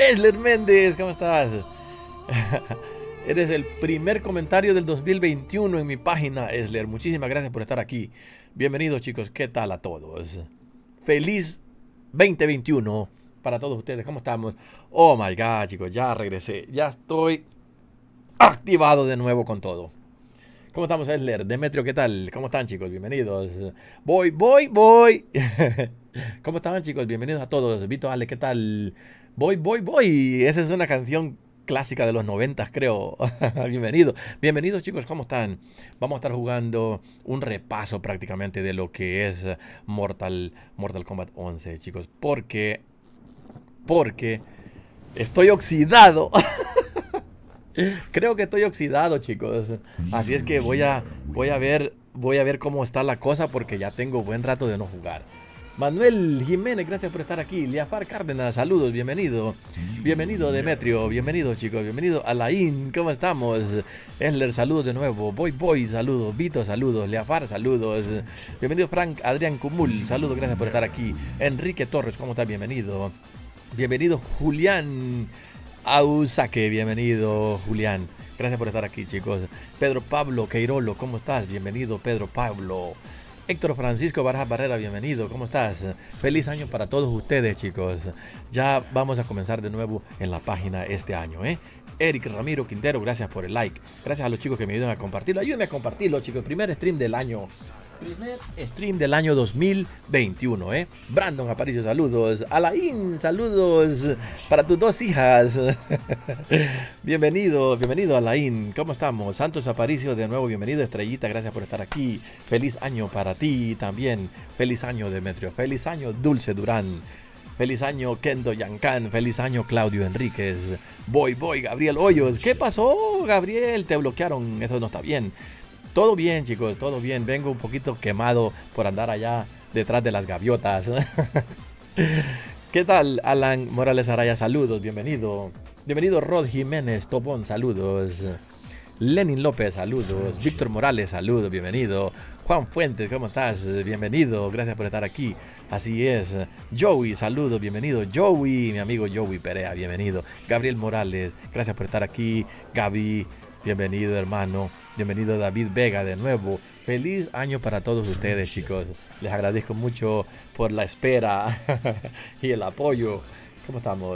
Esler Méndez, ¿cómo estás? Eres el primer comentario del 2021 en mi página, Esler. Muchísimas gracias por estar aquí. Bienvenidos, chicos. ¿Qué tal a todos? Feliz 2021 para todos ustedes. ¿Cómo estamos? Oh my God, chicos, ya regresé. Ya estoy activado de nuevo con todo. ¿Cómo estamos, Esler? Demetrio, ¿qué tal? ¿Cómo están, chicos? Bienvenidos. Voy. ¿Cómo están, chicos? Bienvenidos a todos. Vito, Ale, ¿qué tal? Voy. Esa es una canción clásica de los 90, creo. Bienvenidos, chicos. ¿Cómo están? Vamos a estar jugando un repaso prácticamente de lo que es Mortal Kombat 11, chicos. Porque estoy oxidado. Creo que estoy oxidado, chicos. Así es que voy a ver cómo está la cosa, porque ya tengo buen rato de no jugar. Manuel Jiménez, gracias por estar aquí. Liafar Cárdenas, saludos, bienvenido. Bienvenido, Demetrio, bienvenido, chicos. Bienvenido, Alain, ¿cómo estamos? Esler, saludos de nuevo. Voy, saludos. Vito, saludos. Liafar, saludos. Bienvenido, Frank Adrián Cumul, saludos, gracias por estar aquí. Enrique Torres, ¿cómo estás? Bienvenido. Bienvenido, Julián Ausaque, bienvenido, Julián. Gracias por estar aquí, chicos. Pedro Pablo Queirolo, ¿cómo estás? Bienvenido, Pedro Pablo. Héctor Francisco Barajas Barrera, bienvenido, ¿cómo estás? Feliz año para todos ustedes, chicos. Ya vamos a comenzar de nuevo en la página este año, ¿eh? Eric Ramiro Quintero, gracias por el like. Gracias a los chicos que me ayudan a compartirlo. Ayúdenme a compartirlo, chicos. Primer stream del año. Primer stream del año 2021, ¿eh? Brandon Aparicio, saludos. Alain, saludos para tus dos hijas. Bienvenido Alain. ¿Cómo estamos? Santos Aparicio, de nuevo, bienvenido. Estrellita, gracias por estar aquí. Feliz año para ti también. Feliz año, Demetrio. Feliz año, Dulce Durán. Feliz año, Kendo Yancan. Feliz año, Claudio Enríquez. Voy, Gabriel Hoyos. ¿Qué pasó, Gabriel? Te bloquearon. Eso no está bien. Todo bien, chicos, todo bien. Vengo un poquito quemado por andar allá detrás de las gaviotas. ¿Qué tal, Alan Morales Araya? Saludos, bienvenido. Bienvenido, Rod Jiménez Topón, saludos. Lenin López, saludos. Víctor Morales, saludos, bienvenido. Juan Fuentes, ¿cómo estás? Bienvenido, gracias por estar aquí. Así es. Joey, saludos, bienvenido. Joey, mi amigo Joey Perea, bienvenido. Gabriel Morales, gracias por estar aquí. Gaby, bienvenido, hermano. Bienvenido, David Vega, de nuevo. Feliz año para todos ustedes, chicos. Les agradezco mucho por la espera y el apoyo. ¿Cómo estamos?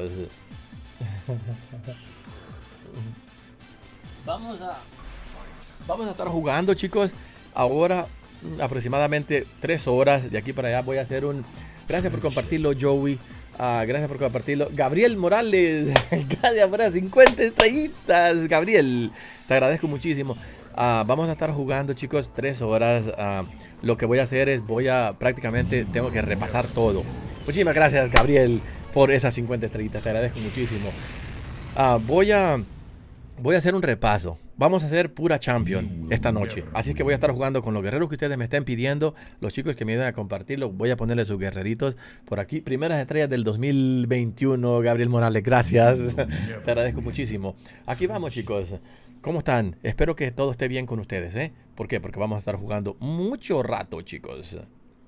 Vamos a estar jugando, chicos. Ahora aproximadamente 3 horas. De aquí para allá voy a hacer un... Gracias por compartirlo, Joey. Gracias por compartirlo. Gabriel Morales, gracias por las 50 estrellitas. Gabriel, te agradezco muchísimo. Vamos a estar jugando, chicos, 3 horas. Lo que voy a hacer es, prácticamente tengo que repasar todo. Muchísimas gracias, Gabriel, por esas 50 estrellitas. Te agradezco muchísimo. Voy a hacer un repaso. Vamos a hacer pura Champion esta noche. Así que voy a estar jugando con los guerreros que ustedes me estén pidiendo. Los chicos que me ayuden a compartirlo, voy a ponerle sus guerreritos por aquí. Primeras estrellas del 2021, Gabriel Morales, gracias. Te agradezco muchísimo. Aquí vamos, chicos. ¿Cómo están? Espero que todo esté bien con ustedes, ¿eh? ¿Por qué? Porque vamos a estar jugando mucho rato, chicos.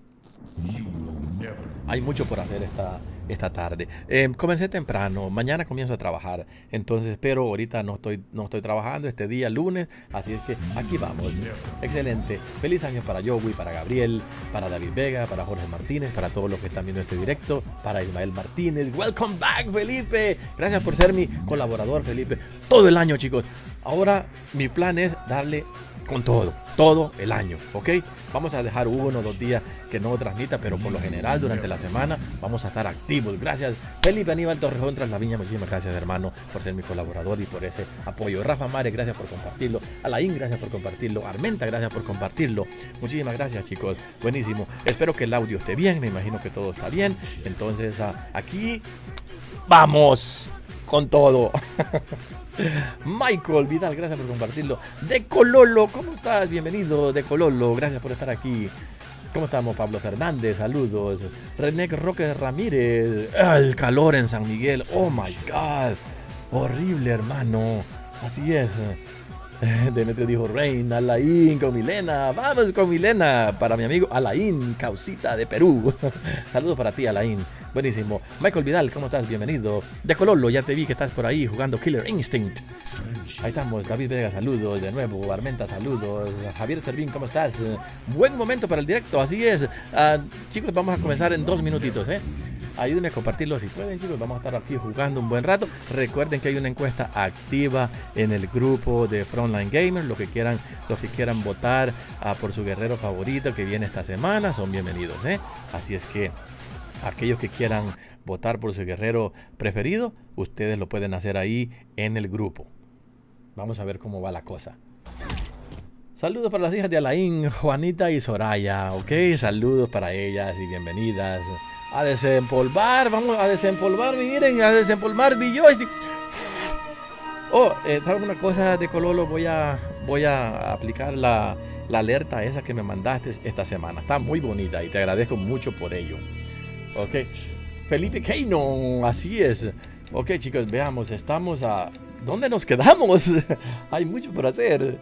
Hay mucho por hacer esta tarde. Comencé temprano, mañana comienzo a trabajar. Entonces, pero ahorita no estoy trabajando este día, lunes. Así es que aquí vamos. Excelente. Feliz año para Joey, para Gabriel, para David Vega, para Jorge Martínez, para todos los que están viendo este directo, para Ismael Martínez. Welcome back, Felipe. Gracias por ser mi colaborador, Felipe. Todo el año, chicos. Ahora mi plan es darle con todo el año, ¿ok? Vamos a dejar 1 o 2 días que no transmita, pero por lo general durante la semana vamos a estar activos. Gracias, Felipe Aníbal Torrejón tras la Viña, muchísimas gracias, hermano, por ser mi colaborador y por ese apoyo. Rafa Mares, gracias por compartirlo. Alain, gracias por compartirlo. Armenta, gracias por compartirlo. Muchísimas gracias, chicos. Buenísimo. Espero que el audio esté bien, me imagino que todo está bien. Entonces, aquí vamos con todo. Michael Vidal, gracias por compartirlo. De Cololo, ¿cómo estás? Bienvenido, De Cololo, gracias por estar aquí. ¿Cómo estamos? Pablo Fernández, saludos. René Roque Ramírez. El calor en San Miguel, oh my god, horrible, hermano. Así es. Demetrio dijo Rain, Alain con Milena. Vamos con Milena. Para mi amigo Alain, Causita de Perú. Saludos para ti, Alain. Buenísimo. Michael Vidal, ¿cómo estás? Bienvenido. De Cololo, ya te vi que estás por ahí jugando Killer Instinct. Ahí estamos. David Vega, saludos de nuevo. Armenta, saludos. Javier Servín, ¿cómo estás? Buen momento para el directo, así es. Chicos, vamos a comenzar en 2 minutitos, Ayúdenme a compartirlo si pueden, chicos. Vamos a estar aquí jugando un buen rato. Recuerden que hay una encuesta activa en el grupo de Frontline Gamers. Los que quieran votar por su guerrero favorito que viene esta semana son bienvenidos, Así es que aquellos que quieran votar por su guerrero preferido, ustedes lo pueden hacer ahí en el grupo. Vamos a ver cómo va la cosa. Saludos para las hijas de Alain, Juanita y Soraya, ¿ok? Saludos para ellas y bienvenidas. A desempolvar, vamos a desempolvar, miren, a desempolvar mi joystick. ¿Sabes una cosa de Cololo? Voy a aplicar la alerta esa que me mandaste esta semana. Está muy bonita y te agradezco mucho por ello. Ok, Felipe Keino, así es. Ok, chicos, veamos, estamos a... ¿Dónde nos quedamos? Hay mucho por hacer.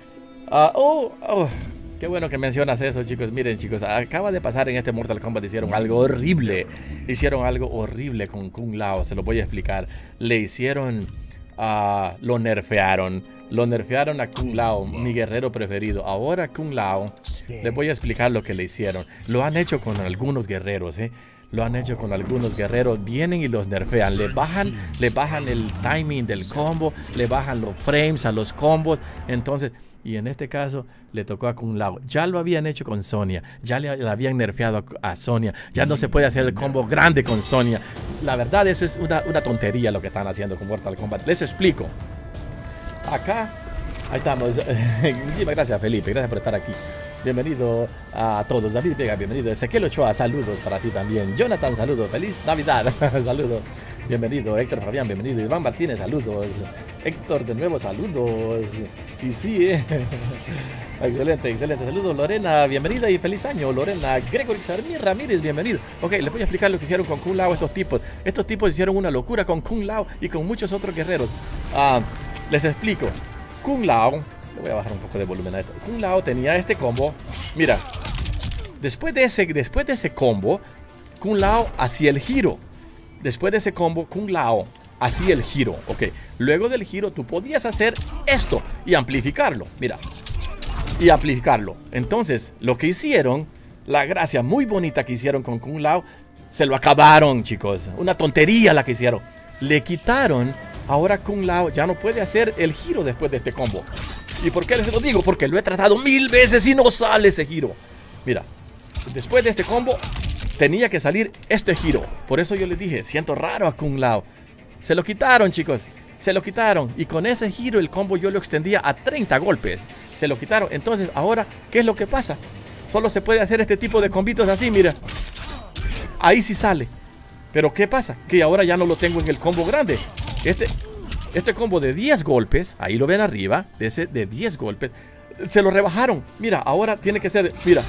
Qué bueno que mencionas eso, chicos. Miren, chicos, acaba de pasar en este Mortal Kombat. Hicieron algo horrible. Hicieron algo horrible con Kung Lao. Se lo voy a explicar. Le hicieron... lo nerfearon. Lo nerfearon a Kung Lao, mi guerrero preferido. Ahora Kung Lao, les voy a explicar lo que le hicieron. Lo han hecho con algunos guerreros, Lo han hecho con algunos guerreros. Vienen y los nerfean. Le bajan el timing del combo. Le bajan los frames a los combos. Entonces... Y en este caso le tocó a Kung Lao. Ya lo habían hecho con Sonya. Ya le habían nerfeado a Sonya. Ya no se puede hacer el combo grande con Sonya. La verdad, eso es una tontería lo que están haciendo con Mortal Kombat. Les explico. Acá, ahí estamos. Muchísimas gracias, Felipe. Gracias por estar aquí. Bienvenido a todos. David Vega, bienvenido. Ezequiel Ochoa, saludos para ti también. Jonathan, saludos. Feliz Navidad. Saludos. Bienvenido. Héctor Fabián, bienvenido. Iván Martínez, saludos. Héctor, de nuevo, saludos. Y sí, excelente, excelente. Saludos, Lorena, bienvenida y feliz año, Lorena. Gregory Sarmir Ramírez, bienvenido. Ok, les voy a explicar lo que hicieron con Kung Lao estos tipos. Estos tipos hicieron una locura con Kung Lao y con muchos otros guerreros. Les explico. Kung Lao... Le voy a bajar un poco de volumen a esto. Kung Lao tenía este combo. Mira, después de ese combo, Kung Lao hacía el giro. Después de ese combo, Kung Lao hacía el giro. Ok, luego del giro tú podías hacer esto y amplificarlo. Mira, y amplificarlo. Entonces, lo que hicieron, la gracia muy bonita que hicieron con Kung Lao, se lo acabaron, chicos. Una tontería la que hicieron. Le quitaron. Ahora Kung Lao ya no puede hacer el giro después de este combo. ¿Y por qué les lo digo? Porque lo he tratado 1000 veces y no sale ese giro. Mira, después de este combo tenía que salir este giro. Por eso yo les dije, siento raro a Kung Lao. Se lo quitaron, chicos. Se lo quitaron. Y con ese giro el combo yo lo extendía a 30 golpes. Se lo quitaron. Entonces, ahora, ¿qué es lo que pasa? Solo se puede hacer este tipo de combitos así, mira. Ahí sí sale. Pero ¿qué pasa? Que ahora ya no lo tengo en el combo grande. Este combo de 10 golpes, ahí lo ven arriba, de 10 golpes, se lo rebajaron. Mira, ahora tiene que ser, mira,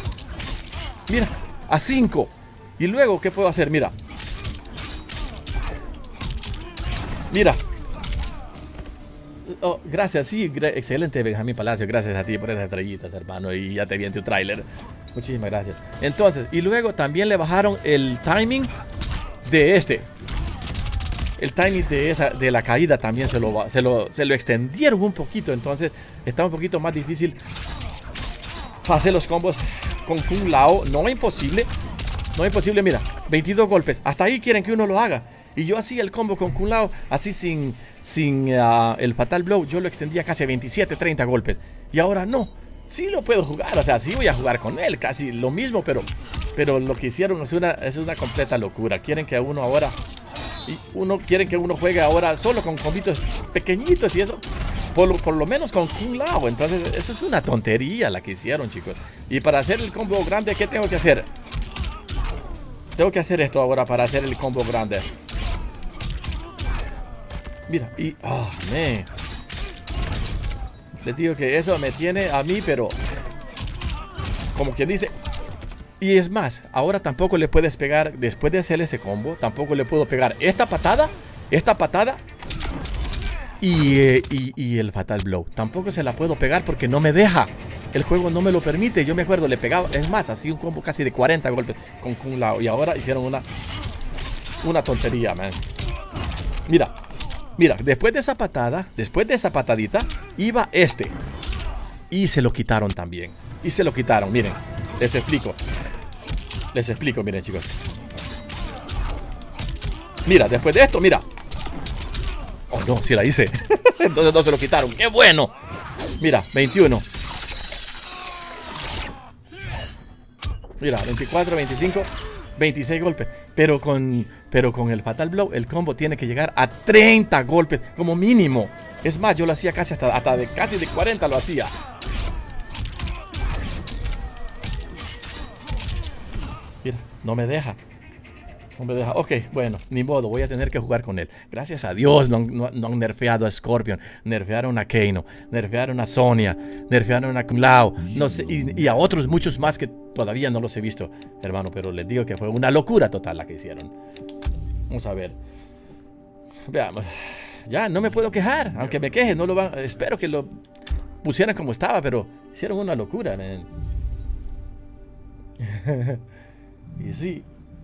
a 5. Y luego, ¿qué puedo hacer? Mira. Oh, gracias, sí, excelente, Benjamín Palacio. Gracias a ti por esas estrellitas, hermano. Y ya te vi en tu tráiler. Muchísimas gracias. Entonces, y luego también le bajaron el timing de este. El timing de la caída también se lo extendieron un poquito. Entonces está un poquito más difícil hacer los combos con Kung Lao. No es imposible. No es imposible, mira, 22 golpes. Hasta ahí quieren que uno lo haga. Y yo hacía el combo con Kung Lao así sin el Fatal Blow. Yo lo extendía casi a 27, 30 golpes. Y ahora no. Sí lo puedo jugar. O sea, sí voy a jugar con él. Casi lo mismo, pero lo que hicieron es una completa locura. Quieren que uno ahora... quieren que uno juegue ahora solo con combitos pequeñitos y eso. Por lo menos con Kung Lao. Entonces, eso es una tontería la que hicieron, chicos. Y para hacer el combo grande, ¿qué tengo que hacer? Tengo que hacer esto ahora para hacer el combo grande. Mira, y... les digo que eso me tiene a mí, pero... como quien dice... Y es más, ahora tampoco le puedes pegar, después de hacer ese combo, tampoco le puedo pegar esta patada y el Fatal Blow. Tampoco se la puedo pegar porque no me deja. El juego no me lo permite. Yo me acuerdo, le pegaba, es más, así un combo casi de 40 golpes con Kung Lao. Y ahora hicieron una tontería, man. Mira, mira, después de esa patada, después de esa patadita, iba este. Y se lo quitaron también. Y se lo quitaron, miren. Les explico. Les explico, miren, chicos. Mira, después de esto, mira. Oh, no, sí la hice. Entonces no se lo quitaron. ¡Qué bueno! Mira, 21. Mira, 24, 25, 26 golpes. Pero con el Fatal Blow, el combo tiene que llegar a 30 golpes como mínimo. Es más, yo lo hacía casi casi de 40 lo hacía. Mira, no me deja. No me deja. Ok, bueno, ni modo, voy a tener que jugar con él. Gracias a Dios no han nerfeado a Scorpion. Nerfearon a Kano, nerfearon a Sonya, nerfearon a Kung Lao, no sé, y a otros muchos más que todavía no los he visto, hermano. Pero les digo que fue una locura total la que hicieron. Vamos a ver. Veamos. Ya, no me puedo quejar. Aunque me queje, no lo van. Espero que lo pusieran como estaba, pero hicieron una locura, man. Y sí.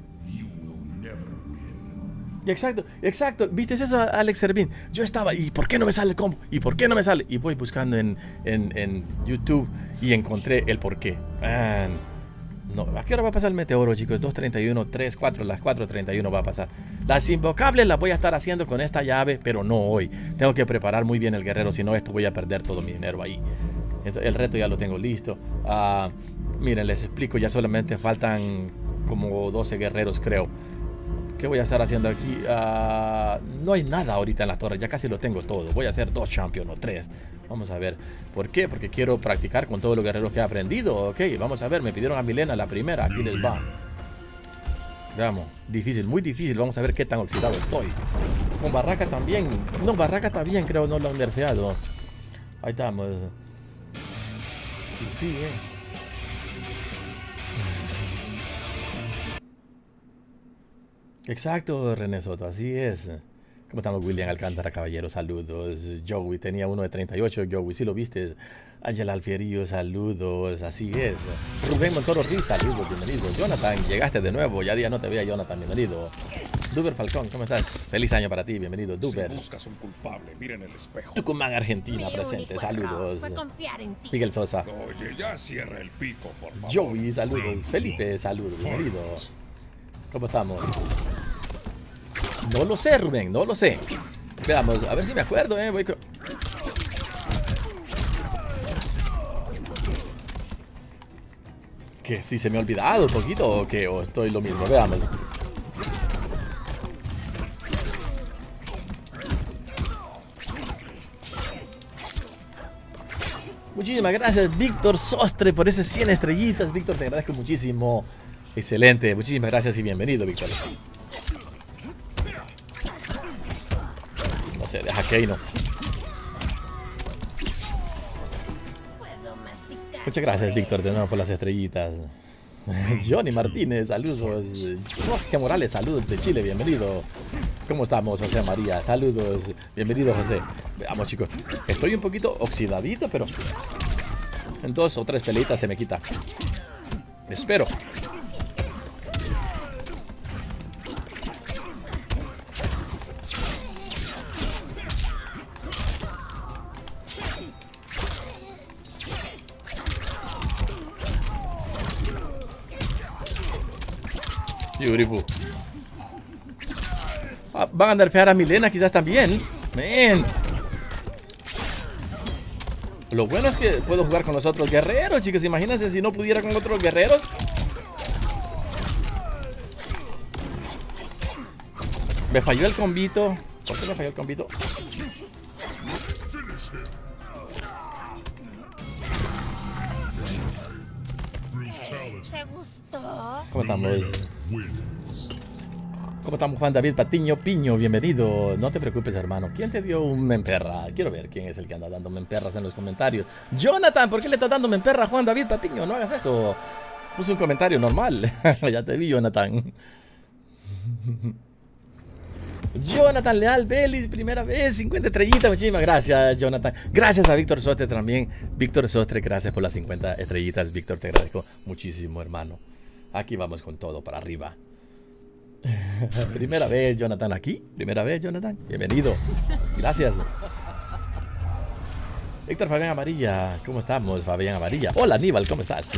Exacto, exacto. ¿Viste eso, Alex Servín? Yo estaba, ¿y por qué no me sale el combo? ¿Y por qué no me sale? Y voy buscando en YouTube y encontré el por qué. Man. No, ¿a qué hora va a pasar el meteoro, chicos? 2:31, 3, 4, las 4:31 va a pasar. Las invocables las voy a estar haciendo con esta llave, pero no hoy. Tengo que preparar muy bien el guerrero, si no esto voy a perder todo mi dinero ahí. Entonces, el reto ya lo tengo listo. Miren, les explico, ya solamente faltan como 12 guerreros, creo. ¿Qué voy a estar haciendo aquí? No hay nada ahorita en las torres, ya casi lo tengo todo. Voy a hacer 2 champions o 3. Vamos a ver. ¿Por qué? Porque quiero practicar con todos los guerreros que he aprendido. Ok, vamos a ver. Me pidieron a Milena la primera. Aquí les va. Veamos. Difícil, muy difícil. Vamos a ver qué tan oxidado estoy. Con Barraca también. No, Barraca también creo no lo han nerfeado. Ahí estamos. Sí, Exacto, René Soto, así es. ¿Cómo estamos, William Alcántara, caballero? Saludos. Joey, tenía uno de 38. Joey, si lo viste. Ángel Alfierillo, saludos. Así es. Rubén Montoro Riz, saludos, bienvenido. Jonathan, llegaste de nuevo. Ya día no te veía, Jonathan, bienvenido. Duber Falcón, ¿cómo estás? Feliz año para ti, bienvenido. Duber. Si buscas un culpable, miren el espejo. Tucumán, Argentina, presente, saludos. Miguel Sosa. Oye, ya cierra el pico, por favor. Joey, saludos. Felipe, saludos, bienvenido. ¿Cómo estamos? No lo sé, Rubén, no lo sé. Veamos, a ver si me acuerdo, voy con... ¿Qué? ¿Si se me ha olvidado un poquito o qué? ¿O estoy lo mismo? Veamos. Muchísimas gracias, Víctor Sostre, por esas 100 estrellitas. Víctor, te agradezco muchísimo. Excelente, muchísimas gracias y bienvenido, Víctor. No sé, deja que ahí no. Muchas gracias, Víctor, de nuevo por las estrellitas. Johnny Martínez, saludos. Jorge Morales, saludos de Chile, bienvenido. ¿Cómo estamos, José María? Saludos, bienvenido, José. Veamos, chicos, estoy un poquito oxidadito, pero en 2 o 3 peleitas se me quita. Espero. Yuribu. Van a nerfear a Milena quizás también. Men. Lo bueno es que puedo jugar con los otros guerreros, chicos. Imagínense si no pudiera con otros guerreros. Me falló el combito. ¿Por qué me falló el combito? ¿Te gustó? ¿Cómo estamos? ¿Cómo estamos, Juan David Patiño Piño? Bienvenido. No te preocupes, hermano. ¿Quién te dio un memperra? Quiero ver quién es el que anda dando memperras en los comentarios. Jonathan, ¿por qué le estás dando memperra a Juan David Patiño? No hagas eso. Puse un comentario normal. Ya te vi, Jonathan. Jonathan Leal Vélez, primera vez, 50 estrellitas. Muchísimas gracias, Jonathan. Gracias a Víctor Sostre también. Víctor Sostre, gracias por las 50 estrellitas. Víctor, te agradezco muchísimo, hermano. Aquí vamos con todo para arriba. Primera vez, Jonathan, aquí. Primera vez, Jonathan. Bienvenido. Gracias. Héctor Fabián Amarilla, ¿cómo estamos, Fabián Amarilla? Hola, Aníbal, ¿cómo estás?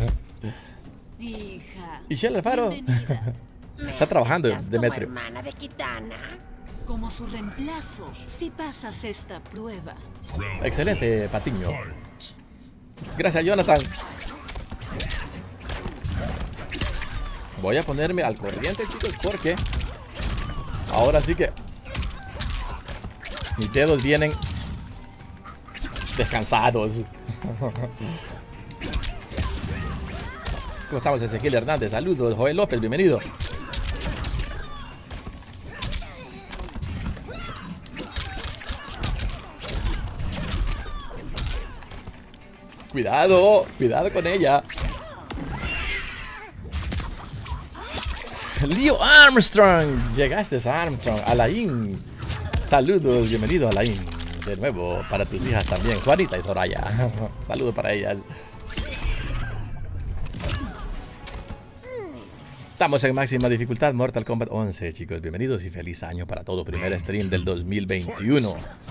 Hija. ¿Y Shell Alfaro? Está trabajando, Demetrio. Como hermana de Kitana. Como su reemplazo, si pasas esta prueba. Excelente, Patiño. Gracias, Jonathan. Voy a ponerme al corriente, chicos, porque ahora sí que mis dedos vienen descansados. ¿Cómo estamos, Ezequiel Hernández? Saludos. Joel López, bienvenido. Cuidado, cuidado con ella. Leo Armstrong. Llegaste a Armstrong. Alain. Saludos, bienvenido, Alain. De nuevo, para tus hijas también, Juanita y Soraya. Saludos para ellas. Estamos en máxima dificultad, Mortal Kombat 11, chicos. Bienvenidos y feliz año para todo. Primer stream del 2021.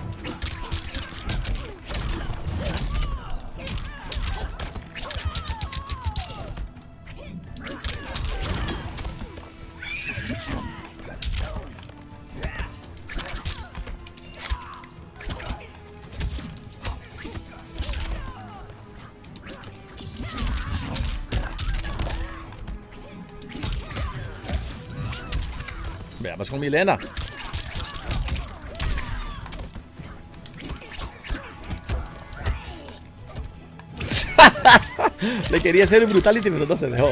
Veamos con Milena. Le quería hacer un brutality, pero no se dejó.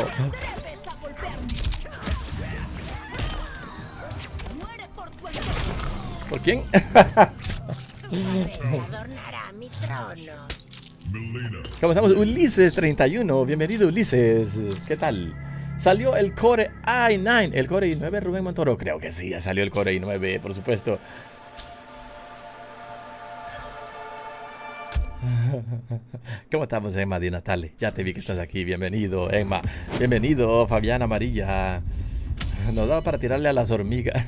¿Por quién? Adornará mi trono. ¿Cómo estamos? Ulises 31. Bienvenido, Ulises. ¿Qué tal? Salió el Core i9. ¿El Core i9, Rubén Montoro? Creo que sí, ya salió el Core i9, por supuesto. ¿Cómo estamos, Emma Di Natale? Ya te vi que estás aquí. Bienvenido, Emma. Bienvenido, Fabián Amarilla. Nos da para tirarle a las hormigas.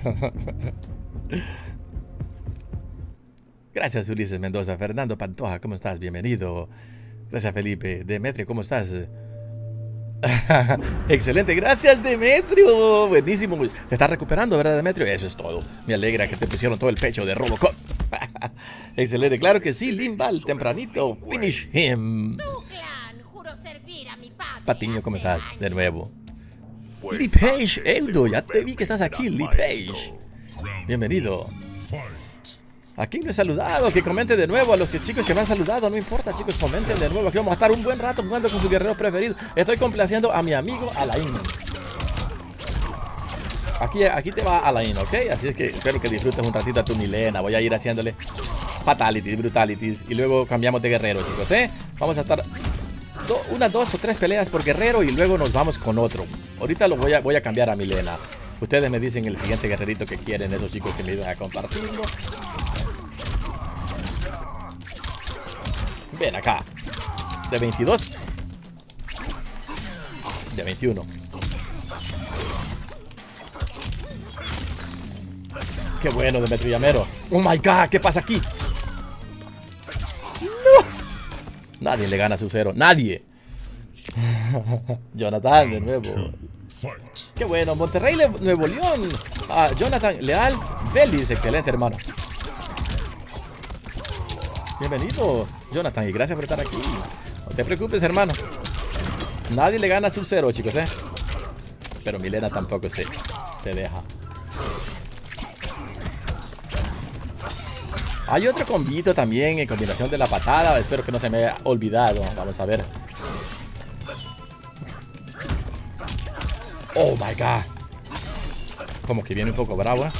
Gracias, Ulises Mendoza. Fernando Pantoja, ¿cómo estás? Bienvenido. Gracias, Felipe. Demetrio, ¿cómo estás? Excelente, gracias, Demetrio. Buenísimo. Te estás recuperando, ¿verdad, Demetrio? Eso es todo. Me alegra que te pusieron todo el pecho de Robocop. Excelente, claro que sí. Limbal, tempranito. Finish him. Tu clan juró servir a mi padre. Patiño, ¿cómo estás? De nuevo. Lee Page, Eudo, ya te vi que estás aquí, Lee Page. Bienvenido. ¿A quién no he saludado? Que comente de nuevo. A los chicos que me han saludado, no importa, chicos, comenten de nuevo. Aquí vamos a estar un buen rato jugando con su guerrero preferido. Estoy complaciendo a mi amigo Alain. Aquí te va Alain, ¿ok? Así es que espero que disfrutes un ratito a tu Milena. Voy a ir haciéndole fatalities, brutalities. Y luego cambiamos de guerrero, chicos, ¿eh? Vamos a estar unas 2 o 3 peleas por guerrero y luego nos vamos con otro. Ahorita lo voy a cambiar a Milena. Ustedes me dicen el siguiente guerrerito que quieren, esos chicos que me ayudan a compartirlo. Ven acá. De 22. De 21. Qué bueno, Demetrio Llamero. Oh my god, ¿qué pasa aquí? No. Nadie le gana a su cero. Nadie. Jonathan, de nuevo. Qué bueno, Monterrey, Nuevo León. Jonathan Leal Vélez, excelente, hermano. Bienvenido, Jonathan, y gracias por estar aquí. No te preocupes, hermano. Nadie le gana a Sub-Zero, chicos, ¿eh? Pero Milena tampoco se deja. Hay otro combito también en combinación de la patada. Espero que no se me haya olvidado. Vamos a ver. Oh my god. Como que viene un poco bravo, ¿eh?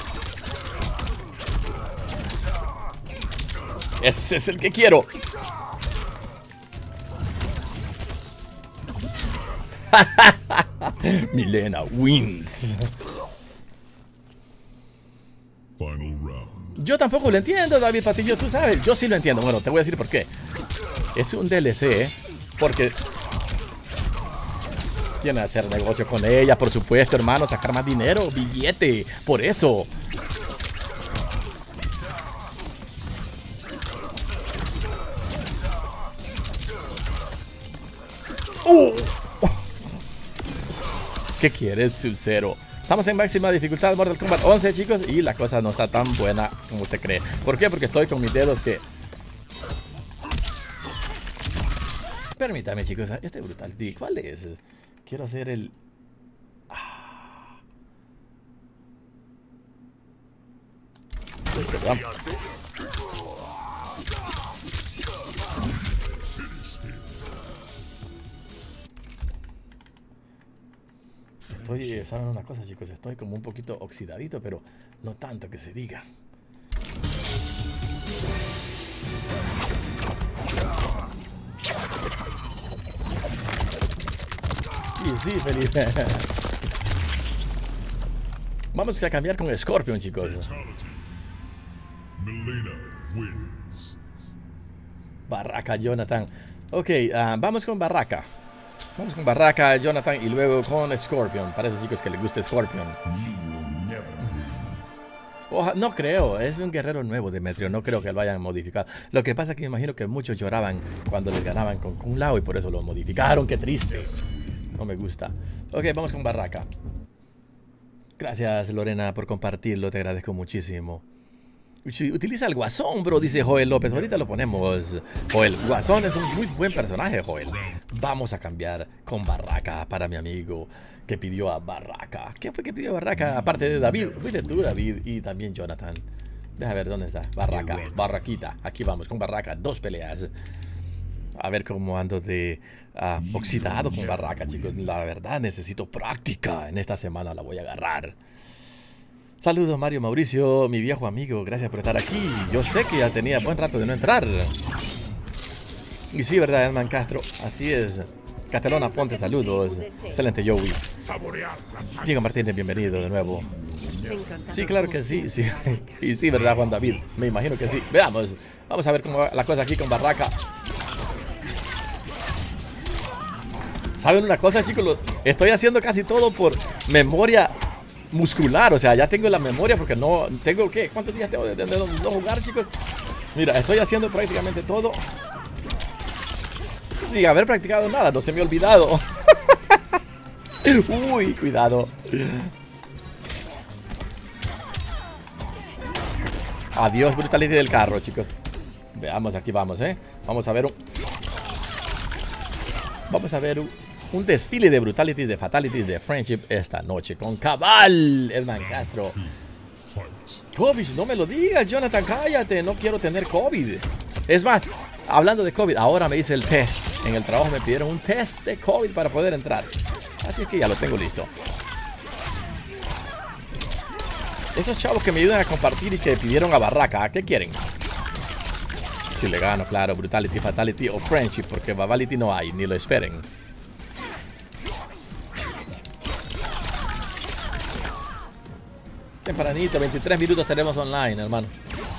Ese es el que quiero. Milena wins. Yo tampoco lo entiendo, David Patillo, tú sabes. Yo sí lo entiendo. Bueno, te voy a decir por qué. Es un DLC, ¿eh? Porque quieren hacer negocio con ella, por supuesto, hermano. Sacar más dinero, billete. Por eso. ¿Qué quieres, Sub-Zero? Estamos en máxima dificultad Mortal Kombat 11, chicos, y la cosa no está tan buena como se cree. ¿Por qué? Porque estoy con mis dedos que... Permítame, chicos, este Brutality, ¿cuál es? Quiero hacer el... vamos. ¿Saben una cosa, chicos? Estoy como un poquito oxidadito, pero no tanto que se diga. Y sí, Felipe. Vamos a cambiar con Scorpion, chicos. Barraca, Jonathan. Ok, vamos con Barraca. Vamos con Barraca, Jonathan, y luego con Scorpion. Para esos chicos que les gusta Scorpion. No creo, es un guerrero nuevo, Demetrio. No creo que lo hayan modificado. Lo que pasa es que me imagino que muchos lloraban cuando les ganaban con Kung Lao y por eso lo modificaron. ¡Qué triste! No me gusta. Ok, vamos con Barraca. Gracias, Lorena, por compartirlo. Te agradezco muchísimo. Utiliza el Guasón, bro, dice Joel López. Ahorita lo ponemos. Joel, Guasón es un muy buen personaje, Joel. Vamos a cambiar con Barraca para mi amigo que pidió a Barraca. ¿Quién fue que pidió a Barraca? Aparte de David. Fuiste tú, David, y también Jonathan. Deja ver dónde está. Barraca, Barraquita. Aquí vamos con Barraca. 2 peleas. A ver cómo ando de oxidado con Barraca, chicos. La verdad, necesito práctica. En esta semana la voy a agarrar. Saludos, Mario Mauricio, mi viejo amigo. Gracias por estar aquí. Yo sé que ya tenía buen rato de no entrar. Y sí, ¿verdad, Edman Castro? Así es. Castelona Ponte, saludos. Excelente, Joey. Diego Martínez, bienvenido de nuevo. Sí, claro que sí, sí. Y sí, ¿verdad, Juan David? Me imagino que sí. Veamos. Vamos a ver cómo va la cosa aquí con Barraca. ¿Saben una cosa, chicos? Estoy haciendo casi todo por memoria muscular. O sea, ya tengo la memoria porque no tengo... ¿Qué? ¿Cuántos días tengo de no jugar, chicos? Mira, estoy haciendo prácticamente todo sin haber practicado nada. No se me ha olvidado. Uy, cuidado. Adiós, Brutality del carro, chicos. Veamos, aquí vamos, Vamos a ver un desfile de brutalities, de fatalities, de friendship esta noche con Cabal, Edman Castro. COVID, no me lo digas, Jonathan, cállate. No quiero tener COVID. Es más, hablando de COVID, ahora me hice el test. En el trabajo me pidieron un test de COVID para poder entrar. Así es que ya lo tengo listo. Esos chavos que me ayudan a compartir y que pidieron a Barraca, ¿qué quieren? Si le gano, claro, Brutality, Fatality o Friendship, porque Babality no hay, ni lo esperen. Tempranito, 23 minutos tenemos online, hermano.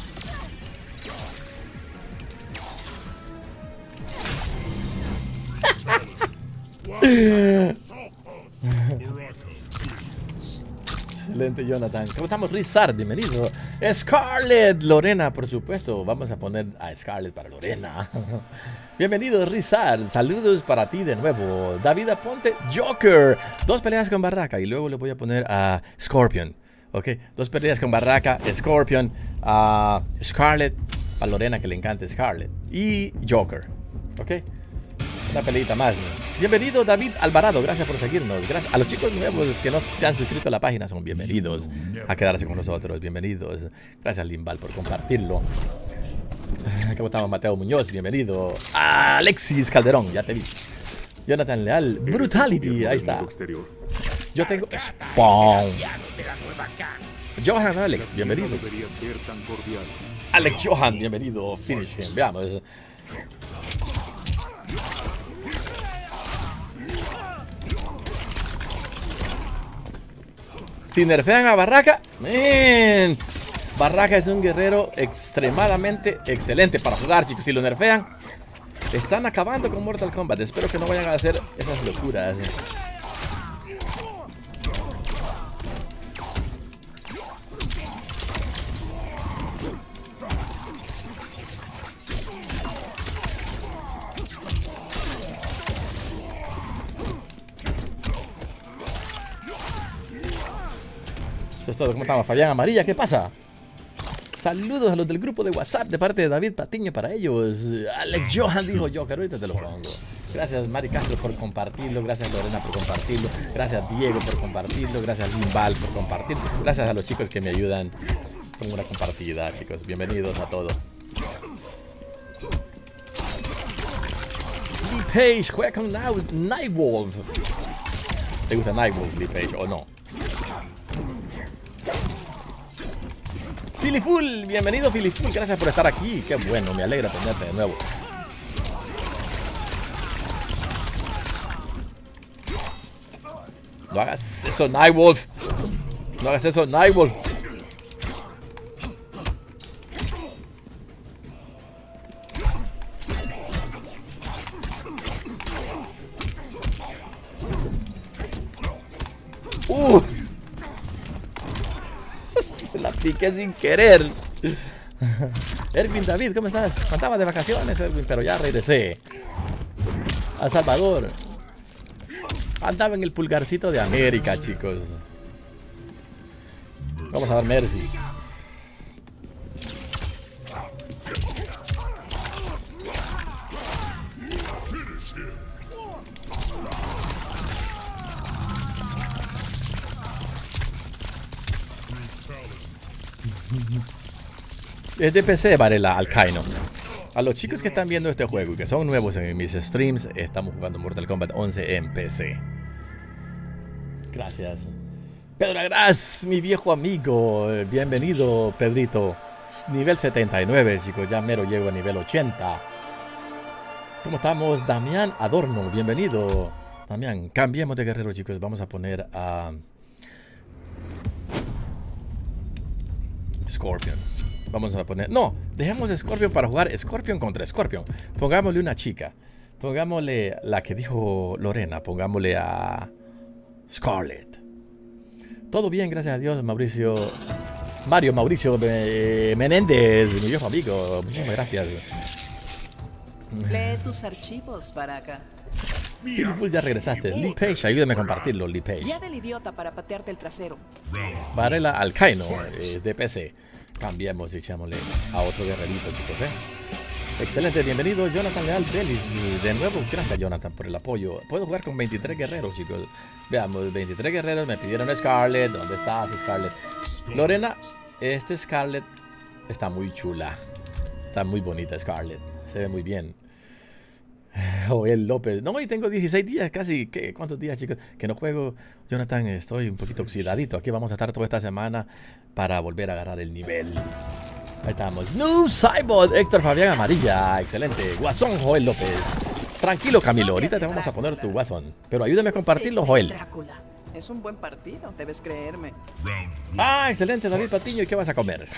Excelente, Jonathan. ¿Cómo estamos, Rizard? Bienvenido. Scarlett, Lorena, por supuesto. Vamos a poner a Scarlett para Lorena. Bienvenido, Rizard. Saludos para ti de nuevo. David Aponte, Joker. 2 peleas con Barraca y luego le voy a poner a Scorpion. Ok, 2 peleas con Barraca, Scorpion, Scarlett, a Lorena que le encanta Scarlett, y Joker. Ok, una peleita más. Bienvenido, David Alvarado, gracias por seguirnos. Gracias a los chicos nuevos que no se han suscrito a la página, son bienvenidos a quedarse con nosotros. Bienvenidos. Gracias, Limbal, por compartirlo. ¿Cómo estamos, Mateo Muñoz? Bienvenido. Alexis Calderón, ya te vi. Jonathan Leal, Brutality, ahí está. Yo tengo Spawn. Johan Alex, bienvenido. Alex Johan, bienvenido. Finish him, veamos. Si nerfean a Barraca, Barraca es un guerrero extremadamente excelente para jugar, chicos. Si lo nerfean, están acabando con Mortal Kombat. Espero que no vayan a hacer esas locuras. Eso es todo. ¿Cómo estamos? Fabián Amarilla, ¿qué pasa? Saludos a los del grupo de WhatsApp de parte de David Patiño para ellos. Alex Johan dijo yo, que ahorita te lo pongo. Gracias Mari Castro por compartirlo. Gracias Lorena por compartirlo. Gracias Diego por compartirlo. Gracias Limbal por compartirlo. Gracias a los chicos que me ayudan con una compartida, chicos. Bienvenidos a todos. Lee Page juega con Nightwolf. ¿Te gusta Nightwolf, Lee Page, o no? Filiful, bienvenido Filiful, gracias por estar aquí. Qué bueno, me alegra tenerte de nuevo. No hagas eso, Nightwolf. No hagas eso, Nightwolf. La piqué sin querer. Erwin David, ¿cómo estás? Andaba de vacaciones, Erwin, pero ya regresé a Salvador. Andaba en el pulgarcito de América, chicos. Vamos a dar Mercy. Es de PC, Varela Alcaino. A los chicos que están viendo este juego y que son nuevos en mis streams, estamos jugando Mortal Kombat 11 en PC. Gracias. Pedro Agras, mi viejo amigo. Bienvenido, Pedrito. Nivel 79, chicos. Ya mero llego a nivel 80. ¿Cómo estamos? Damián Adorno, bienvenido. Damián, cambiemos de guerrero, chicos. Vamos a poner a Scorpion. Vamos a poner... No, dejemos Scorpion para jugar Scorpion contra Scorpion. Pongámosle una chica. Pongámosle la que dijo Lorena. Pongámosle a Scarlett. Todo bien, gracias a Dios, Mauricio Menéndez, mi viejo amigo. Muchísimas gracias. Lee tus archivos, Baraka. Ya regresaste. Lee Page, ayúdame a compartirlo, Lee Page. Ya del idiota para patearte el trasero. Varela Alcaino, de PC. Cambiemos y echámosle a otro guerrerito, chicos, Excelente, bienvenido Jonathan Leal Delis. De nuevo, gracias Jonathan por el apoyo. Puedo jugar con 23 guerreros, chicos. Veamos, 23 guerreros, me pidieron Scarlett. ¿Dónde estás, Scarlett? Lorena, Scarlett está muy chula. Está muy bonita Scarlett. Se ve muy bien. Joel López. No, y tengo 16 días casi. ¿Qué? ¿Cuántos días, chicos? Que no juego. Jonathan, estoy un poquito oxidadito. Aquí vamos a estar toda esta semana para volver a agarrar el nivel. Ahí estamos. No, Cybot, Héctor Fabián Amarilla. Excelente. Guasón, Joel López. Tranquilo, Camilo. Ahorita te vamos a poner tu guasón. Pero ayúdame a compartirlo, Joel. Es un buen partido, debes creerme. Ah, excelente, David Patiño. ¿Y qué vas a comer?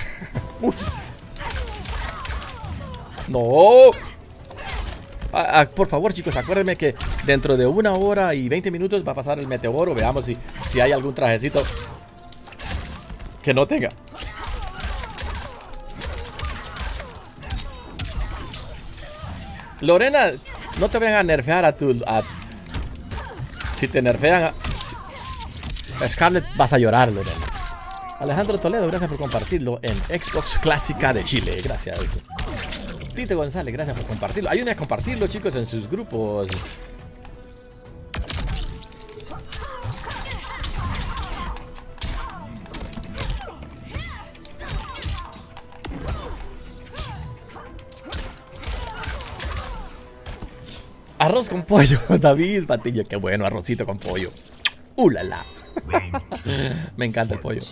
No. Por favor, chicos, acuérdenme que dentro de 1 hora y 20 minutos va a pasar el meteoro. Veamos si hay algún trajecito que no tenga. Lorena, no te vayan a nerfear a tu... si te nerfean a Scarlett, vas a llorar, Lorena. Alejandro Toledo, gracias por compartirlo en Xbox Clásica de Chile. Gracias. Tito González, gracias por compartirlo. Ayúdenme a compartirlo, chicos, en sus grupos. Arroz con pollo, David Patiño. Qué bueno, arrocito con pollo. La la. Me encanta el pollo.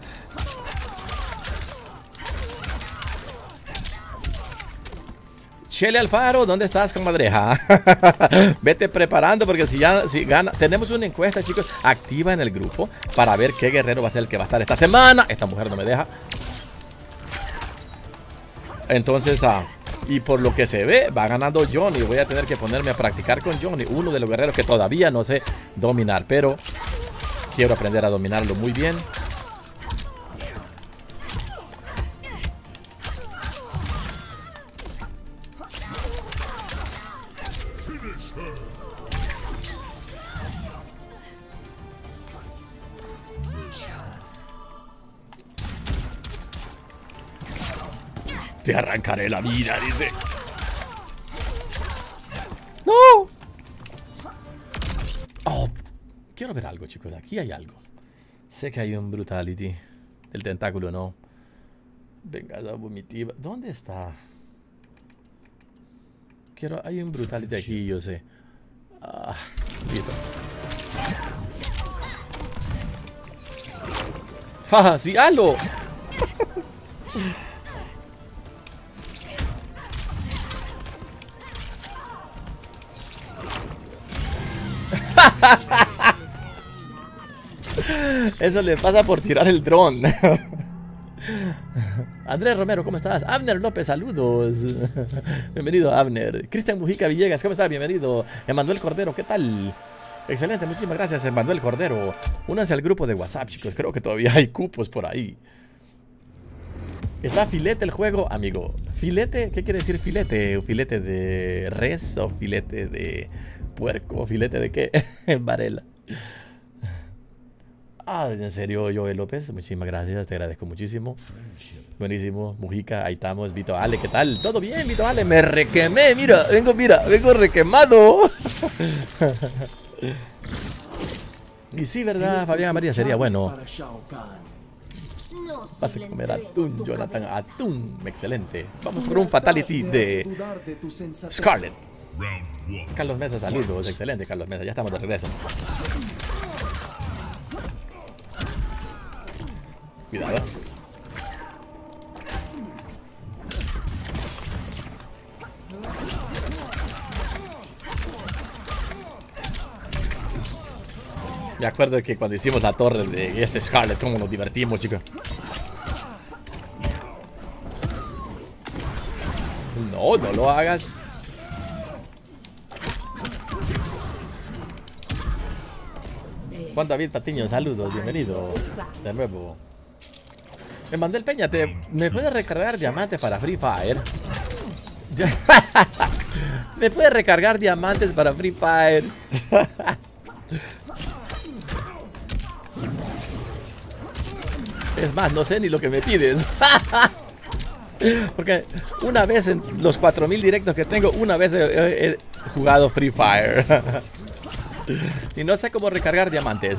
Chele Alfaro, ¿dónde estás, comadreja? Vete preparando porque si gana, tenemos una encuesta, chicos, activa en el grupo para ver qué guerrero va a ser el que va a estar esta semana. Esta mujer no me deja. Entonces, y por lo que se ve, va ganando Johnny. Voy a tener que ponerme a practicar con Johnny, uno de los guerreros que todavía no sé dominar, pero quiero aprender a dominarlo muy bien. Te arrancaré la vida, dice. ¡No! Oh, quiero ver algo, chicos. Aquí hay algo. Sé que hay un Brutality. El tentáculo no. Vengada vomitiva. ¿Dónde está? Hay un Brutality aquí, yo sé. Listo. ¡Ja, sí, halo! Eso le pasa por tirar el dron. Andrés Romero, ¿cómo estás? Abner López, saludos. Bienvenido, Abner. Cristian Mujica Villegas, ¿cómo estás? Bienvenido. Emanuel Cordero, ¿qué tal? Excelente, muchísimas gracias, Emanuel Cordero. Únanse al grupo de WhatsApp, chicos. Creo que todavía hay cupos por ahí. ¿Está filete el juego, amigo? ¿Filete? ¿Qué quiere decir filete? ¿Filete de res o filete de puerco? ¿Filete de qué? Varela. En serio, Joel López, muchísimas gracias, te agradezco muchísimo. Buenísimo, Mujica, ahí estamos. Vito Ale, ¿qué tal? ¿Todo bien, Vito Ale? Me requemé, mira, vengo requemado. Y sí, ¿verdad? Fabián María sería bueno. Vas a comer atún, Jonathan, atún. Excelente. Vamos por un fatality de Scarlet. Carlos Mesa, saludos. Excelente, Carlos Mesa, ya estamos de regreso. Cuidado. Me acuerdo que cuando hicimos la torre de este Scarlet, cómo nos divertimos, chicos. No, no lo hagas. Juan David Patiño, saludos, bienvenido de nuevo. Me mandé el Peña, ¿me puedes recargar diamantes para Free Fire? ¿Me puedes recargar diamantes para Free Fire? Es más, no sé ni lo que me pides. Porque una vez en los 4000 directos que tengo, una vez he jugado Free Fire. Y no sé cómo recargar diamantes.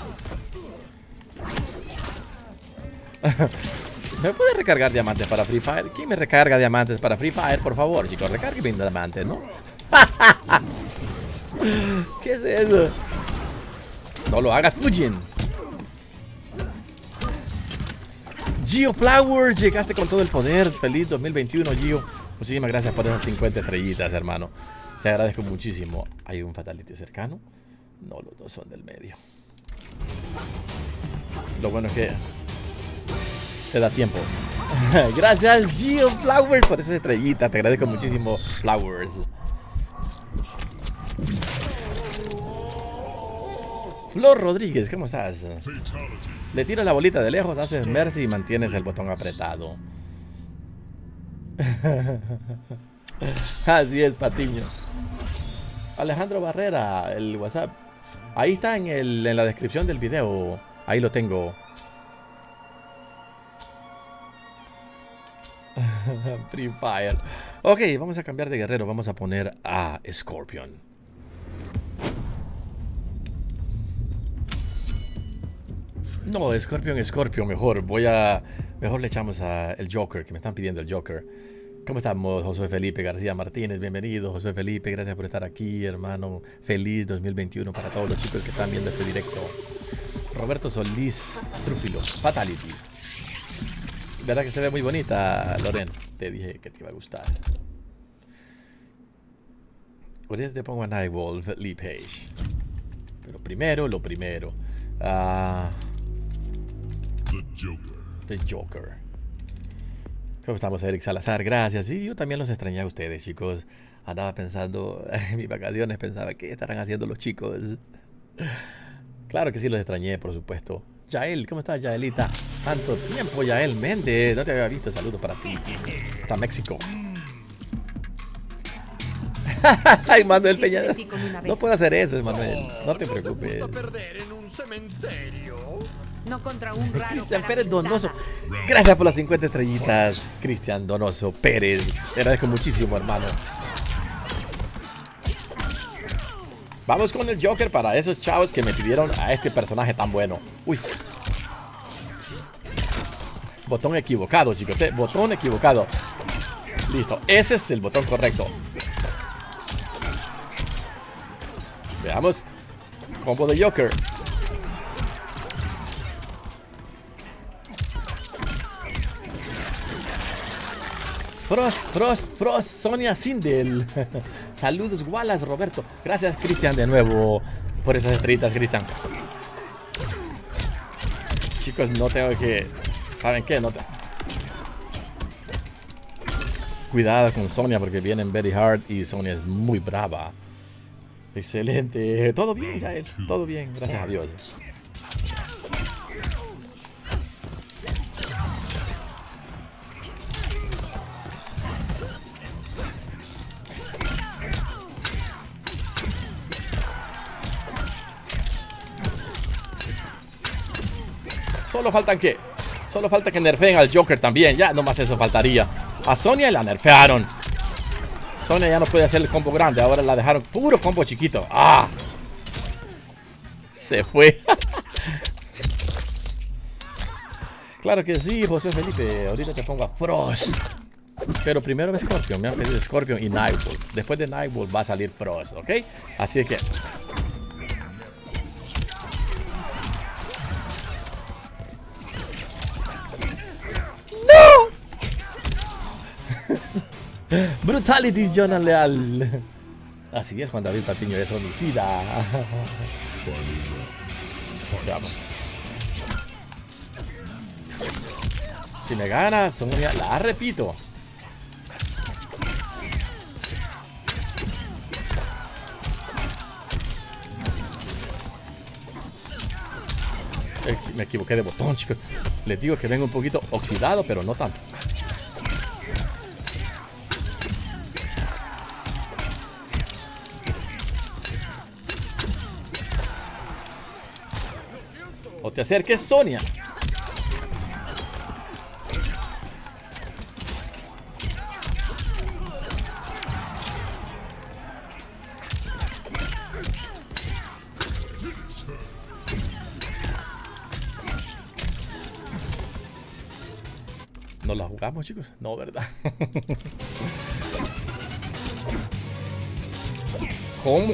¿Me puede recargar diamantes para Free Fire? ¿Quién me recarga diamantes para Free Fire? Por favor, chicos, recarguen diamantes, ¿no? ¿Qué es eso? No lo hagas, Fujin. Gio Flowers, llegaste con todo el poder. Feliz 2021, Gio. Muchísimas gracias por esas 50 estrellitas, hermano. Te agradezco muchísimo. ¿Hay un fatality cercano? No, los dos son del medio. Lo bueno es que te da tiempo. Gracias, Gio Flowers, por esas estrellitas. Te agradezco muchísimo, Flowers. Flor Rodríguez, ¿cómo estás? Le tiras la bolita de lejos, haces mercy y mantienes el botón apretado. Así es, Patiño. Alejandro Barrera, el WhatsApp. Ahí está en la descripción del video. Ahí lo tengo. Free Fire. Ok, vamos a cambiar de guerrero. Vamos a poner a Scorpion. No, Scorpion mejor. Mejor le echamos a el Joker, que me están pidiendo el Joker. ¿Cómo estamos, Josué Felipe García Martínez? Bienvenido, Josué Felipe. Gracias por estar aquí, hermano. Feliz 2021 para todos los chicos que están viendo este directo. Roberto Solís Trúfilo, Fatality. ¿Verdad que se ve muy bonita, Loren? Te dije que te iba a gustar. Ahorita te pongo a Nightwolf, Lee Page. Pero primero, lo primero. The Joker. ¿Cómo estamos, Eric Salazar? Gracias. Sí, yo también los extrañé a ustedes, chicos. Andaba pensando en mis vacaciones, pensaba, ¿qué estarán haciendo los chicos? Claro que sí los extrañé, por supuesto. Yael, ¿cómo estás, Yaelita? Tanto tiempo, Yael Méndez. No te había visto. Saludos para ti. Hasta México. Ay, Manuel Peña. No puedo hacer eso, Manuel. No te preocupes. No contra un raro. Cristian Pérez Donoso. Gracias por las 50 estrellitas. Cristian Donoso Pérez. Te agradezco muchísimo, hermano. Vamos con el Joker para esos chavos que me pidieron a este personaje tan bueno. Uy. Botón equivocado, chicos. Botón equivocado. Listo. Ese es el botón correcto. Veamos. Combo de Joker. Frost, Sonia Sindel. Saludos, Wallace, Roberto. Gracias, Cristian, de nuevo por esas estrellitas, Cristian. Chicos, no tengo que... ¿Saben qué? Cuidado con Sonia porque vienen very hard y Sonia es muy brava. Excelente. Todo bien, Yael. Todo bien, gracias a Dios. Solo faltan ¿qué? Solo falta que nerfeen al Joker también. Ya, nomás eso faltaría. A Sonia la nerfearon. Sonia ya no puede hacer el combo grande. Ahora la dejaron puro combo chiquito. ¡Ah! Se fue. Claro que sí, José Felipe. Ahorita te pongo a Frost. Pero primero Scorpion. Me han pedido Scorpion y Nightbolt. Después de Nightbolt va a salir Frost, ¿ok? Así que... Brutality, Jonah Leal. Así es cuando David Patiño es homicida. Vamos. Si me ganas, Sonia, la repito. Me equivoqué de botón, chicos. Les digo que vengo un poquito oxidado, pero no tanto. O te acerques, Sonia. ¿No la jugamos, chicos? No, ¿verdad? ¿Cómo?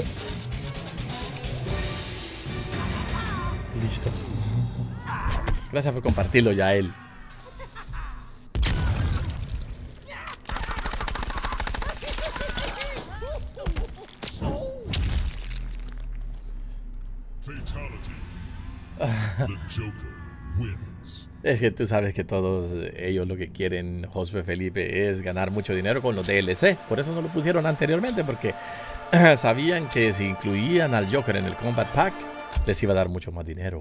Listo. Gracias por compartirlo, Yael. Es que tú sabes que todos ellos lo que quieren, Josué Felipe, es ganar mucho dinero con los DLC. Por eso no lo pusieron anteriormente, porque sabían que si incluían al Joker en el Combat Pack, les iba a dar mucho más dinero.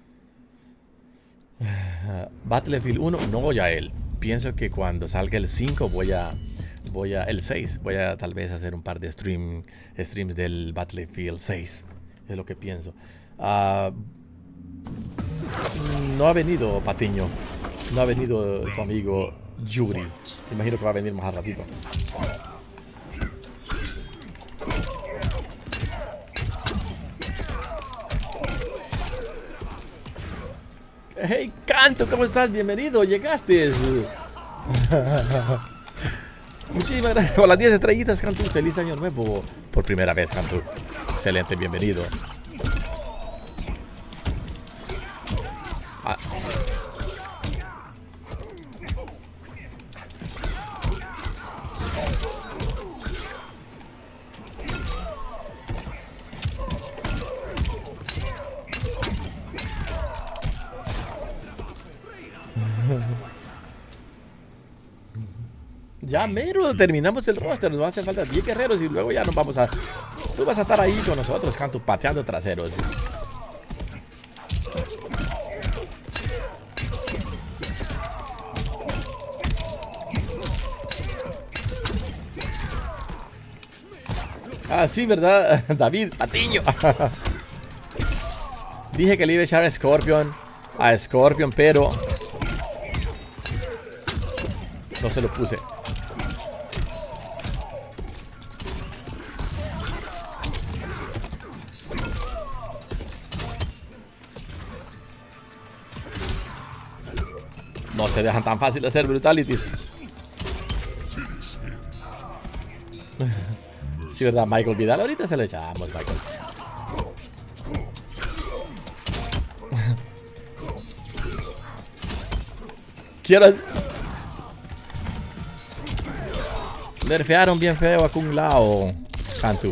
Battlefield 1, no, Yael. Pienso que cuando salga el 5 el 6, voy a tal vez hacer un par de streams del Battlefield 6. Es lo que pienso. No ha venido Patiño. No ha venido tu amigo Yuri. Imagino que va a venir más a ratito. Hey, Canto, ¿cómo estás? Bienvenido, llegaste. Muchísimas gracias por las 10 estrellitas, Canto. Feliz año nuevo. Por primera vez, Canto. Excelente, bienvenido. Ya mero terminamos el roster. Nos hace falta 10 guerreros y luego ya nos vamos a... Tú vas a estar ahí con nosotros, Cantu, pateando traseros. Ah, sí, ¿verdad? David Patiño. Dije que le iba a echar a Scorpion, pero no se lo puse. No se dejan tan fácil hacer brutalities. Sí, ¿verdad? Michael Vidal. Ahorita se lo echamos, Michael. ¿Quieres? Nerfearon bien feo a Kung Lao, Cantu.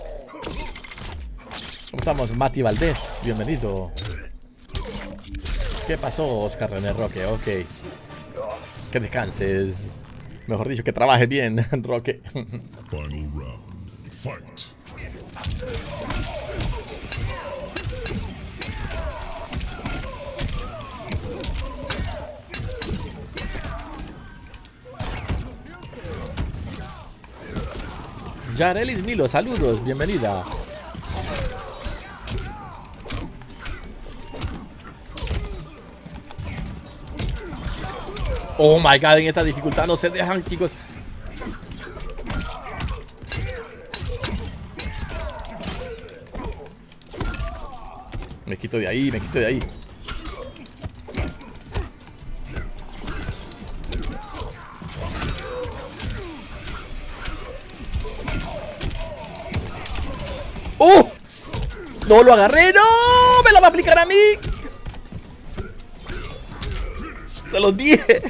¿Cómo estamos? Mati Valdés, bienvenido. ¿Qué pasó, Oscar René Roque? Ok. Que descanses. Mejor dicho, que trabajes bien, Roque. Final round. Fight. Yarelis Milo, saludos, bienvenida. Oh my god, en esta dificultad no se dejan, chicos. Me quito de ahí, me quito de ahí. ¡Oh! ¡No lo agarré! ¡No! ¡Me la va a aplicar a mí! ¡Te lo dije!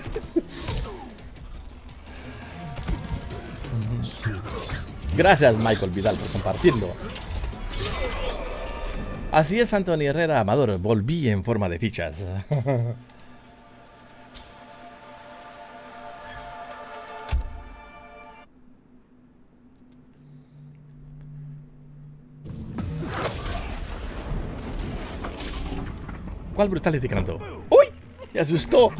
Gracias, Michael Vidal, por compartirlo. Así es, Anthony Herrera Amador. Volví en forma de fichas. ¿Cuál brutality cantó? ¡Uy! ¡Me asustó!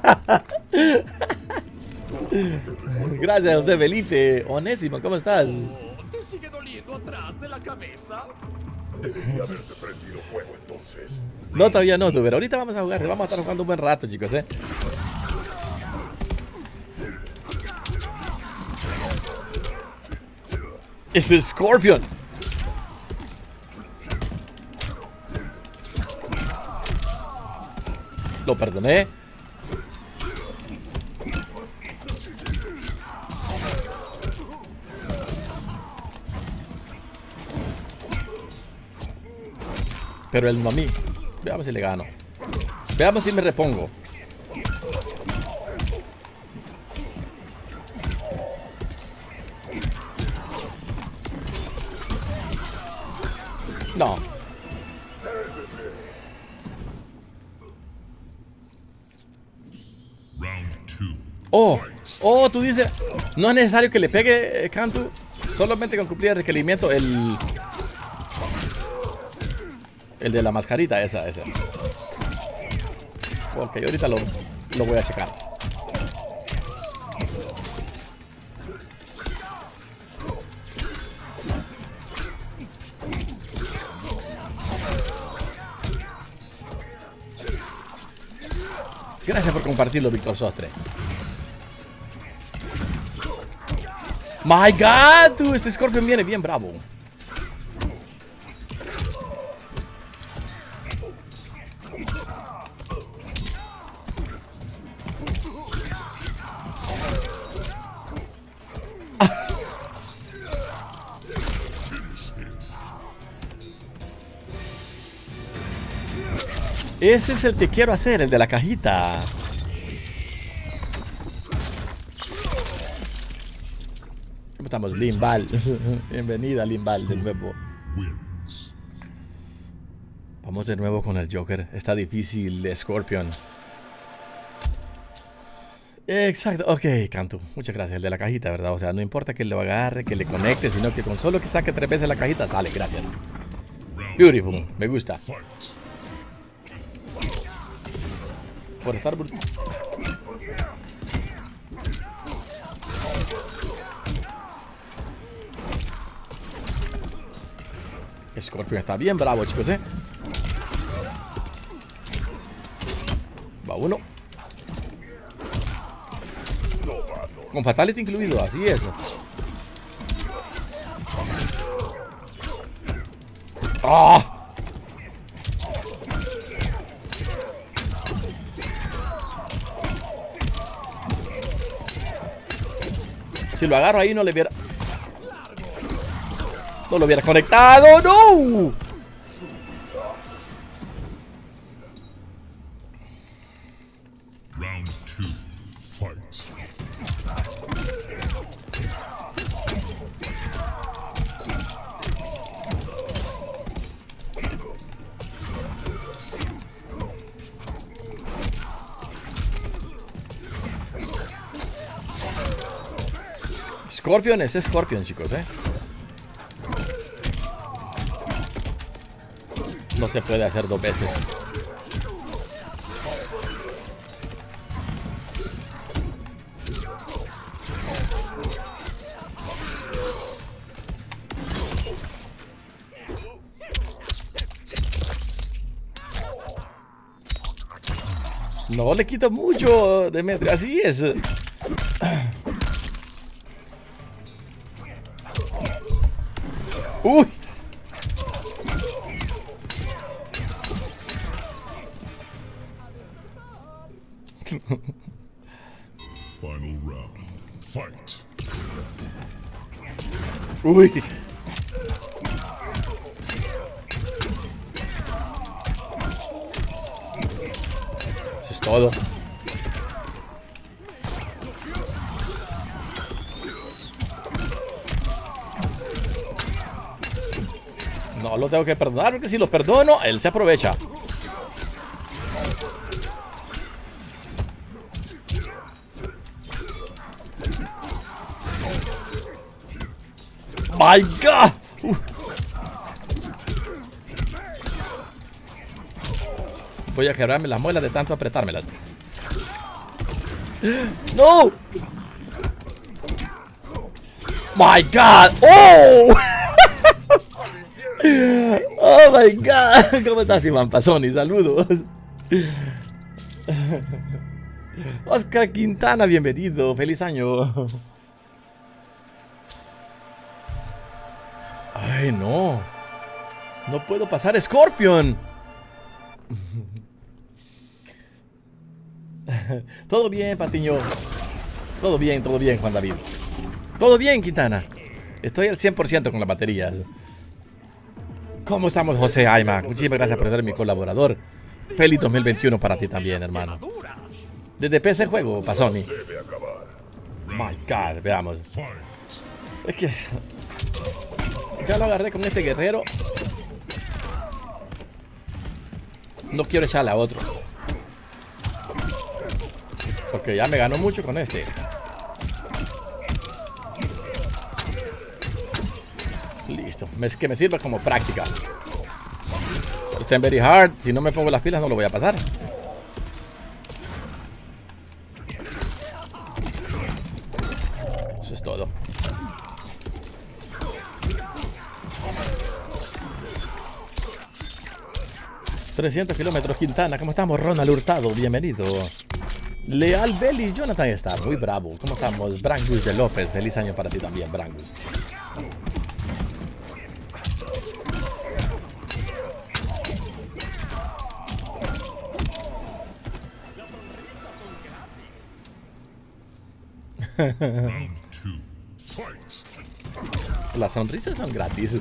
Gracias a usted, Felipe. Onésimo, ¿cómo estás? ¿Te sigue doliendo atrás de la cabeza? Debería haberte prendido fuego entonces. No, todavía no, pero ahorita vamos a jugar. Vamos a estar jugando un buen rato, chicos, Es Scorpion. Lo perdoné. Pero él no a mí. Veamos si le gano. Veamos si me repongo. No. Oh, oh, tú dices, no es necesario que le pegue, Cantu. Solamente con cumplir el requerimiento, el de la mascarita, esa. Ok, ahorita lo voy a checar. Gracias por compartirlo, Víctor Sostre. My God, tú, este Scorpion viene bien bravo. Ese es el que quiero hacer, el de la cajita. ¿Cómo estamos? Limbal. Bienvenida, Limbal, de nuevo. Vamos de nuevo con el Joker. Está difícil, Scorpion. Exacto, ok, Cantu, muchas gracias, el de la cajita, ¿verdad? O sea, no importa que lo agarre, que le conecte, sino que con solo que saque 3 veces la cajita, sale, gracias. Beautiful, me gusta. Por estar... Scorpion está bien bravo, chicos, Va uno. Con Fatality incluido, así es. ¡Ah! Si lo agarro ahí no le hubiera... No lo hubiera conectado, ¡no! Round 2, fight. Scorpion es Scorpion, chicos, No se puede hacer 2 veces. No le quito mucho, Demetrio, así es. ¡Uy! Final round, fight. ¡Uy! Eso es todo. No lo tengo que perdonar porque si lo perdono, él se aprovecha. ¡My God! Voy a quebrarme las muelas de tanto apretármelas. ¡No! ¡My God! ¡Oh! ¡Oh, my God! ¿Cómo estás, Iván Pasoni? Saludos. Oscar Quintana, bienvenido. ¡Feliz año! ¡Ay, no! ¡No puedo pasar Scorpion! Todo bien, Patiño. Todo bien, Juan David. Todo bien, Quintana. Estoy al 100% con las baterías. ¿Cómo estamos, José Ayma? Muchísimas gracias por ser mi colaborador. Feliz 2021 para ti también, hermano. Desde PC juego, Pasoni. My God, veamos. Es que... ya lo agarré con este guerrero. No quiero echarle a otro. Porque ya me ganó mucho con este. Listo. Es que me sirva como práctica. Está en very hard. Si no me pongo las pilas no lo voy a pasar. Eso es todo. $300 kilómetros, Quintana. ¿Cómo estamos? Ronald Hurtado, bienvenido. Leal Belly, Jonathan está muy bravo. ¿Cómo estamos? Brangus de López, feliz año para ti también, Brangus. Round 2, fight. Las sonrisas son gratis.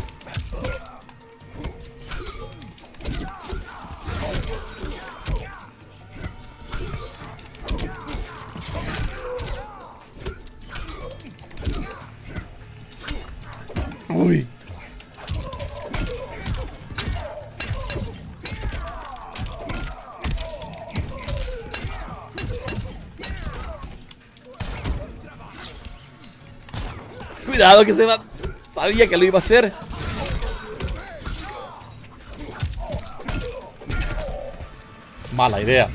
Uy. Cuidado que se va. Sabía que lo iba a hacer. Mala idea.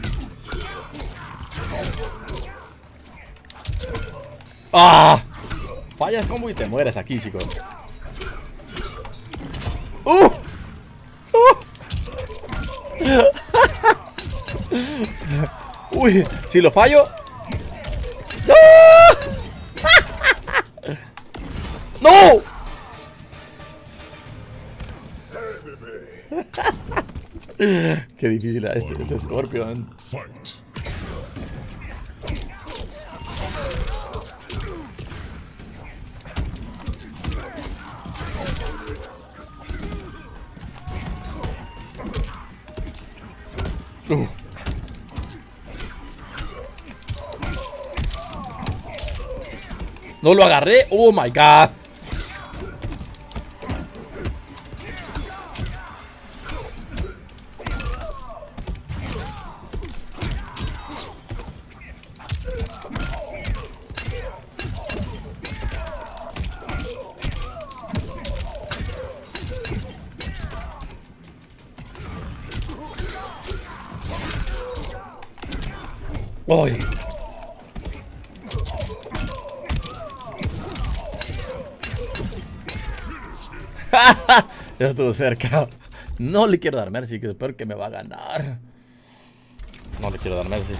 ¡Ah! Fallas combo y te mueres aquí, chicos. Uy, si lo fallo. ¡No! Qué difícil es este Scorpion. No lo agarré. Oh my god. ¡Ay! Ya estuvo cerca. No le quiero dar mercy, que es peor que me va a ganar. No le quiero dar mercy.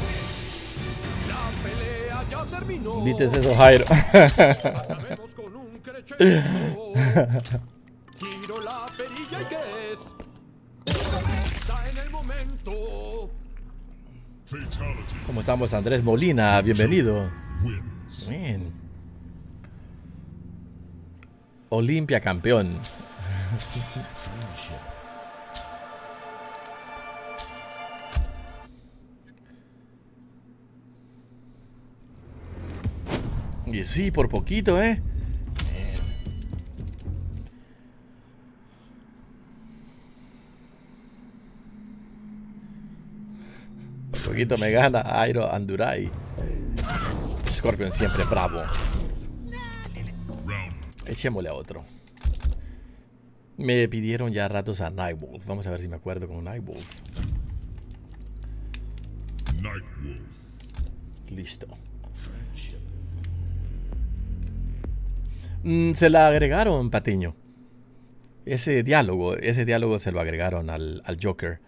La pelea ya terminó. Dices eso, Jairo. Acabemos con un crescendo. Giro la perilla y ¿qué es? Está en el momento. ¿Cómo estamos, Andrés Molina? Bienvenido. Bien. Olimpia campeón. Y sí, por poquito, ¿eh? Por poquito me gana Airo Andurai. Scorpion siempre bravo. Echémosle a otro. Me pidieron ya ratos a Nightwolf. Vamos a ver si me acuerdo con Nightwolf. Listo. Se la agregaron, Patiño. Ese diálogo se lo agregaron al Joker.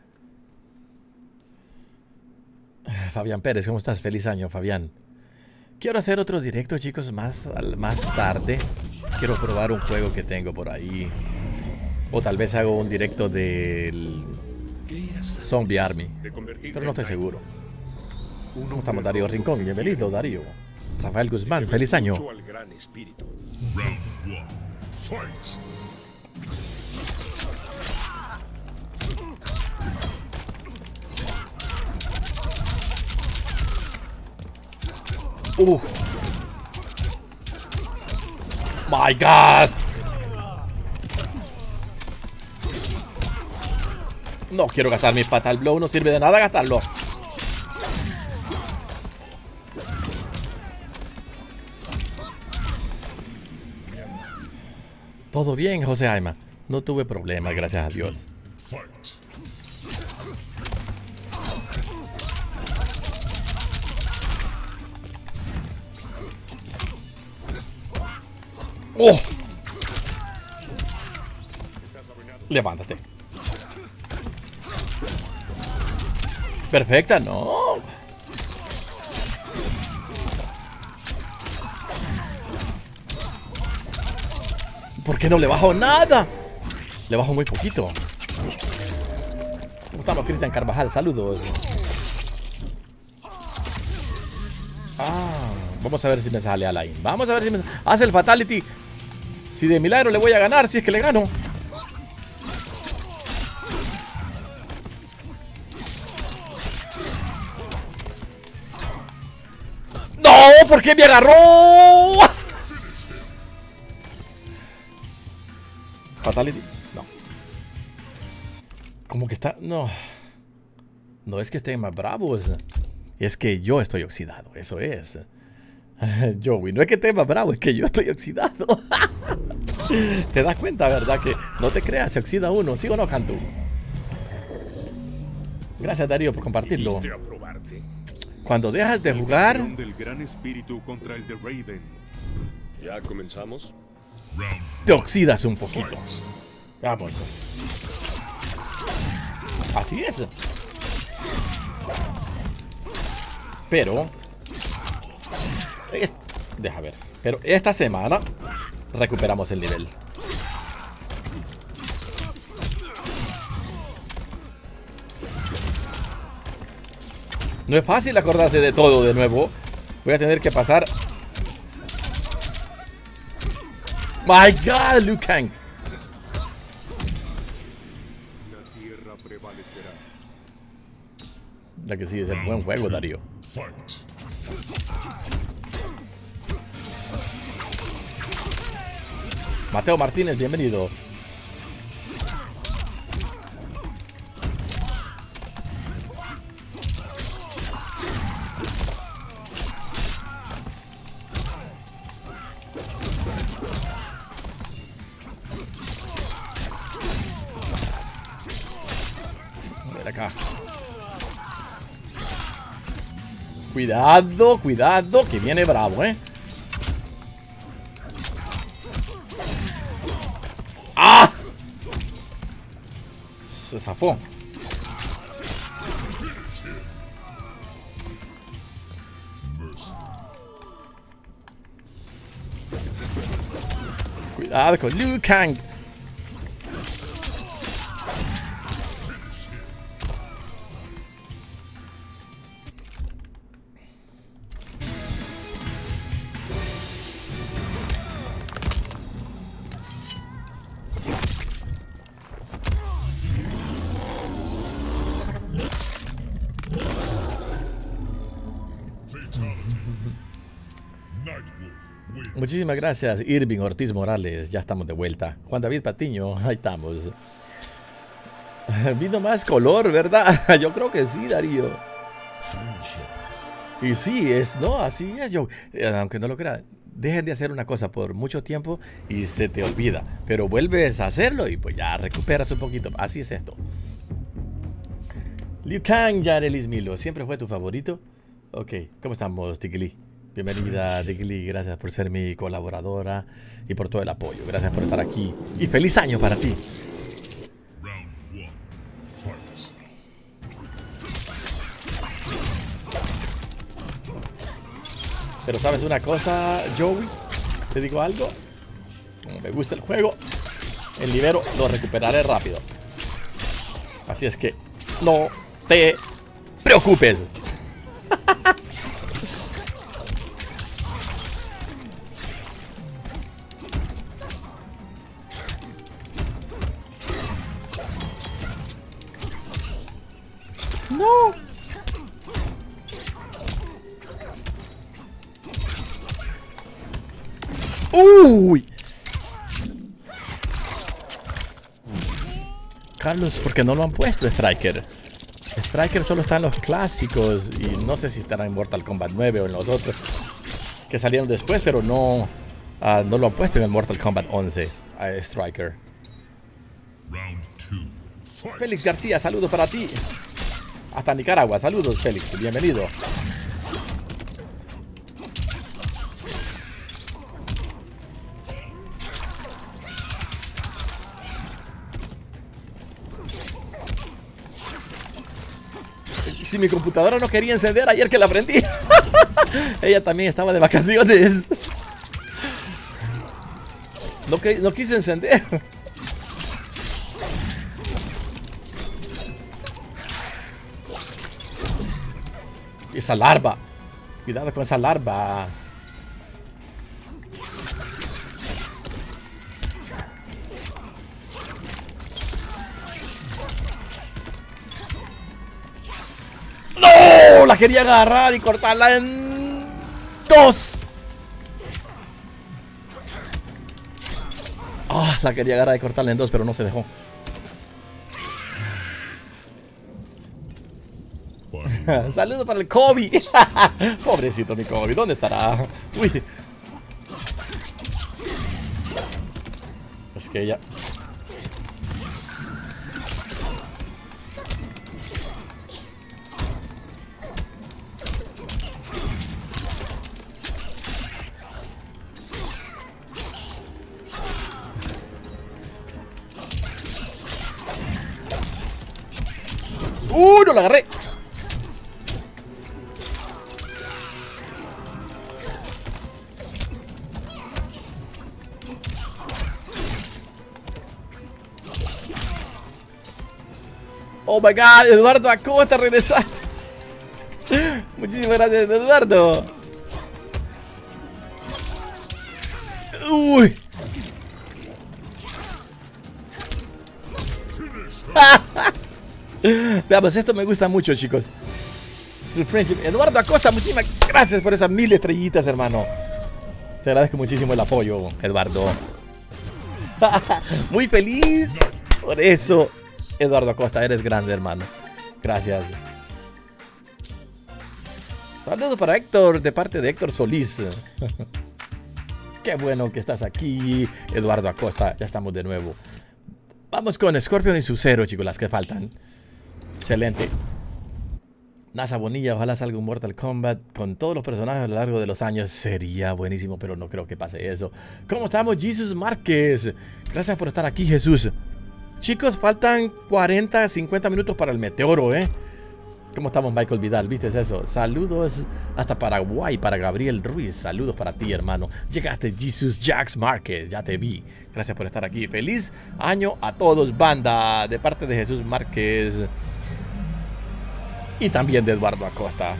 Fabián Pérez, ¿cómo estás? Feliz año, Fabián. Quiero hacer otro directo, chicos, más tarde. Quiero probar un juego que tengo por ahí. O tal vez hago un directo del Zombie Army. Pero no estoy seguro. ¿Cómo estamos, Darío Rincón? Bienvenido, Darío. Rafael Guzmán, feliz año. My God. No quiero gastar mi Fatal Blow, no sirve de nada gastarlo. Todo bien, José Aima. No tuve problemas, gracias a Dios. ¡Oh! Levántate. Perfecta, no. ¿Por qué no le bajo nada? Le bajo muy poquito. ¿Cómo estamos, Cristian Carvajal? Saludos. Vamos a ver si me sale Alain. Vamos a ver si me hace el Fatality. Si de milagro le voy a ganar, si es que le gano. ¡No! ¿Por qué me agarró? Fatality. No. Como que está... No. No es que estén más bravos. Es que yo estoy oxidado. Eso es. Joey, no es que estés más bravo, es que yo estoy oxidado. ¿Te das cuenta, verdad? Que no te creas, se oxida uno. ¿Sí o no, Cantu? Gracias, Darío, por compartirlo. ¿Viniste a probarte? Cuando dejas de jugar... El del gran espíritu contra el de Raiden. ¿Ya comenzamos? te oxidas un poquito. Vamos. Así es. Pero... deja ver. Pero esta semana recuperamos el nivel. No es fácil acordarse de todo de nuevo. Voy a tener que pasar... My God, Liu Kang. La tierra prevalecerá. Ya que sí, es el buen juego, Darío. Mateo Martínez, bienvenido. A ver acá. Cuidado, cuidado, que viene bravo, ¡Ah! Se zafó. Cuidado con Liu Kang. Muchísimas gracias, Irving Ortiz Morales. Ya estamos de vuelta. Juan David Patiño, ahí estamos. Vino más color, ¿verdad? Yo creo que sí, Darío. Y sí, así es, yo. Aunque no lo crean, dejen de hacer una cosa por mucho tiempo y se te olvida. Pero vuelves a hacerlo y pues ya recuperas un poquito. Así es esto. Liu Kang, Yarelis Milo, ¿siempre fue tu favorito? Ok, ¿cómo estamos, Tigli? Bienvenida, Tigli, gracias por ser mi colaboradora y por todo el apoyo. Gracias por estar aquí. Y feliz año para ti. Pero ¿sabes una cosa, Joey? ¿Te digo algo? Como me gusta el juego, el libero lo recuperaré rápido. Así es que no te preocupes. No. Uy. Carlos, ¿por qué no lo han puesto, Striker? Striker solo está en los clásicos y no sé si estará en Mortal Kombat 9 o en los otros que salieron después, pero no, no lo han puesto en el Mortal Kombat 11 a Striker. Félix García, saludos para ti. Hasta Nicaragua, saludos Félix, bienvenido. Si mi computadora no quería encender ayer que la prendí. Ella también estaba de vacaciones. No quiso encender. Esa larva. Cuidado con esa larva. ¡No! La quería agarrar y cortarla en dos. Ah, la quería agarrar y cortarla en dos, pero no se dejó. Saludos para el Kobe. Pobrecito mi Kobe, ¿dónde estará? Uy. Es que ella... ¡No la agarré! Oh my god, Eduardo Acosta, regresaste. Muchísimas gracias, Eduardo. Uy. Veamos, esto me gusta mucho, chicos. Eduardo Acosta, muchísimas gracias por esas 1000 estrellitas, hermano. Te agradezco muchísimo el apoyo, Eduardo. Muy feliz por eso. Eduardo Acosta, eres grande, hermano. Gracias. Saludos para Héctor, de parte de Héctor Solís. Qué bueno que estás aquí, Eduardo Acosta. Ya estamos de nuevo. Vamos con Scorpion y Sub-Zero, chicos, las que faltan. Excelente. NASA Bonilla, ojalá salga un Mortal Kombat con todos los personajes a lo largo de los años. Sería buenísimo, pero no creo que pase eso. ¿Cómo estamos, Jesús Márquez? Gracias por estar aquí, Jesús. Chicos, faltan 40, 50 minutos para el meteoro, ¿eh? ¿Cómo estamos, Michael Vidal? ¿Viste eso? Saludos hasta Paraguay, para Gabriel Ruiz. Saludos para ti, hermano. Llegaste, Jesus Jax Márquez. Ya te vi. Gracias por estar aquí. Feliz año a todos, banda. De parte de Jesús Márquez. Y también de Eduardo Acosta.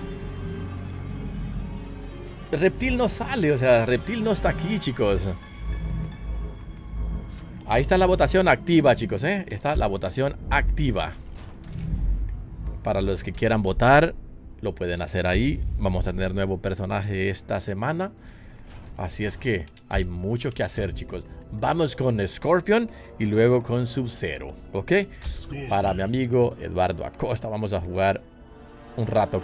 El Reptil no sale, o sea, Reptil no está aquí, chicos. Ahí está la votación activa, chicos, ¿eh? Está la votación activa. Para los que quieran votar, lo pueden hacer ahí. Vamos a tener nuevo personaje esta semana. Así es que hay mucho que hacer, chicos. Vamos con Scorpion y luego con Sub-Zero, ¿ok? Para mi amigo Eduardo Acosta vamos a jugar un rato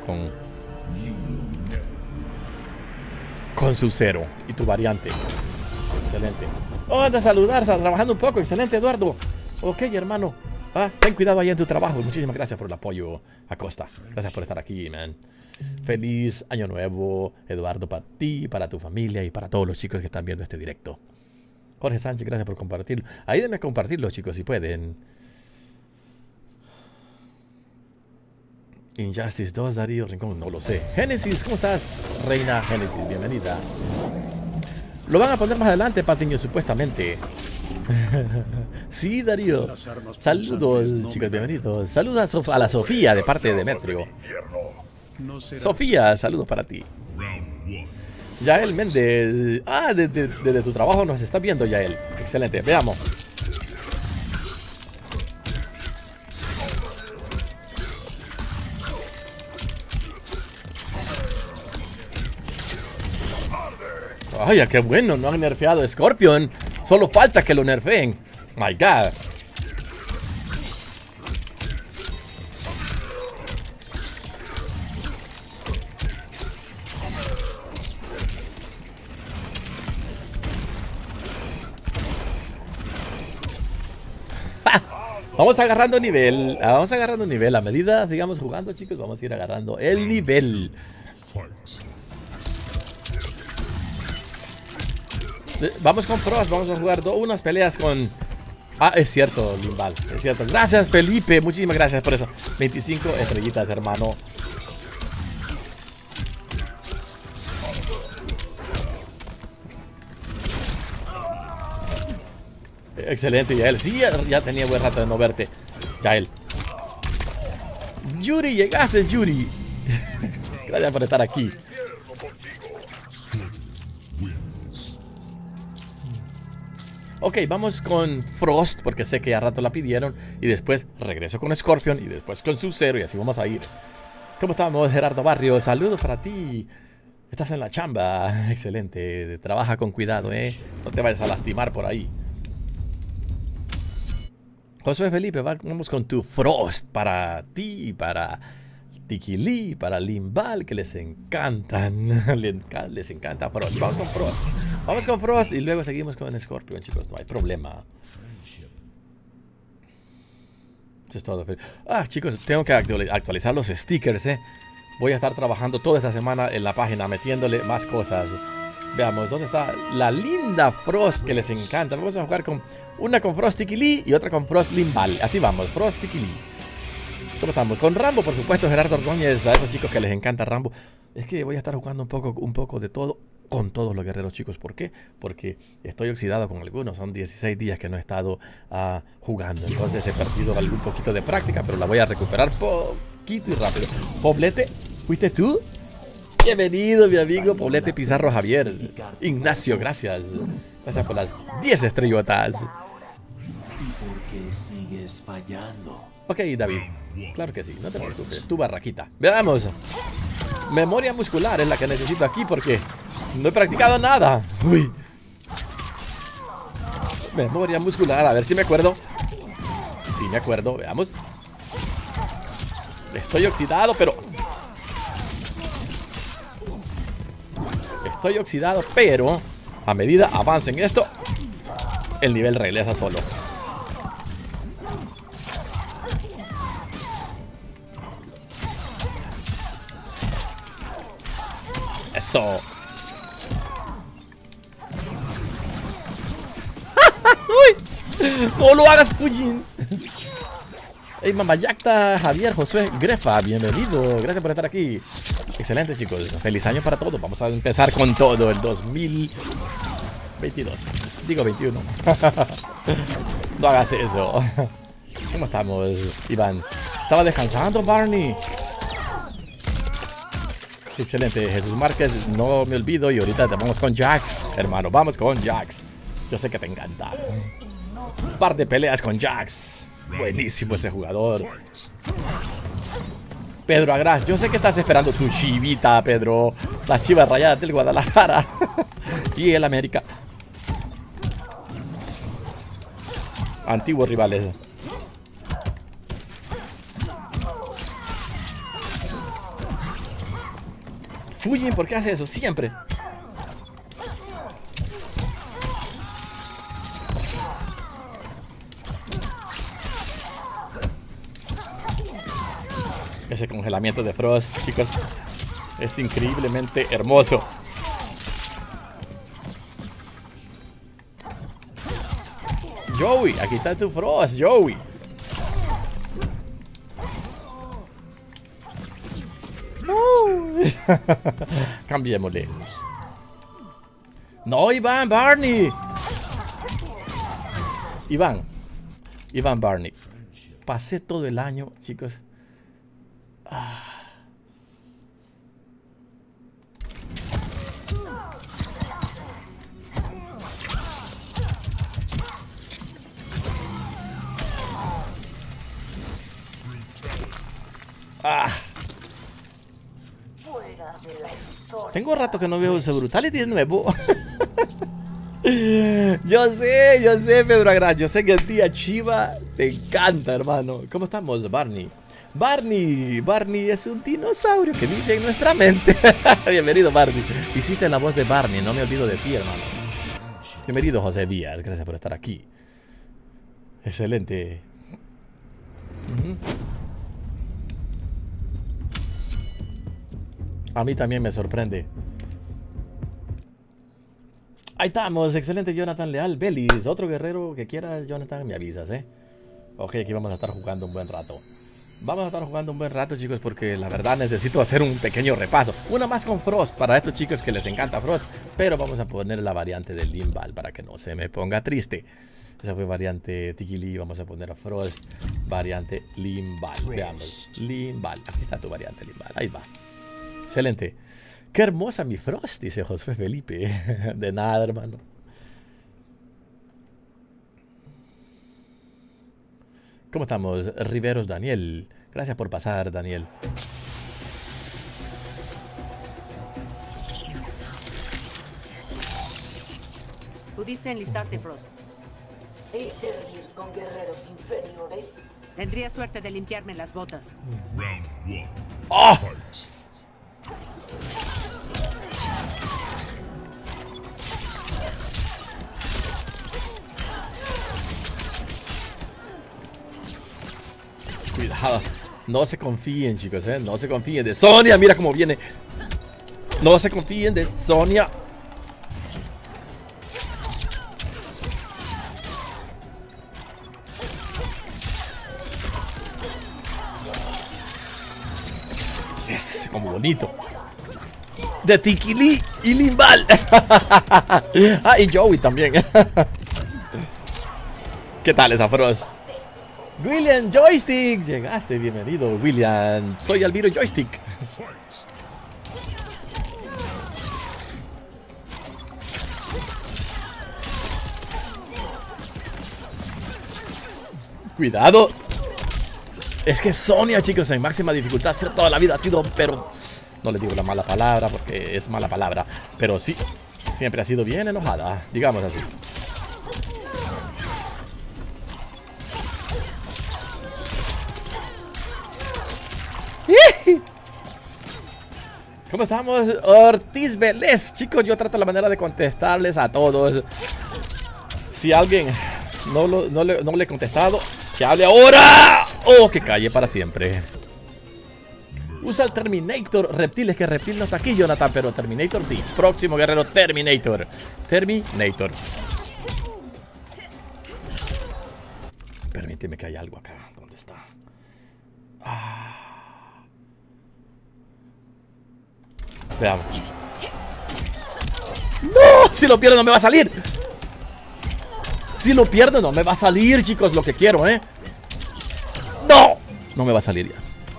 con Sub-Zero y tu variante. Excelente. Oh, anda a saludar, está trabajando un poco. Excelente, Eduardo. Ok, hermano. Ten cuidado ahí en tu trabajo. Muchísimas gracias por el apoyo, Acosta. Gracias por estar aquí, man. Feliz año nuevo, Eduardo, para ti, para tu familia y para todos los chicos que están viendo este directo. Jorge Sánchez, gracias por compartirlo. Ayúdenme a compartirlo, chicos, si pueden. Injustice 2, Darío Rincón, no lo sé. Génesis, ¿cómo estás, reina Génesis? Bienvenida. Lo van a poner más adelante, Patiño, supuestamente. Sí, Darío. Saludos, chicos, bienvenidos. Saludos a la Sofía, de parte de Demetrio. Sofía, saludos para ti. Yael Méndez. Desde tu trabajo nos está viendo, Yael. Excelente, veamos. Ay, qué bueno, no han nerfeado a Scorpion. Solo falta que lo nerfeen. My God. Vamos agarrando nivel. Vamos agarrando nivel. A medida sigamos jugando, chicos, vamos a ir agarrando el nivel. Vamos con Frost, vamos a jugar unas peleas con... es cierto, Limbal, es cierto. Gracias, Felipe, muchísimas gracias por eso. 25 estrellitas, hermano. Excelente, Yael. Sí, ya tenía buen rato de no verte, Yael. Yuri, llegaste, Yuri. Gracias por estar aquí. Ok, vamos con Frost, porque sé que ya rato la pidieron. Y después regreso con Scorpion. Y después con Sub-Zero. Y así vamos a ir. ¿Cómo estamos, Gerardo Barrio? Saludos para ti. Estás en la chamba. Excelente. Trabaja con cuidado, ¿eh? No te vayas a lastimar por ahí. Josué Felipe, vamos con tu Frost. Para ti y para Tikili, para Limbal, que les encantan. Les encanta Frost. Vamos con Frost. Vamos con Frost y luego seguimos con Scorpion, chicos. No hay problema. Eso es todo. Chicos, tengo que actualizar los stickers, Voy a estar trabajando toda esta semana en la página, metiéndole más cosas. Veamos, ¿dónde está la linda Frost que les encanta? Vamos a jugar con una con Frost Tikili y otra con Frost Limbal. Así vamos, Frost Tikili. ¿Cómo estamos? Con Rambo, por supuesto, Gerardo Ordóñez, a esos chicos que les encanta Rambo. Es que voy a estar jugando un poco de todo con todos los guerreros, chicos. ¿Por qué? Porque estoy oxidado con algunos. Son 16 días que no he estado jugando. Entonces he perdido algún poquito de práctica, pero la voy a recuperar poquito y rápido. Poblete, ¿fuiste tú? Bienvenido, mi amigo Poblete Pizarro Javier. Ignacio, gracias. Gracias por las 10 estrellotas. ¿Y por qué sigues fallando? Ok, David. Claro que sí, no te preocupes. Tu barraquita. Veamos. Memoria muscular es la que necesito aquí porque no he practicado nada. Uy. Memoria muscular, a ver si me acuerdo. Sí, me acuerdo, veamos. Estoy oxidado, pero... Estoy oxidado, pero... A medida avanzo en esto, el nivel regresa solo. Eso. ¡Uy! ¡No lo hagas, Pujin! Hey, Mamayacta, Javier, Josué, Grefa, bienvenido. Gracias por estar aquí. Excelente, chicos. Feliz año para todos. Vamos a empezar con todo el 2022. Digo 21. No hagas eso. ¿Cómo estamos, Iván? Estaba descansando, Barney. Excelente, Jesús Márquez, no me olvido. Y ahorita te vamos con Jax, hermano, vamos con Jax. Yo sé que te encanta. Un par de peleas con Jax. Buenísimo ese jugador. Pedro Agras, yo sé que estás esperando tu chivita, Pedro. Las Chivas Rayadas del Guadalajara. Y el América. Antiguos rivales. Fujin, ¿por qué hace eso? Siempre. Ese congelamiento de Frost, chicos, es increíblemente hermoso. Joey, aquí está tu Frost, Joey. Cambiémosle. No, Iván, Barney. Iván Barney. Pasé todo el año, chicos. Tengo rato que no veo ese Brutality de nuevo. Yo sé, Pedro Agras. Yo sé que el día Chiva te encanta, hermano. ¿Cómo estamos, Barney? Barney es un dinosaurio que vive en nuestra mente. Bienvenido, Barney. Hiciste la voz de Barney, no me olvido de ti, hermano. Bienvenido, José Díaz. Gracias por estar aquí. Excelente. A mí también me sorprende. Ahí estamos, excelente, Jonathan Leal. Belis, otro guerrero que quieras, Jonathan, me avisas, Ok, aquí vamos a estar jugando un buen rato. Vamos a estar jugando un buen rato, chicos, porque la verdad necesito hacer un pequeño repaso. Una más con Frost, para estos chicos que les encanta Frost. Pero vamos a poner la variante del Limbal para que no se me ponga triste. Esa fue variante Tikili, vamos a poner a Frost, variante Limbal. Veamos, Limbal, aquí está tu variante Limbal, ahí va. Excelente. Qué hermosa mi Frost, dice Josué Felipe. De nada, hermano. ¿Cómo estamos? Riveros Daniel. Gracias por pasar, Daniel. Pudiste enlistarte, Frost. ¿Y servir con guerreros inferiores? Tendría suerte de limpiarme las botas. ¡Oh! Cuidado. No se confíen, chicos, no se confíen de Sonia. Mira cómo viene. No se confíen de Sonia. Es como bonito. De Tikili y Limbal. Ah, y Joey también. ¿Qué tal esa Frost? William Joystick, llegaste, bienvenido William. Soy Alviro Joystick. Cuidado. Es que Sonia, chicos, en máxima dificultad toda la vida ha sido, pero no le digo la mala palabra porque es mala palabra, pero sí, siempre ha sido bien enojada, digamos así. ¿Cómo estamos? Ortiz Vélez. Chicos, yo trato la manera de contestarles a todos. Si alguien no le he contestado, que hable ahora o que calle para siempre. Usa el Terminator. Reptiles, que Reptil no está aquí, Jonathan, pero Terminator sí. Próximo guerrero, Terminator. Terminator. Permíteme que hay algo acá. ¿Dónde está? Veamos. ¡No! Si lo pierdo no me va a salir. Si lo pierdo no me va a salir, chicos, lo que quiero, ¡No! No me va a salir ya.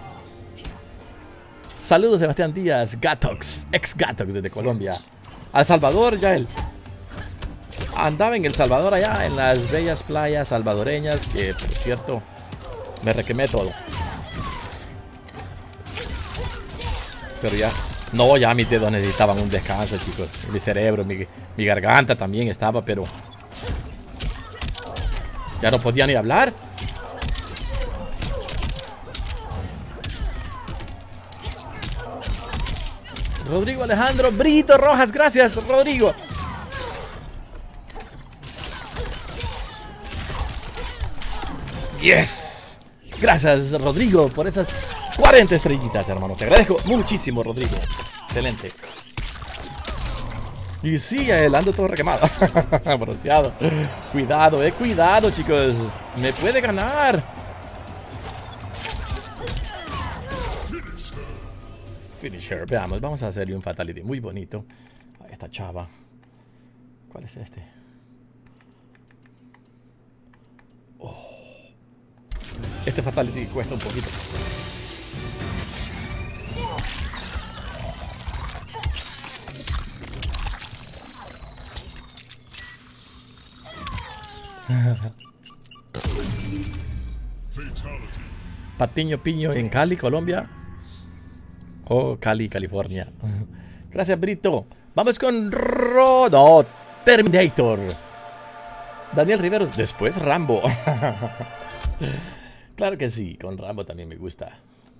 Saludos, Sebastián Díaz, Gatox, ex Gatox desde Colombia. Al Salvador, ya él andaba en El Salvador, allá en las bellas playas salvadoreñas, que por cierto me requemé todo. Pero ya, no, ya mis dedos necesitaban un descanso, chicos. Mi cerebro, mi garganta también estaba, pero ya no podía ni hablar. Rodrigo Alejandro Brito Rojas, gracias, Rodrigo. Yes. Gracias, Rodrigo, por esas 40 estrellitas, hermano. Te agradezco muchísimo, Rodrigo. Excelente. Y sí, él ando todo requemado. Bronceado. Cuidado, cuidado, chicos. Me puede ganar. Finisher. Veamos, vamos a hacerle un fatality muy bonito a esta chava. ¿Cuál es este? Oh. Este fatality cuesta un poquito. Patiño Piño en Cali, Colombia. Oh, Cali, California. Gracias, Brito. Vamos con Rodo Terminator. Daniel Rivero. Después Rambo. Claro que sí, con Rambo también me gusta.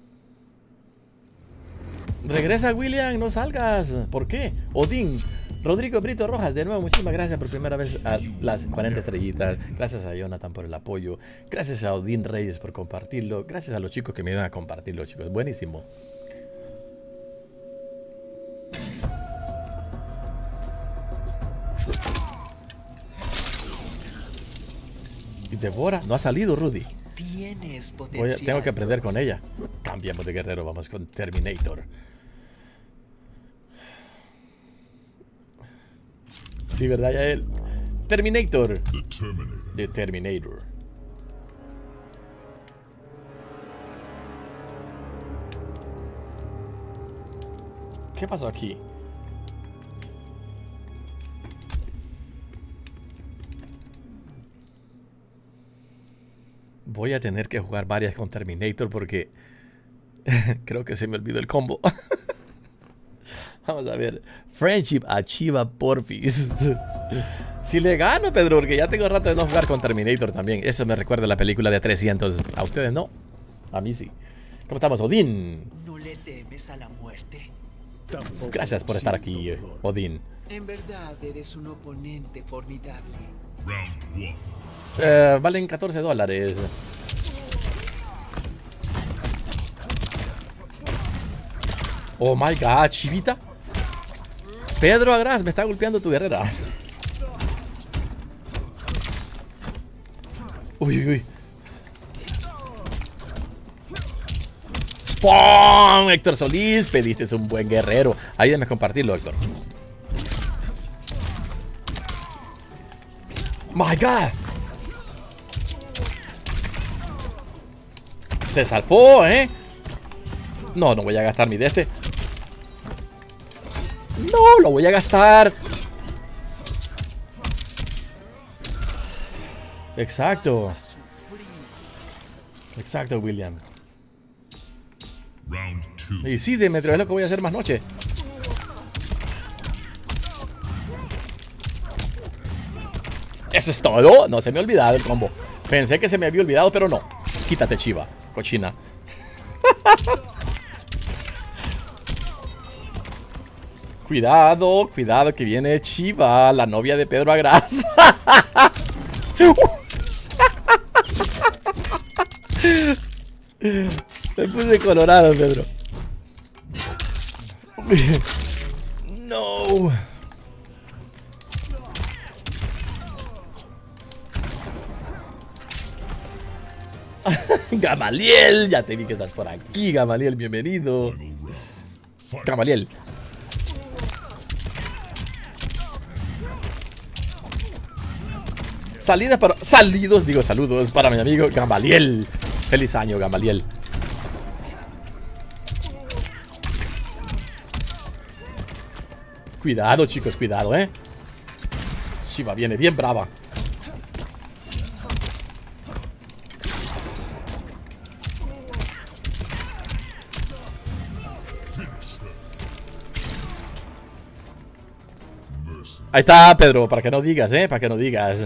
Regresa, William, no salgas. ¿Por qué? Odín. Rodrigo Brito Rojas, de nuevo, muchísimas gracias por primera vez a las 40 estrellitas. Gracias a Jonathan por el apoyo. Gracias a Odín Reyes por compartirlo. Gracias a los chicos que me iban a compartirlo, chicos. Buenísimo. Y Devora no ha salido, Rudy. Tienes potencial. Tengo que aprender con ella. Cambiamos de guerrero, vamos con Terminator. Sí, ¿verdad, Yael? Terminator. The Terminator. ¿Qué pasó aquí? Voy a tener que jugar varias con Terminator porque creo que se me olvidó el combo. Vamos a ver. Friendship a Chiva Porfis. Si le gano, Pedro, porque ya tengo rato de no jugar con Terminator también. Eso me recuerda a la película de 300. ¿A ustedes no? A mí sí. ¿Cómo estamos, Odín? ¿No le temes a la muerte? Gracias por estar aquí, Odín. En verdad eres un oponente formidable. Valen $14. Oh my god, chivita. Pedro Agras, me está golpeando tu guerrera. Uy, uy, uy. ¡Pum! Héctor Solís, pediste un buen guerrero. Ayúdame a compartirlo, Héctor. My god. Se salvó, ¿eh? No, no voy a gastar mi de este. No, lo voy a gastar. Exacto. Exacto, William. Y sí, Demetrio, es lo que voy a hacer más noche. Eso es todo. No se me ha olvidado el combo. Pensé que se me había olvidado, pero no. Quítate, chiva, cochina. Cuidado, cuidado, que viene Chiva, la novia de Pedro Agras. Me puse colorado, Pedro. No. Gamaliel, ya te vi que estás por aquí, Gamaliel, bienvenido. Gamaliel. Saludos para mi amigo Gamaliel. Feliz año, Gamaliel. Cuidado, chicos, cuidado, Shiva viene bien brava. Ahí está, Pedro, para que no digas, para que no digas.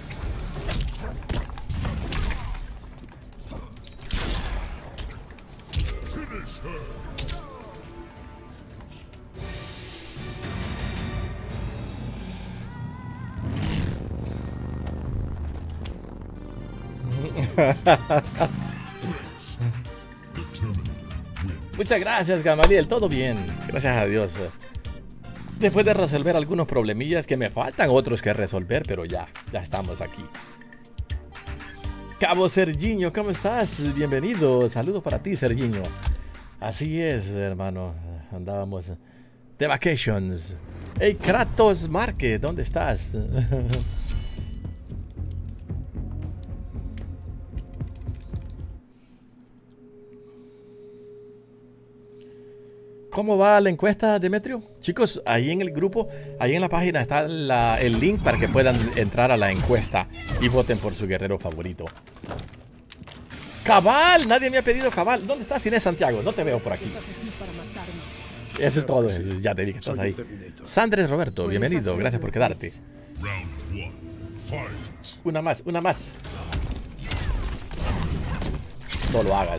Muchas gracias, Gamaliel, todo bien, gracias a Dios. Después de resolver algunos problemillas que me faltan, otros que resolver, pero ya estamos aquí. Cabo Sergiño, ¿cómo estás? Bienvenido, saludos para ti, Sergiño. Así es, hermano, andábamos de vacations. Hey, Kratos Marque, ¿dónde estás? ¿Cómo va la encuesta, Demetrio? Chicos, ahí en el grupo, ahí en la página está el link para que puedan entrar a la encuesta y voten por su guerrero favorito. ¡Cabal! Nadie me ha pedido Cabal. ¿Dónde estás, Inés Santiago? No te veo por aquí. Eso es todo. Ya te vi que estás ahí. Sandres Roberto, bienvenido. Gracias por quedarte. Una más, una más. No lo hagas.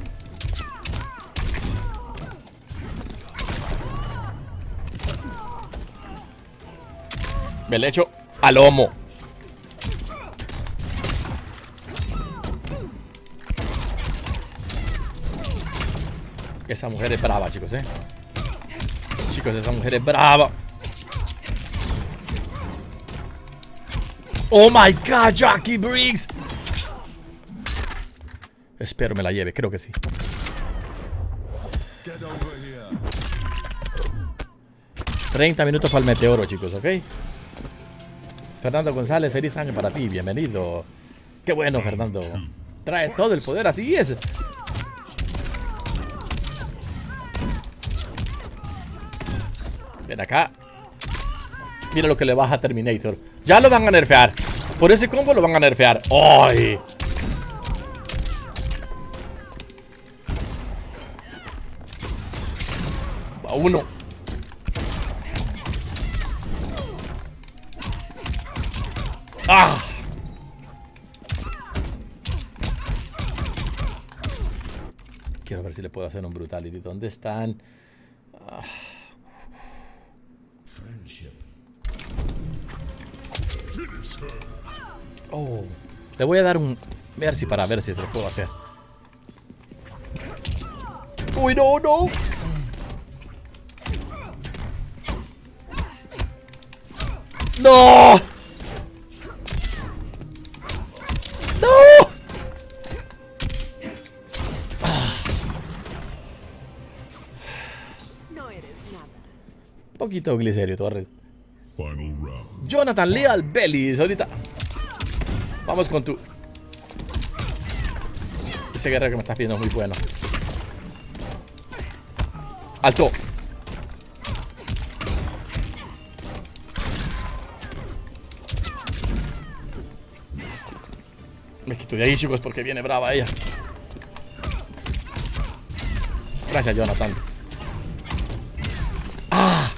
Me le echo al lomo. Esa mujer es brava, chicos, Chicos, esa mujer es brava. Oh my god, Jackie Briggs. Espero me la lleve, creo que sí. $30 minutos para el meteoro, chicos, ¿ok? Fernando González, feliz año para ti, bienvenido. Qué bueno, Fernando. Trae todo el poder, así es. Ven acá. Mira lo que le baja a Terminator. Ya lo van a nerfear. Por ese combo lo van a nerfear. ¡Ay! Va uno. ¡Ah! Quiero ver si le puedo hacer un brutality. ¿Dónde están? Ah. Oh, le voy a dar un Mercy para ver si se lo puedo hacer. ¡Uy, no, no! ¡No! ¡No! No eres nada. Poquito glicerio, Torres. Jonathan Leal Bellis, ahorita. Vamos con tu. Ese guerrero que me estás pidiendo es muy bueno. Alto. Me quito de ahí, chicos, porque viene brava ella. Gracias, Jonathan. ¡Ah!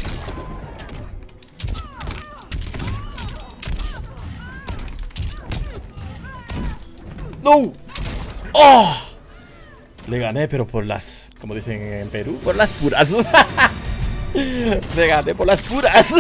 ¡No! ¡Oh! Le gané, pero por las... como dicen en Perú, por las puras. Le gané por las puras.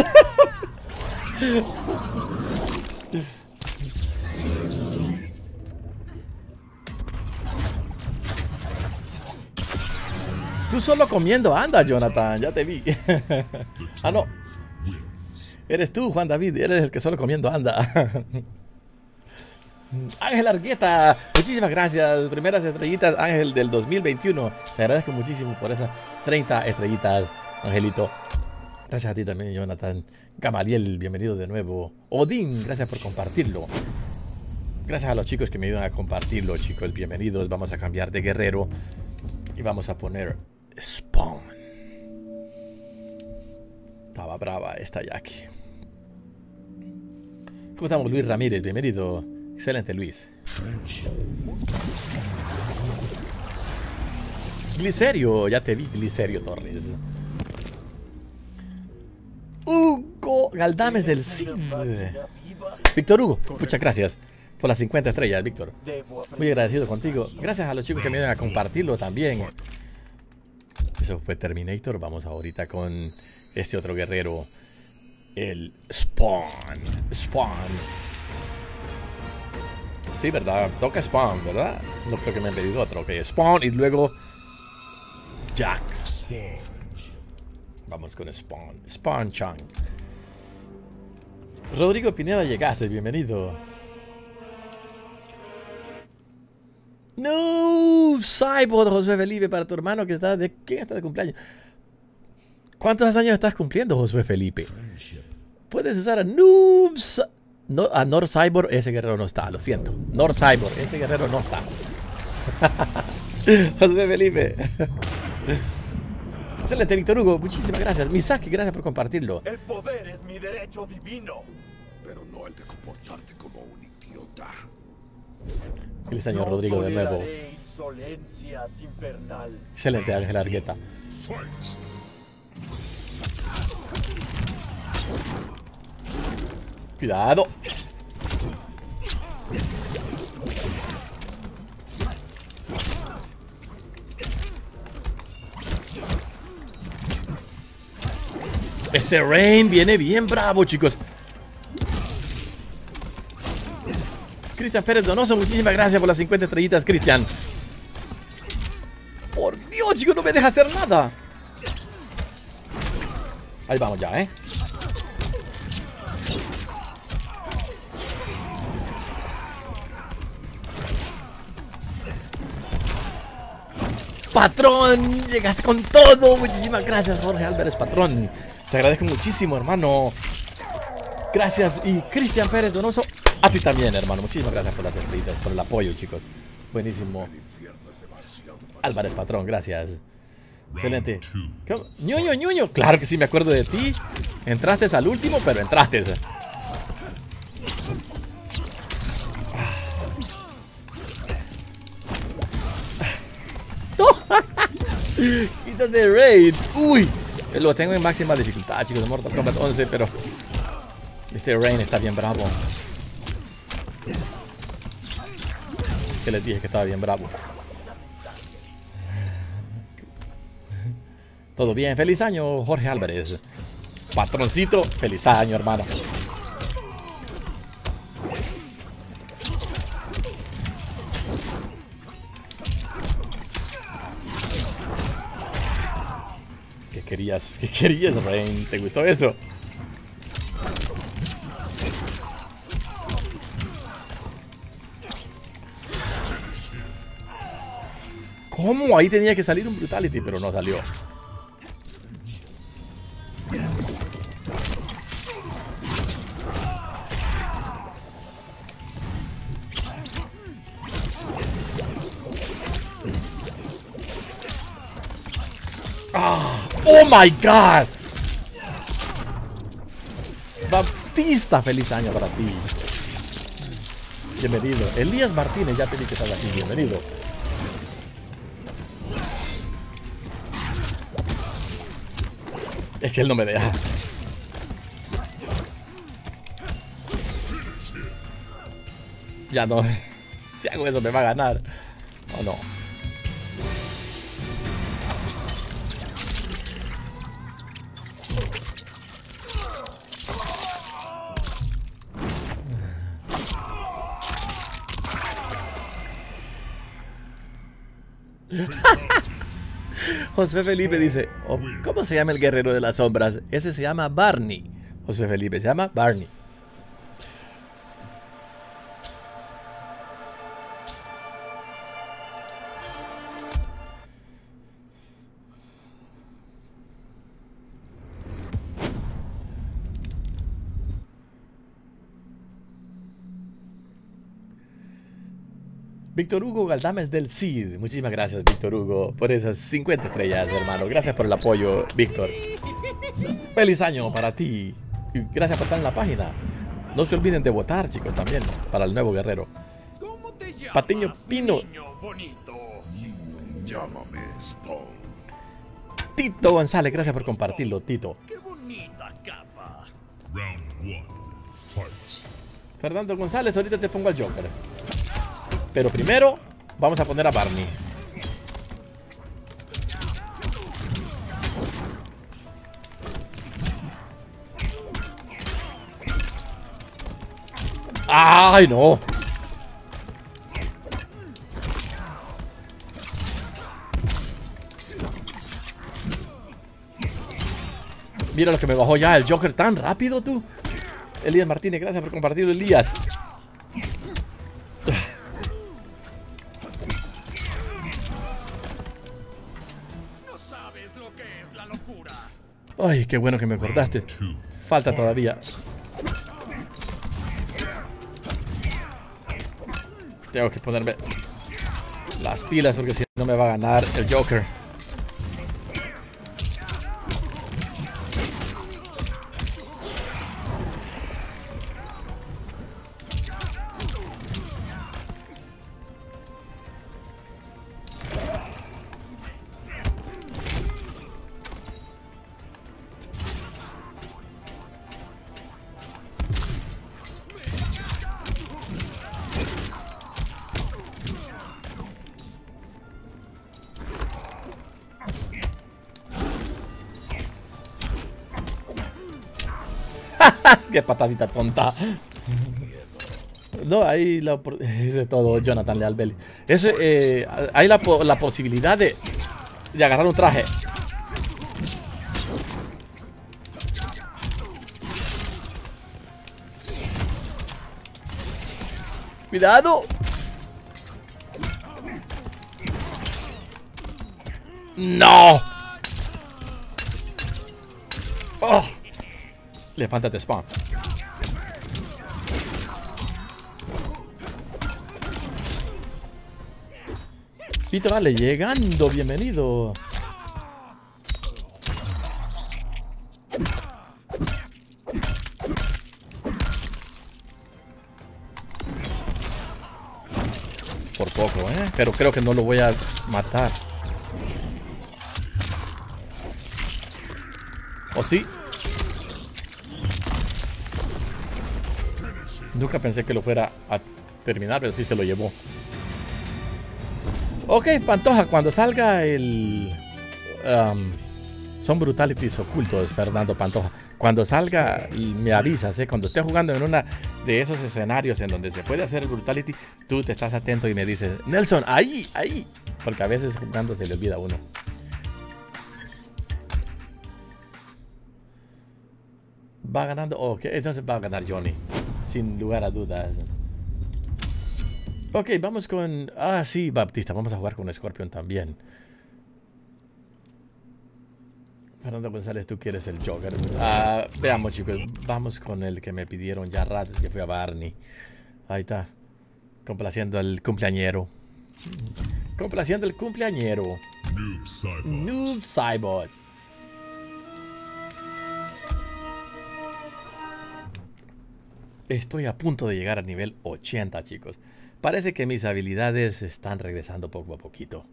Tú solo comiendo anda, Jonathan, ya te vi. Ah, no. Eres tú, Juan David, eres el que solo comiendo anda. Ángel Argueta, muchísimas gracias. Primeras estrellitas, Ángel, del 2021. Te agradezco muchísimo por esas 30 estrellitas, Angelito. Gracias a ti también, Jonathan. Gamaliel, bienvenido de nuevo. Odín, gracias por compartirlo. Gracias a los chicos que me ayudan a compartirlo, chicos. Bienvenidos. Vamos a cambiar de guerrero y vamos a poner Spawn. Estaba brava esta Jackie. ¿Cómo estamos, Luis Ramírez? Bienvenido. Excelente, Luis. Glicerio, ya te vi, Glicerio Torres. Hugo Galdames del Cid. Víctor Hugo, muchas gracias por las 50 estrellas, Víctor. Muy agradecido contigo. Gracias a los chicos que me ayudan a compartirlo también. Eso fue Terminator. Vamos ahorita con este otro guerrero. El Spawn. Spawn. Sí, ¿verdad? Toca Spawn, ¿verdad? No creo que me han pedido otro. Ok, Spawn y luego Jax. Vamos con Spawn. Spawn Chang. Rodrigo Pineda, llegaste. Bienvenido. No, Cyborg, Josué Felipe, para tu hermano que está de... ¿Quién está de cumpleaños? ¿Cuántos años estás cumpliendo, Josué Felipe? Puedes usar a Noobs... No, a Nor Cyborg, ese guerrero no está, lo siento. Nor Cyborg, ese guerrero no está. Josué Felipe. Excelente, Víctor Hugo, muchísimas gracias. Misaki, gracias por compartirlo. El poder es mi derecho divino, pero no el de comportarte como un idiota. Feliz año, Rodrigo, de nuevo. Insolencias infernal. Excelente, Ángel Argueta. Cuidado. Ese Rain viene bien bravo, chicos. Cristian Pérez Donoso, muchísimas gracias por las 50 estrellitas, Cristian. Por Dios, chicos, no me deja hacer nada. Ahí vamos ya, Patrón, llegaste con todo. Muchísimas gracias, Jorge Álvarez, patrón. Te agradezco muchísimo, hermano. Gracias. Y Cristian Pérez Donoso, a ti también, hermano. Muchísimas gracias por las estrellitas, por el apoyo, chicos. Buenísimo. Álvarez, patrón, gracias. Excelente. Ñuño, Ñuño. Claro que sí, me acuerdo de ti. Entraste al último, pero entraste. Quítate Raid. Uy, lo tengo en máxima dificultad, chicos, de Mortal Kombat 11, pero este Rain está bien bravo. Que les dije que estaba bien bravo. Todo bien, feliz año, Jorge Álvarez. Patroncito, feliz año, hermano. ¿Qué querías, Rain? ¿Te gustó eso? ¿Cómo? Ahí tenía que salir un Brutality, pero no salió. ¡Ah! ¡Oh my God! Baptista, feliz año para ti. Bienvenido. Elías Martínez, ya te vi que estás aquí. Bienvenido. Es que él no me deja. Ya no. Si hago eso me va a ganar. ¿O no? José Felipe dice, oh, ¿cómo se llama el guerrero de las sombras? Ese se llama Barney. José Felipe se llama Barney. Víctor Hugo Galdames del CID. Muchísimas gracias, Víctor Hugo, por esas 50 estrellas, hermano. Gracias por el apoyo, Víctor. Feliz año para ti. Y gracias por estar en la página. No se olviden de votar, chicos, también, para el nuevo guerrero. ¿Cómo te llamas, Patiño Pino. niño bonito? Llámame Spawn. Tito González, gracias por compartirlo, Tito. Qué bonita capa. Round 1. Fight. Fernando González, ahorita te pongo al Joker. Pero primero, vamos a poner a Barney. ¡Ay, no! Mira lo que me bajó ya el Joker tan rápido, tú. Elías Martínez, gracias por compartirlo, Elías. No sabes lo que es la locura. Ay, qué bueno que me acordaste. Falta todavía. Tengo que ponerme las pilas porque si no me va a ganar el Joker. Qué patadita tonta. No, ahí lo dice todo Jonathan Leal Belli. Hay la posibilidad de agarrar un traje. ¡Cuidado! ¡No! ¡Oh! Levántate, Spawn. Pito, vale, llegando, bienvenido. Por poco, pero creo que no lo voy a matar. ¿O sí? Nunca pensé que lo fuera a terminar, pero sí se lo llevó. Ok, Pantoja, cuando salga el... son brutalities ocultos, Fernando Pantoja. Cuando salga, me avisas, ¿eh? Cuando esté jugando en una de esos escenarios en donde se puede hacer el brutality, tú te estás atento y me dices, Nelson, ahí, ahí. Porque a veces jugando se le olvida a uno. Va ganando, ok, entonces va a ganar Johnny. Sin lugar a dudas. Ok, vamos con... Ah, sí, Baptista, vamos a jugar con Scorpion también. Fernando González, tú quieres el Joker. Veamos, chicos. Vamos con el que me pidieron ya ratos, que fue a Barney. Ahí está. Complaciendo al cumpleañero. Complaciendo al cumpleañero. Noob Saibot. Estoy a punto de llegar al nivel 80, chicos. Parece que mis habilidades están regresando poco a poquito.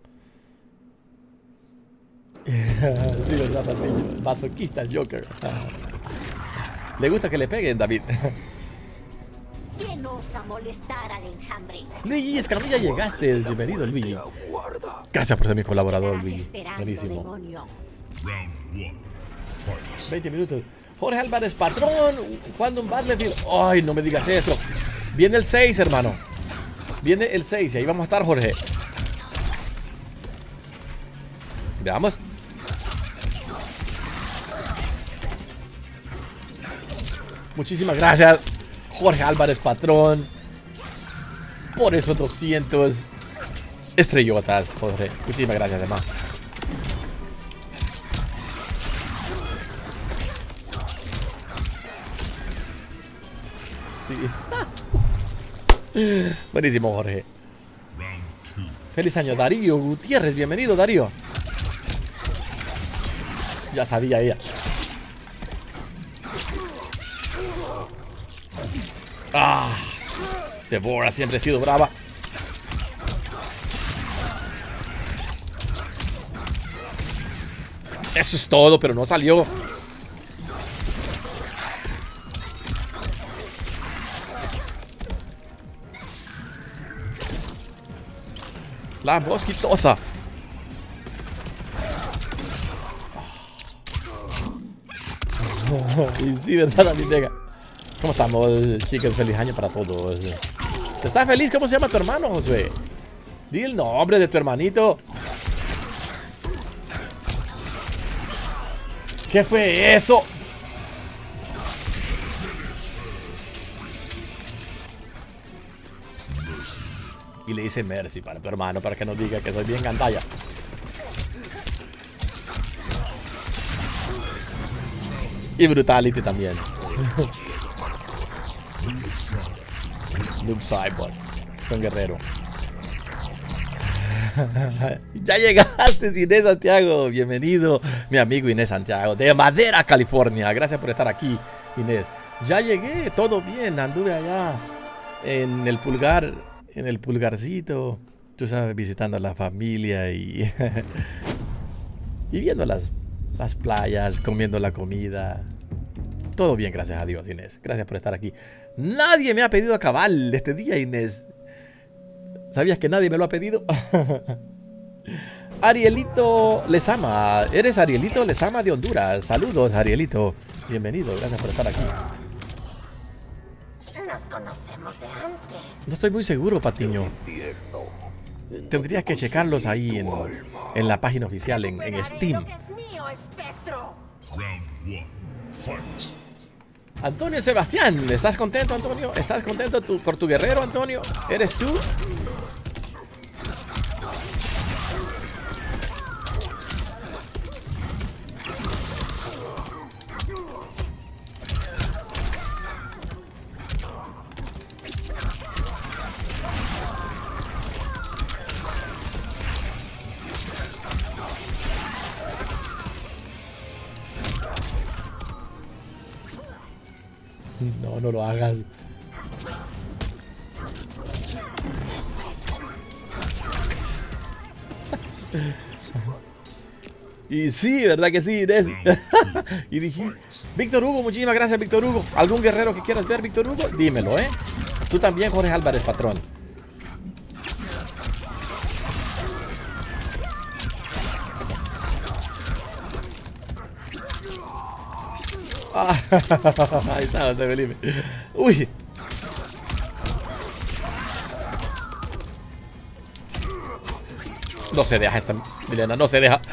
Masoquista Joker. Le gusta que le peguen, David. ¿Quién osa molestar al enjambre? Luigi Escamilla, llegaste. Bienvenido, Luigi. Gracias por ser mi colaborador, Luigi. Buenísimo. 20 minutos. Jorge Álvarez, patrón. ¿Cuándo un Battlefield? Ay, no me digas eso. Viene el 6, hermano. Viene el 6 y ahí vamos a estar, Jorge. Veamos. Muchísimas gracias, Jorge Álvarez, patrón, por esos 200 estrellotas, Jorge. Muchísimas gracias, además. Sí. Buenísimo, Jorge. Feliz año, Darío Gutiérrez. Bienvenido, Darío. Ya sabía ella. Ah, Deborah siempre ha sido brava. Eso es todo, pero no salió. La mosquitosa. Y sí, verdad, mi nega. ¿Cómo estamos, chicos? Feliz año para todos. ¿Estás feliz? ¿Cómo se llama tu hermano, Josué? Di el nombre de tu hermanito. ¿Qué fue eso? Y le dice Mercy para tu hermano, para que no diga que soy bien gandalla. Y Brutality también. Noob Saibot, son guerrero. Ya llegaste, Inés Santiago. Bienvenido, mi amigo Inés Santiago, de Madera, California. Gracias por estar aquí, Inés. Ya llegué, todo bien. Anduve allá en el pulgar, en el pulgarcito. Tú sabes, visitando a la familia y, y viendo las playas, comiendo la comida. Todo bien, gracias a Dios, Inés. Gracias por estar aquí. Nadie me ha pedido a cabal este día, Inés. ¿Sabías que nadie me lo ha pedido? Arielito Lezama. Eres Arielito Lezama de Honduras. Saludos, Arielito. Bienvenido, gracias por estar aquí. Nos conocemos de antes. No estoy muy seguro, Patiño. Tendrías que checarlos ahí en la página oficial, en Steam. Lo que es mío, Espectro. Antonio Sebastián, ¿estás contento, Antonio? ¿Estás contento por tu guerrero, Antonio? ¿Eres tú? No, no lo hagas. Y sí, ¿verdad que sí, Inés? Y dije, Víctor Hugo, muchísimas gracias, Víctor Hugo. ¿Algún guerrero que quieras ver, Víctor Hugo? Dímelo, ¿eh? Tú también, Jorge Álvarez, patrón. Ahí está, Felipe. Uy. No se deja esta Milena, no se deja.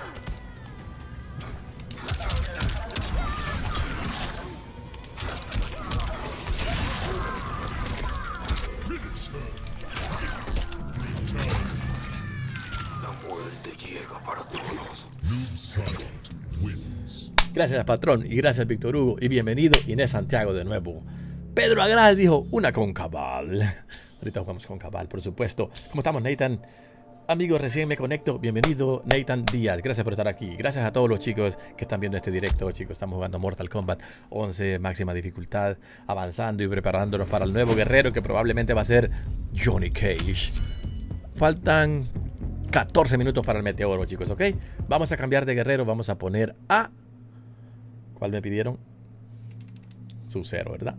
Gracias, patrón, y gracias, Víctor Hugo, y bienvenido Inés Santiago de nuevo. Pedro Agras dijo, una con cabal. Ahorita jugamos con cabal, por supuesto. ¿Cómo estamos, Nathan? Amigos, recién me conecto. Bienvenido, Nathan Díaz. Gracias por estar aquí. Gracias a todos los chicos que están viendo este directo. Chicos, estamos jugando Mortal Kombat 11, máxima dificultad, avanzando y preparándonos para el nuevo guerrero que probablemente va a ser Johnny Cage. Faltan 14 minutos para el meteoro, chicos, ¿ok? Vamos a cambiar de guerrero. Vamos a poner a... ¿Cuál me pidieron? Sub-Zero, ¿verdad?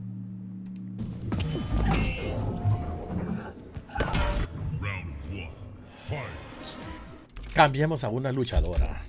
Cambiemos a una luchadora.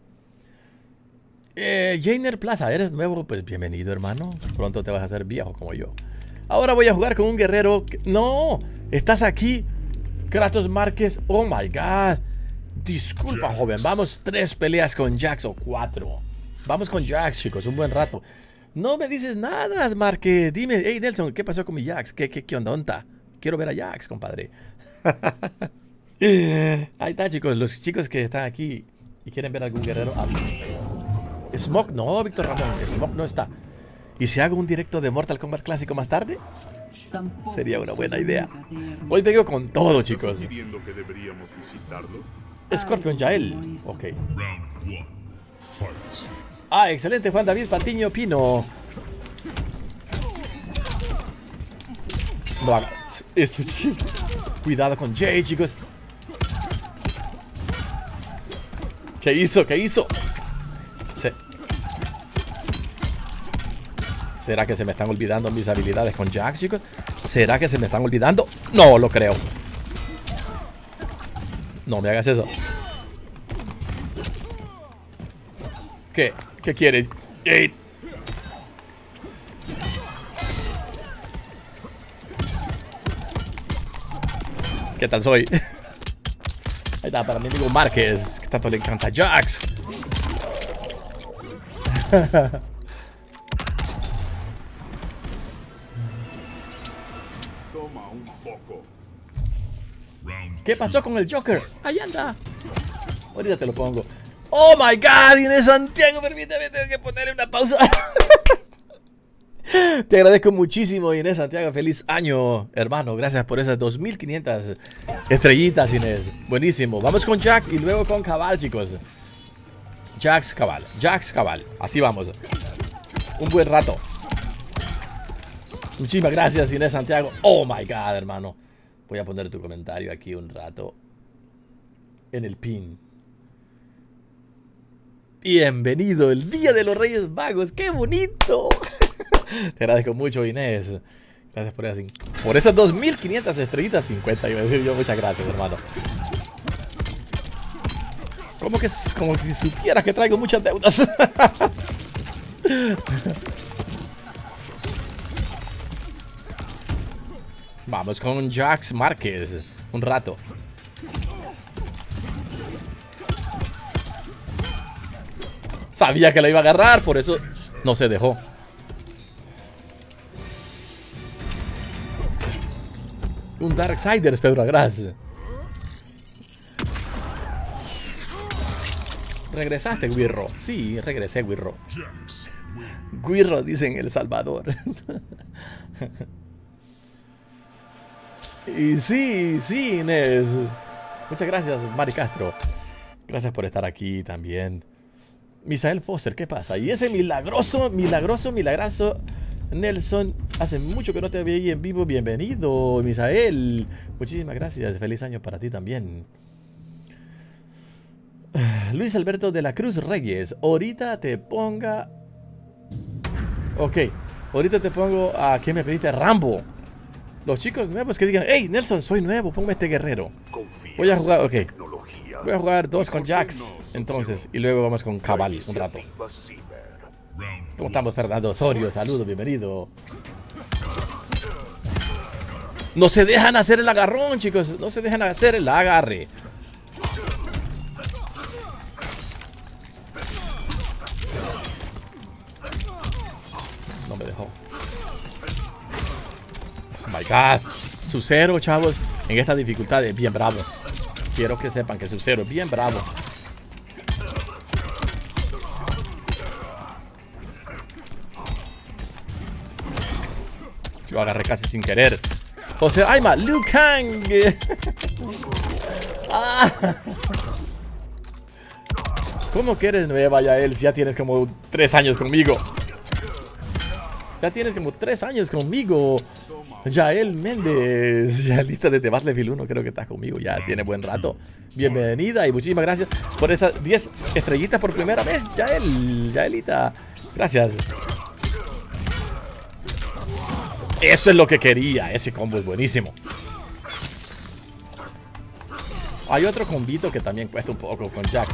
Jainer Plaza, ¿eres nuevo? Pues bienvenido, hermano. Pronto te vas a hacer viejo como yo. Ahora voy a jugar con un guerrero. ¡No! ¿Estás aquí? Kratos Márquez. Oh my god. Disculpa, joven. Vamos 3 peleas con Jax o 4. Vamos con Jax, chicos. Un buen rato. No me dices nada, Márquez. Dime, hey Nelson, ¿qué pasó con mi Jax? ¿Qué onda? ¿Dónde está? Quiero ver a Jax, compadre. Ahí está, chicos. Los chicos que están aquí y quieren ver algún guerrero. Smoke, no, Víctor Ramón. Smoke no está. ¿Y si hago un directo de Mortal Kombat clásico más tarde? Sería una buena idea. Hoy vengo con todo, chicos. Scorpion Yael. Ok. Ah, excelente, Juan David Patiño Pino. No hagas eso, sí. Cuidado con Jay, chicos. ¿Qué hizo? ¿Qué hizo? ¿Será que se me están olvidando mis habilidades con Jax, chicos? ¿Será que se me están olvidando? No lo creo. No me hagas eso. ¿Qué? ¿Qué quieres? ¡Ey! ¿Qué tal soy? Ahí está, para mi amigo Márquez, que tanto le encanta Jax. Toma un poco. ¿Qué pasó con el Joker? Ahí anda. Ahorita te lo pongo. Oh my god, Inés Santiago, permítame, tengo que ponerle una pausa. Te agradezco muchísimo, Inés Santiago. Feliz año, hermano. Gracias por esas 2500 estrellitas, Inés. Buenísimo. Vamos con Jax y luego con Cabal, chicos. Jax, Cabal. Jax, Cabal. Así vamos. Un buen rato. Muchísimas gracias, Inés Santiago. Oh my god, hermano. Voy a poner tu comentario aquí un rato en el pin. Bienvenido, el Día de los Reyes Magos. ¡Qué bonito! Te agradezco mucho, Inés. Gracias por esas 2500 estrellitas. 50, iba a decir yo. Muchas gracias, hermano. Como si supiera que traigo muchas deudas. Vamos con Jax Márquez. Un rato. Sabía que la iba a agarrar, por eso no se dejó. Un Darksiders, Pedro Agras. ¿Regresaste, Guirro? Sí, regresé, Guirro. Guirro, dicen en El Salvador. Y sí, Inés. Muchas gracias, Mari Castro. Gracias por estar aquí también. Misael Foster, ¿qué pasa? Y ese milagroso Nelson, hace mucho que no te veía en vivo. Bienvenido, Misael. Muchísimas gracias. Feliz año para ti también. Luis Alberto de la Cruz Reyes. Ahorita te ponga... Ok. Ahorita te pongo a... ¿Qué me pediste? Rambo. Los chicos nuevos que digan, hey, Nelson, soy nuevo, ponme este guerrero. Voy a jugar, ok. Voy a jugar 2 con Jax. Entonces, y luego vamos con Cabal un rato. ¿Cómo estamos, Fernando Osorio? Saludos, bienvenido. No se dejan hacer el agarrón, chicos. No se dejan hacer el agarre. No me dejó. Oh my God. Su cero, chavos, en esta dificultad es bien bravo. Quiero que sepan que su cero es bien bravo. Yo agarré casi sin querer. José Aima, Liu Kang. ¿Cómo que eres nueva, Yael? Si ya tienes como 3 años conmigo. Ya tienes como 3 años conmigo. Yael Méndez. Yaelita desde Battlefield 1 creo que estás conmigo. Ya tiene buen rato. Bienvenida y muchísimas gracias por esas 10 estrellitas por primera vez, Yael. Yaelita. Gracias. Eso es lo que quería. Ese combo es buenísimo. Hay otro combito que también cuesta un poco con Jack.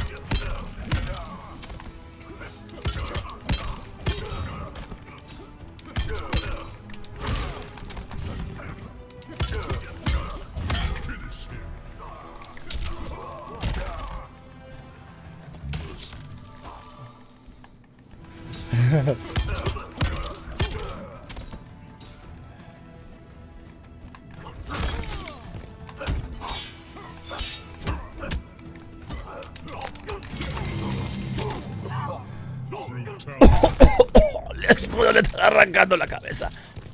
Le está arrancando la cabeza.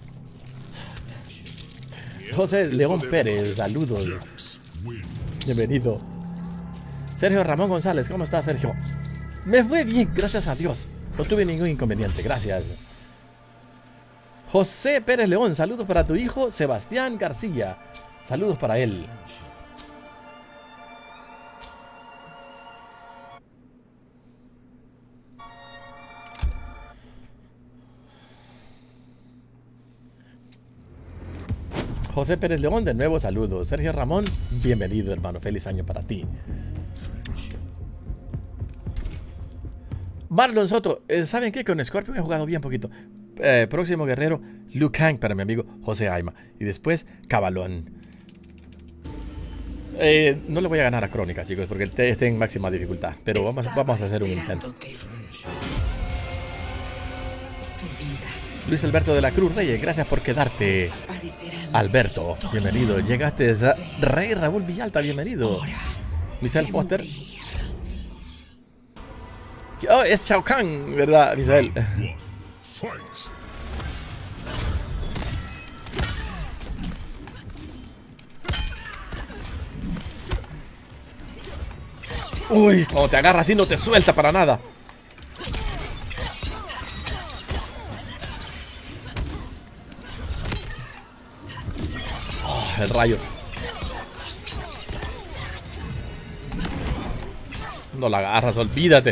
José León Pérez, saludos. Bienvenido. Sergio Ramón González, ¿cómo estás, Sergio? Me fue bien, gracias a Dios. No tuve ningún inconveniente, gracias. José Pérez León, saludos para tu hijo Sebastián García. Saludos para él. José Pérez León, de nuevo saludos. Sergio Ramón, bienvenido, hermano. Feliz año para ti. Marlon Soto, ¿saben qué? Con Scorpion he jugado bien poquito. Próximo guerrero, Liu Kang para mi amigo José Aima. Y después, Cabalón. No le voy a ganar a Crónica, chicos, porque está en máxima dificultad. Pero vamos a hacer un intento. Luis Alberto de la Cruz Reyes, gracias por quedarte. Alberto, bienvenido. Llegaste a Rey Raúl Villalta, bienvenido. Misael Foster. Oh, es Shao Kahn, ¿verdad, Misael? Uy, cuando te agarra así no te suelta para nada. Oh, el rayo. No la agarras, olvídate.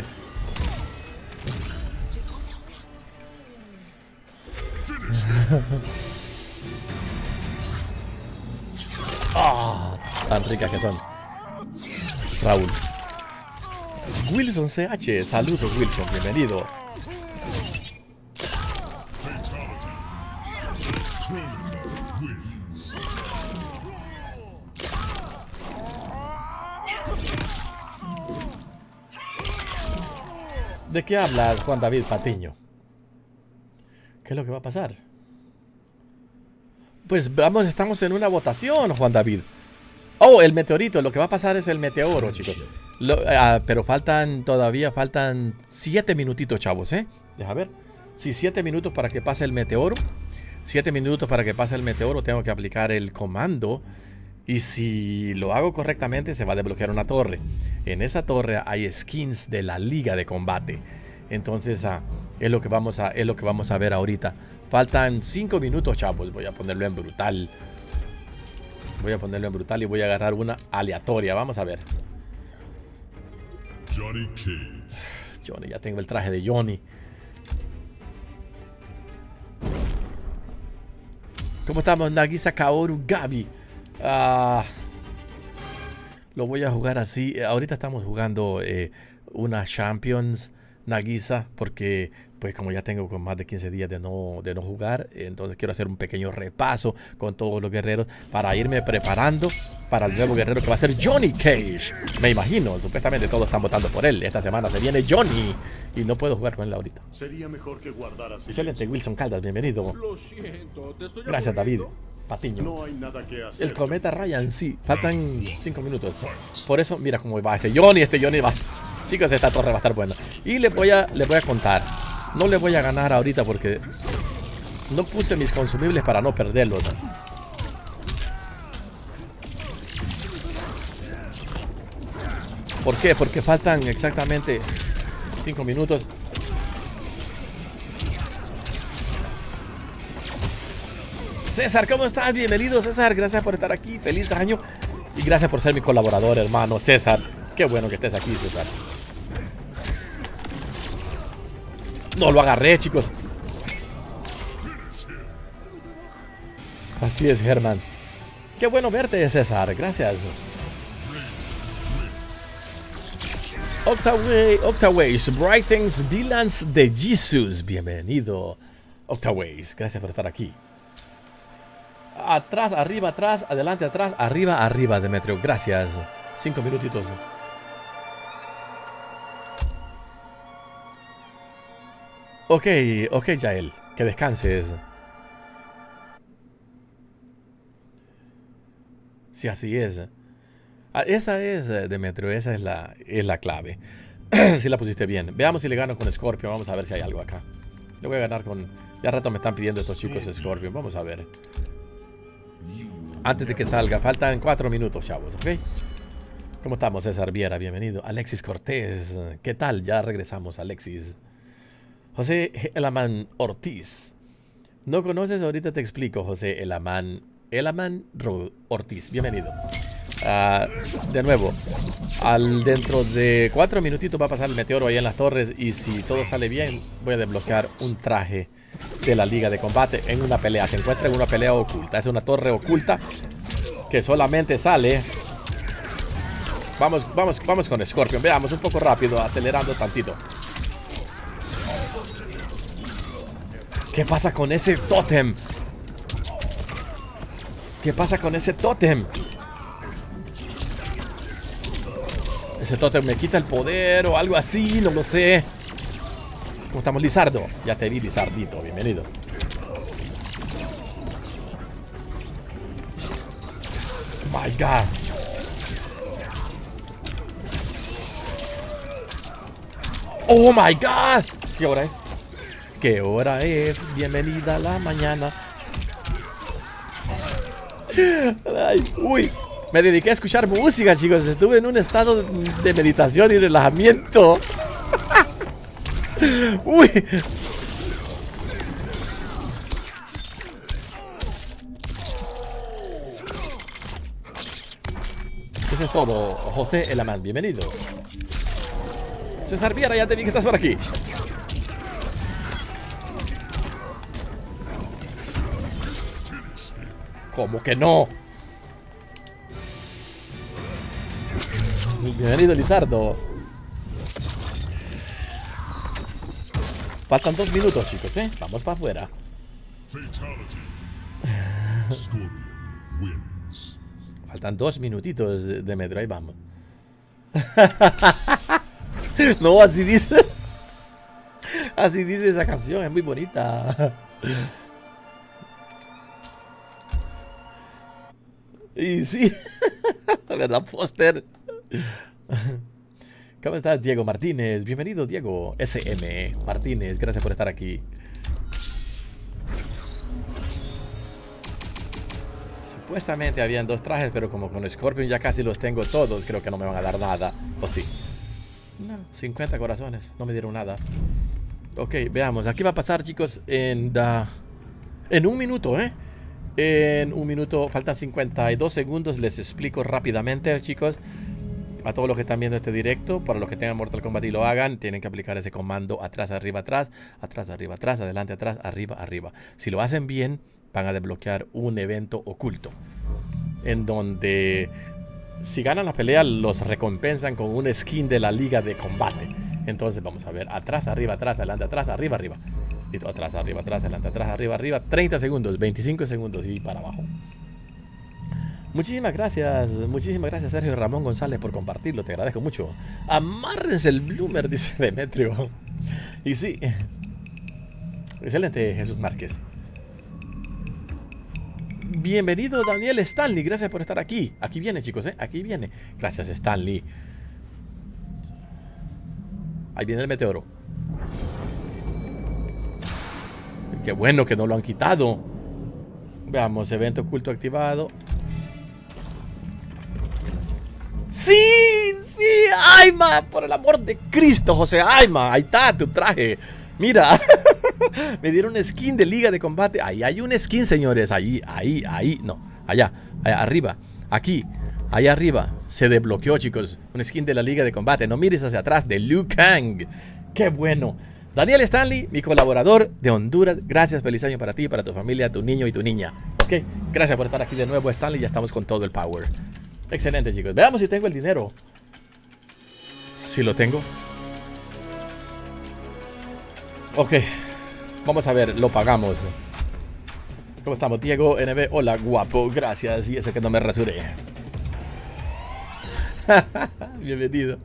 Tan ricas que son. Raúl. Wilson CH, saludos Wilson, bienvenido. ¿De qué habla Juan David Patiño? ¿Qué es lo que va a pasar? Pues vamos, estamos en una votación, Juan David. Oh, el meteorito, lo que va a pasar es el meteoro, chicos. Pero todavía faltan 7 minutitos, chavos, ¿eh? Deja ver. Sí, 7 minutos para que pase el meteoro. 7 minutos para que pase el meteoro. Tengo que aplicar el comando. Y si lo hago correctamente, se va a desbloquear una torre. En esa torre hay skins de la liga de combate. Entonces, es lo que vamos a ver ahorita. Faltan 5 minutos, chavos. Voy a ponerlo en brutal. Voy a ponerlo en brutal y voy a agarrar una aleatoria. Vamos a ver. Johnny Cage. Johnny, ya tengo el traje de Johnny. ¿Cómo estamos? Nagisa Kaoru Gabi. Lo voy a jugar así. Ahorita estamos jugando una Champions Nagisa, porque pues como ya tengo con más de 15 días de no jugar, entonces quiero hacer un pequeño repaso con todos los guerreros para irme preparando para el nuevo guerrero que va a ser Johnny Cage. Me imagino, supuestamente todos están votando por él. Esta semana se viene Johnny y no puedo jugar con él ahorita. Sería mejor que guardaras. Excelente, Wilson Caldas, bienvenido. Lo siento, te estoy Gracias, David aburriendo. Patiño. No hay nada que hacer. El cometa Ryan, sí, faltan 5 minutos. Por eso, mira cómo va este Johnny va. Chicos, esta torre va a estar buena. Y les voy a contar. No le voy a ganar ahorita porque no puse mis consumibles para no perderlos. ¿Por qué? Porque faltan exactamente 5 minutos. César, ¿cómo estás? Bienvenido, César. Gracias por estar aquí. Feliz año. Y gracias por ser mi colaborador, hermano César. Qué bueno que estés aquí, César. No lo agarré, chicos. Así es, Germán. Qué bueno verte, César. Gracias. Octaways, Brightens, Dylans de Jesus. Bienvenido, Octaways. Gracias por estar aquí. Atrás, arriba, atrás, adelante, atrás, arriba, arriba, Demetrio. Gracias. 5 minutitos. Ok, Yael. Que descanses. Sí, así es. Esa es, Demetrio, esa es la clave. Si la pusiste bien. Veamos si le gano con Scorpion. Vamos a ver si hay algo acá. Le voy a ganar con... Ya rato me están pidiendo estos chicos Scorpion. Vamos a ver. Antes de que salga. Faltan 4 minutos, chavos, ¿ok? ¿Cómo estamos, César Viera? Bienvenido. Alexis Cortés. ¿Qué tal? Ya regresamos, Alexis. José Elaman Ortiz. ¿No conoces? Ahorita te explico, José Elaman Ortiz. Bienvenido. De nuevo, dentro de 4 minutitos va a pasar el meteoro ahí en las torres. Y si todo sale bien, voy a desbloquear un traje de la liga de combate en una pelea. Se encuentra en una pelea oculta. Es una torre oculta que solamente sale. Vamos con Scorpion. Veamos un poco rápido, acelerando tantito. ¿Qué pasa con ese tótem? ¿Qué pasa con ese tótem? Ese tótem me quita el poder o algo así, no lo sé. ¿Cómo estamos, Lizardo? Ya te vi, Lizardito, bienvenido. My God. Oh my God. ¿Qué hora es? ¿Qué hora es? Bienvenida a la mañana. Ay, uy, me dediqué a escuchar música, chicos. Estuve en un estado de meditación y relajamiento. Uy. Eso es todo, José Elaman, bienvenido. César Viera, ya te vi que estás por aquí. ¿Cómo que no? Bienvenido, Lizardo. Faltan 2 minutos, chicos, ¿eh? Vamos para afuera. Fatality. Scorpion wins. Faltan 2 minutitos, Demetrio, ahí vamos. No, así dice. Así dice esa canción, es muy bonita. Y sí, ¿verdad, Foster? ¿Cómo estás, Diego Martínez? Bienvenido, Diego SM Martínez, gracias por estar aquí. Supuestamente habían 2 trajes, pero como con Scorpion ya casi los tengo todos, creo que no me van a dar nada. ¿O sí? No, 50 corazones, no me dieron nada. Ok, veamos, aquí va a pasar, chicos, en un minuto, ¿eh? En un minuto, faltan 52 segundos. Les explico rápidamente, chicos. A todos los que están viendo este directo, para los que tengan Mortal Kombat y lo hagan, tienen que aplicar ese comando atrás, arriba, atrás, atrás, arriba, atrás, adelante, atrás, arriba, arriba. Si lo hacen bien, van a desbloquear un evento oculto en donde si ganan la pelea los recompensan con un skin de la liga de combate. Entonces vamos a ver, atrás, arriba, atrás, adelante, atrás, arriba, arriba. Listo, atrás, arriba, atrás, adelante, atrás, arriba, arriba. 30 segundos, 25 segundos y para abajo. Muchísimas gracias Sergio Ramón González por compartirlo, te agradezco mucho. Amárrense el bloomer, dice Demetrio. Y sí, excelente Jesús Márquez. Bienvenido Daniel Stanley, gracias por estar aquí. Aquí viene chicos, aquí viene. Gracias Stanley. Ahí viene el meteoro. Qué bueno que no lo han quitado. Veamos, evento oculto activado. ¡Sí! ¡Sí! ¡Aima! Por el amor de Cristo, José Aima. Ahí está tu traje. Mira. Me dieron skin de Liga de Combate. Ahí hay un skin, señores. Ahí. No, allá arriba. Aquí. Ahí arriba. Se desbloqueó, chicos. Un skin de la Liga de Combate. No mires hacia atrás. De Liu Kang. ¡Qué bueno! Daniel Stanley, mi colaborador de Honduras. Gracias, feliz año para ti, para tu familia, tu niño y tu niña. Ok, gracias por estar aquí de nuevo, Stanley. Ya estamos con todo el power. Excelente, chicos. Veamos si tengo el dinero. Si lo tengo. Ok, vamos a ver, lo pagamos. ¿Cómo estamos? Diego NB, hola, guapo, gracias. Y ese que no me rasuré. Bienvenido.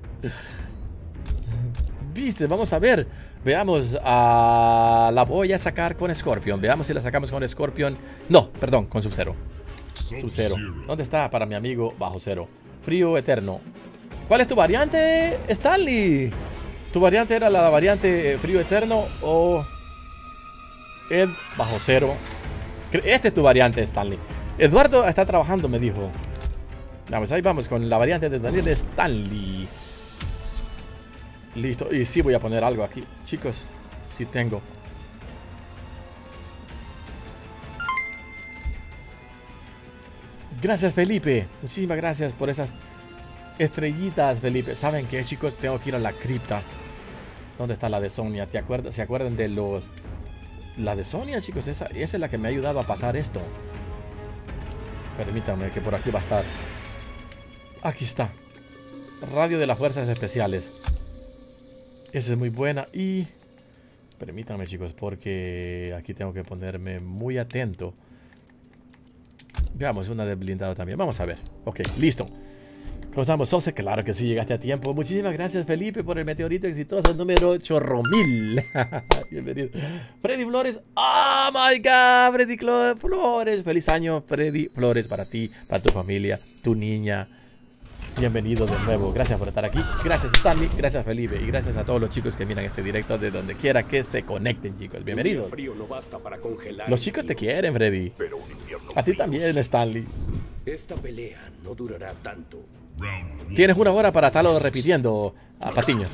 Viste, vamos a ver. Veamos, la voy a sacar con Scorpion. Veamos si la sacamos con Scorpion. No, perdón, con Sub-Zero. Sub-Zero. ¿Dónde está para mi amigo Bajo Cero? Frío Eterno. ¿Cuál es tu variante, Stanley? ¿Tu variante era la variante Frío Eterno o Ed Bajo Cero? Este es tu variante, Stanley. Eduardo está trabajando, me dijo. Vamos, ahí vamos con la variante de Daniel Stanley. Listo, y sí voy a poner algo aquí. Chicos, sí tengo. Gracias, Felipe. Muchísimas gracias por esas estrellitas, Felipe. ¿Saben qué, chicos? Tengo que ir a la cripta. ¿Dónde está la de Sonia? ¿Se acuerdan de los... La de Sonia, chicos? Esa es la que me ha ayudado a pasar esto. Permítanme que por aquí va a estar. Aquí está. Radio de las Fuerzas Especiales. Esa es muy buena y... Permítanme, chicos, porque aquí tengo que ponerme muy atento. Veamos una de blindado también. Vamos a ver. Ok, listo. ¿Cómo estamos, Sose? Claro que sí, llegaste a tiempo. Muchísimas gracias, Felipe, por el meteorito exitoso número 8000. Bienvenido. Freddy Flores. Oh my God, Freddy Flores. Feliz año, Freddy Flores, para ti, para tu familia, tu niña. Bienvenido de nuevo, gracias por estar aquí. Gracias Stanley, gracias Felipe. Y gracias a todos los chicos que miran este directo de donde quiera que se conecten, chicos. Bienvenidos. Los chicos te quieren, Freddy. A ti también, Stanley. Esta pelea no durará tanto. Tienes una hora para estarlo repitiendo, a Patiño.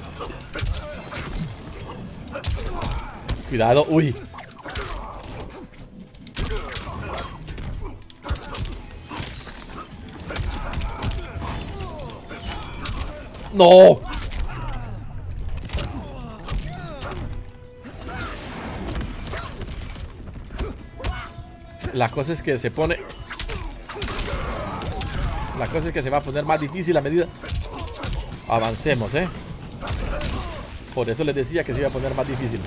Cuidado, uy. ¡No! La cosa es que se pone... La cosa es que se va a poner más difícil a medida... Avancemos, ¿eh? Por eso les decía que se iba a poner más difícil.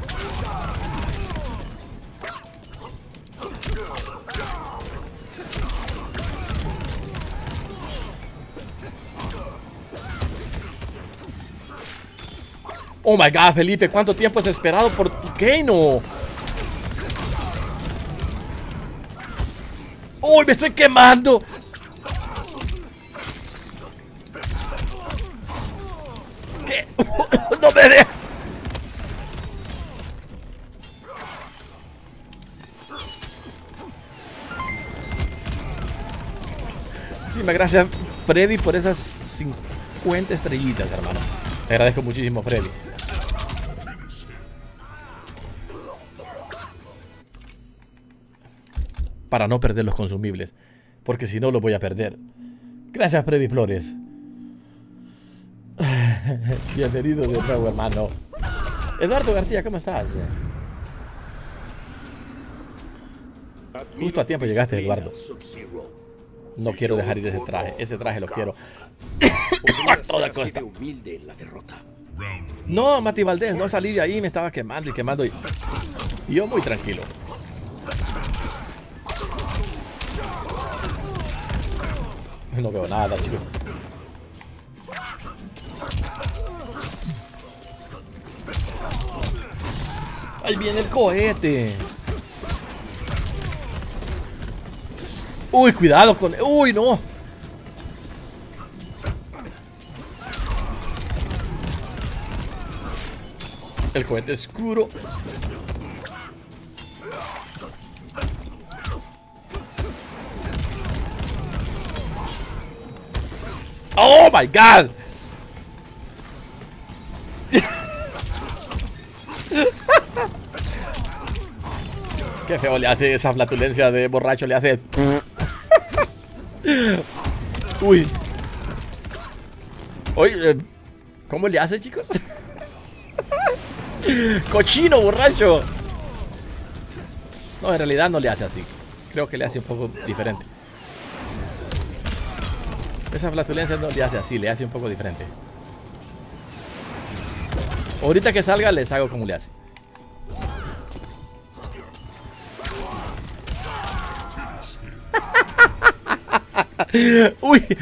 Oh my God, Felipe, ¿cuánto tiempo has esperado por tu Kano? ¡Uy, me estoy quemando! ¿Qué? ¡No me dejes! Muchísimas gracias, Freddy, por esas 50 estrellitas, hermano. Te agradezco muchísimo, Freddy. Para no perder los consumibles, porque si no los voy a perder. Gracias, Freddy Flores. Bienvenido de nuevo, hermano. Eduardo García, ¿cómo estás? Justo a tiempo llegaste, Eduardo. No quiero dejar ir ese traje. Ese traje lo quiero a toda costa. No, Mati Valdés, no salí de ahí, me estaba quemando y quemando. Y yo muy tranquilo. No veo nada, chicos. Ahí viene el cohete. Uy, cuidado con... Uy, no. El cohete oscuro. Oh my god. Qué feo le hace esa flatulencia de borracho, le hace. Uy. Oye, ¿cómo le hace, chicos? Cochino, borracho. No, en realidad no le hace así. Creo que le hace un poco diferente. Esa flatulencia no le hace así, le hace un poco diferente. Ahorita que salga les hago como le hace. Uy.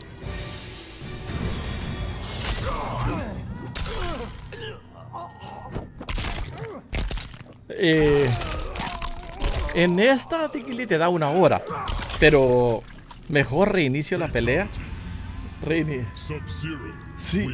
En esta Tikili te da 1 hora, pero mejor reinicio la pelea. Sí.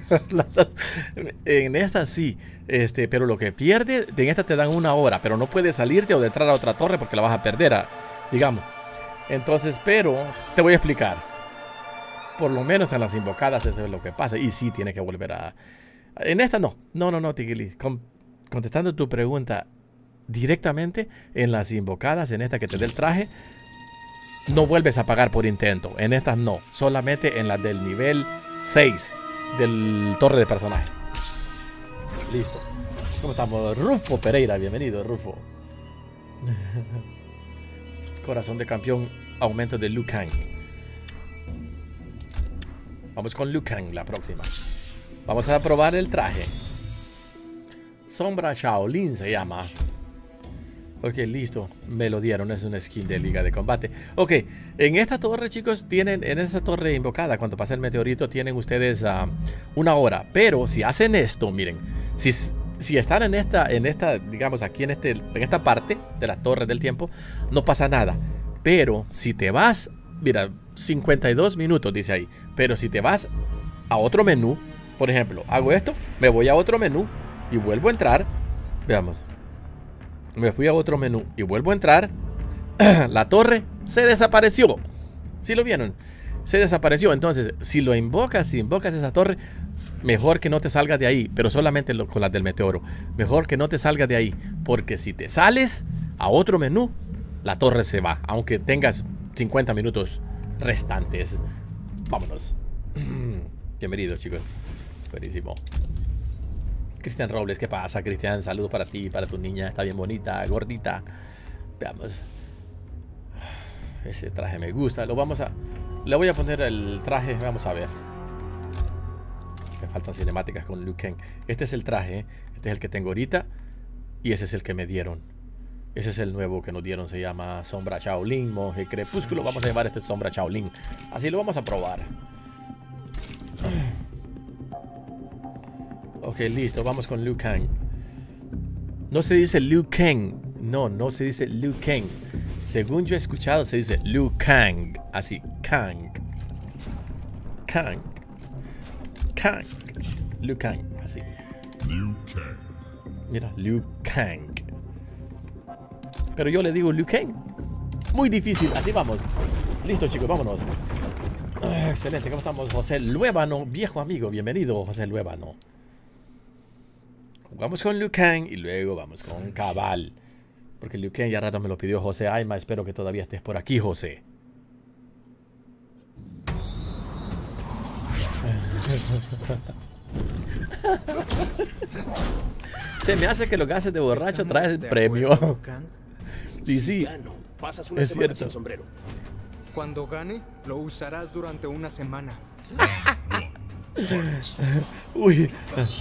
En esta sí. Pero lo que pierde, en esta te dan 1 hora, pero no puedes salirte o de entrar a otra torre porque la vas a perder, digamos. Entonces, pero te voy a explicar. Por lo menos en las invocadas eso es lo que pasa. Y sí, tiene que volver a... En esta no. No, Tikili. Contestando tu pregunta directamente, en las invocadas, en esta que te dé el traje, no vuelves a pagar por intento. En estas no. Solamente en las del nivel 6 del torre de personaje. Listo. ¿Cómo estamos? Rufo Pereira, bienvenido, Rufo. Corazón de campeón, aumento de Liu Kang. Vamos con Liu Kang la próxima. Vamos a probar el traje. Sombra Shaolin se llama. Ok, listo. Me lo dieron. Es una skin de Liga de Combate. Ok, en esta torre, chicos, tienen... En esta torre invocada, cuando pasa el meteorito, tienen ustedes 1 hora. Pero si hacen esto, miren. Si están en esta, digamos, aquí en esta parte de la torre del tiempo, no pasa nada. Pero si te vas... Mira, 52 minutos dice ahí. Pero si te vas a otro menú, por ejemplo, hago esto, me voy a otro menú y vuelvo a entrar. Veamos. Me fui a otro menú y vuelvo a entrar. La torre se desapareció. ¿Sí lo vieron? Se desapareció. Entonces, si invocas esa torre, mejor que no te salgas de ahí. Pero solamente con las del meteoro. Mejor que no te salgas de ahí. Porque si te sales a otro menú, la torre se va. Aunque tengas 50 minutos restantes. Vámonos. Bienvenidos, chicos. Buenísimo. Cristian Robles, ¿qué pasa, Cristian? Saludos para ti, para tu niña. Está bien bonita, gordita. Veamos. Ese traje me gusta. Le voy a poner el traje. Vamos a ver. Me faltan cinemáticas con Liu Kang. Este es el traje. Este es el que tengo ahorita. Y ese es el que me dieron. Ese es el nuevo que nos dieron. Se llama Sombra Shaolin, Monje Crepúsculo. Vamos a llamar este Sombra Shaolin. Así lo vamos a probar. Ok, listo, vamos con Liu Kang. No se dice Liu Kang. No se dice Liu Kang. Según yo he escuchado, se dice Liu Kang. Así, Kang. Liu Kang, así. Liu Kang. Mira, Liu Kang. Pero yo le digo Liu Kang. Muy difícil, así vamos. Listo, chicos, vámonos. Excelente, ¿cómo estamos? José Luébano, viejo amigo. Bienvenido, José Luébano. Vamos con Liu Kang y luego vamos con Cabal. Porque Liu Kang ya rato me lo pidió José Aima. Espero que todavía estés por aquí, José. Se me hace que los gases de borracho traen el premio. Y sí, pasas una es semana cierto. sin sombrero. Cuando gane, lo usarás durante una semana. Uy.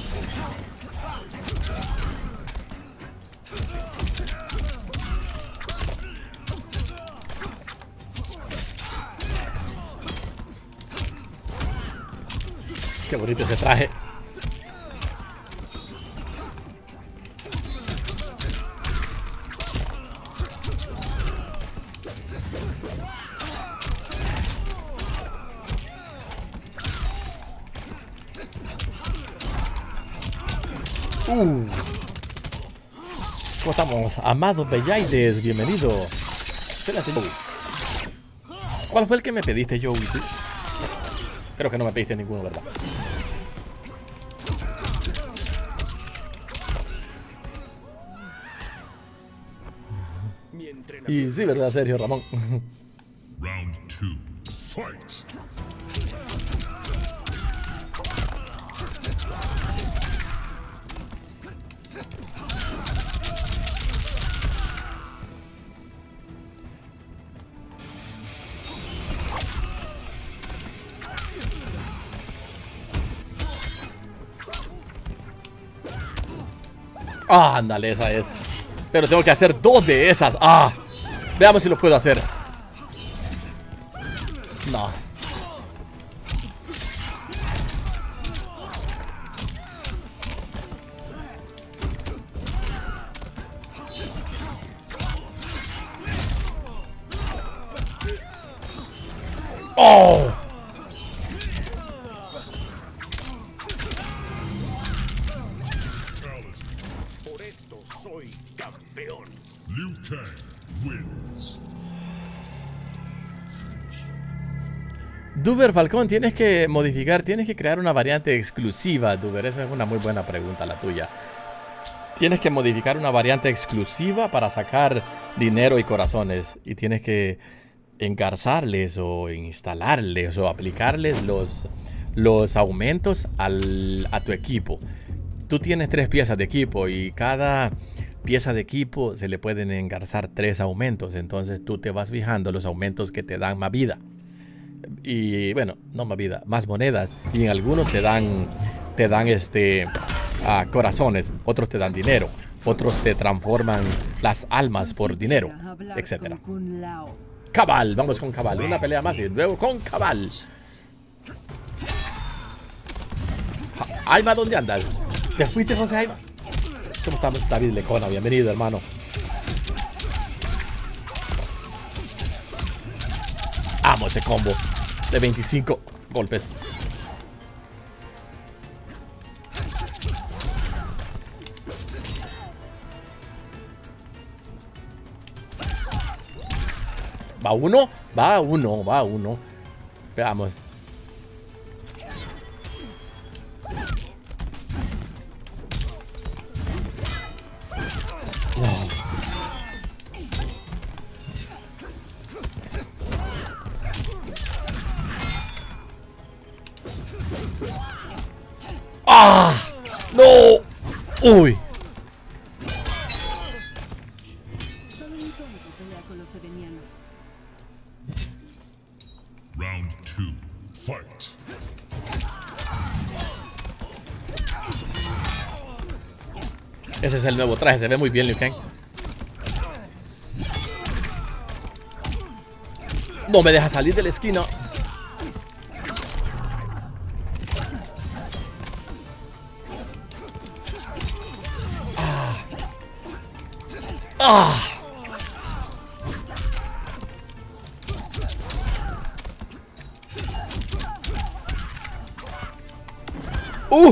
Qué bonito ese traje. ¿Cómo estamos? Amado Bellaides, bienvenido. Espérate, Joey. ¿Cuál fue el que me pediste, Joey? Creo que no me pediste ninguno, ¿verdad? Y sí, ¿verdad, Sergio Ramón? Round 2. Fight. Ah, ándale, esa es. Pero tengo que hacer 2 de esas. Ah, veamos si lo puedo hacer. No. Oh. Por esto soy campeón. Liu Kang wins. Duber Falcón, tienes que modificar, tienes que crear una variante exclusiva, Duber. Esa es una muy buena pregunta la tuya. Tienes que modificar una variante exclusiva para sacar dinero y corazones. Y tienes que engarzarles o instalarles o aplicarles los aumentos a tu equipo. Tú tienes 3 piezas de equipo y cada pieza de equipo se le pueden engarzar 3 aumentos. Entonces tú te vas fijando los aumentos que te dan más vida. Y bueno, no más vida, más monedas. Y en algunos te dan corazones, otros te dan dinero, otros te transforman las almas por dinero, etcétera. Cabal, vamos con Cabal, una pelea más y luego con Cabal. Aima, ¿dónde andas? ¿Te fuiste, José Aima? ¿Cómo estamos? David Lecona, bienvenido, hermano. Amo ese combo de 25 golpes. ¿Va uno? Va uno, va uno. Veamos. No. ¡Ah! ¡No! ¡Uy! Solo un tonto pelea con los evenianos. Round 2. Fight. Ese es el nuevo traje, se ve muy bien, Liu Kang. No me deja salir de la esquina. ¡Ah! ¡No!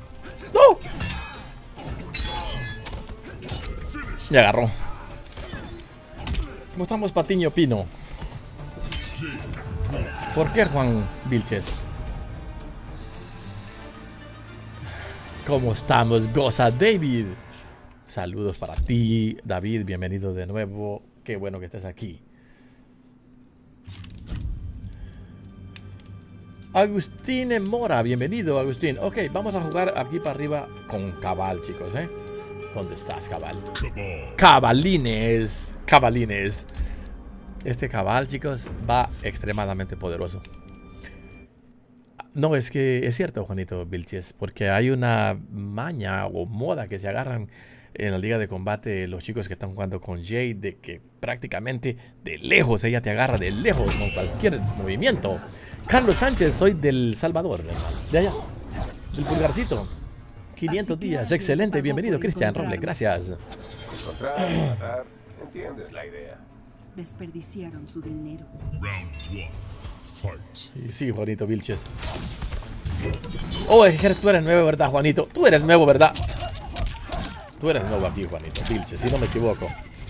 Me agarró. ¿Cómo estamos, Patiño Pino? ¿Por qué, Juan Vilches? ¿Cómo estamos, Goza David? Saludos para ti, David. Bienvenido de nuevo. Qué bueno que estés aquí. Agustín Mora, bienvenido, Agustín. Ok, vamos a jugar aquí para arriba con Cabal, chicos, ¿eh? ¿Dónde estás, Cabal? Cabalines. Cabalines. Este Cabal, chicos, va extremadamente poderoso. No, es que es cierto, Juanito Vilches, porque hay una maña o moda que se agarran en la liga de combate los chicos que están jugando con Jade, de que prácticamente de lejos ella te agarra de lejos con cualquier movimiento. Carlos Sánchez, soy del Salvador, de allá, del pulgarcito. 500 días, excelente, bienvenido Cristian Robles, gracias. Encontrar, matar, entiendes la idea. Desperdiciaron su dinero. Round 1. Fight. Sí, Juanito Vilches. Oh, es que tú eres nuevo, ¿verdad, Juanito? Tú eres nuevo, ¿verdad? Tú eres nuevo aquí, Juanito Vilches, si no me equivoco.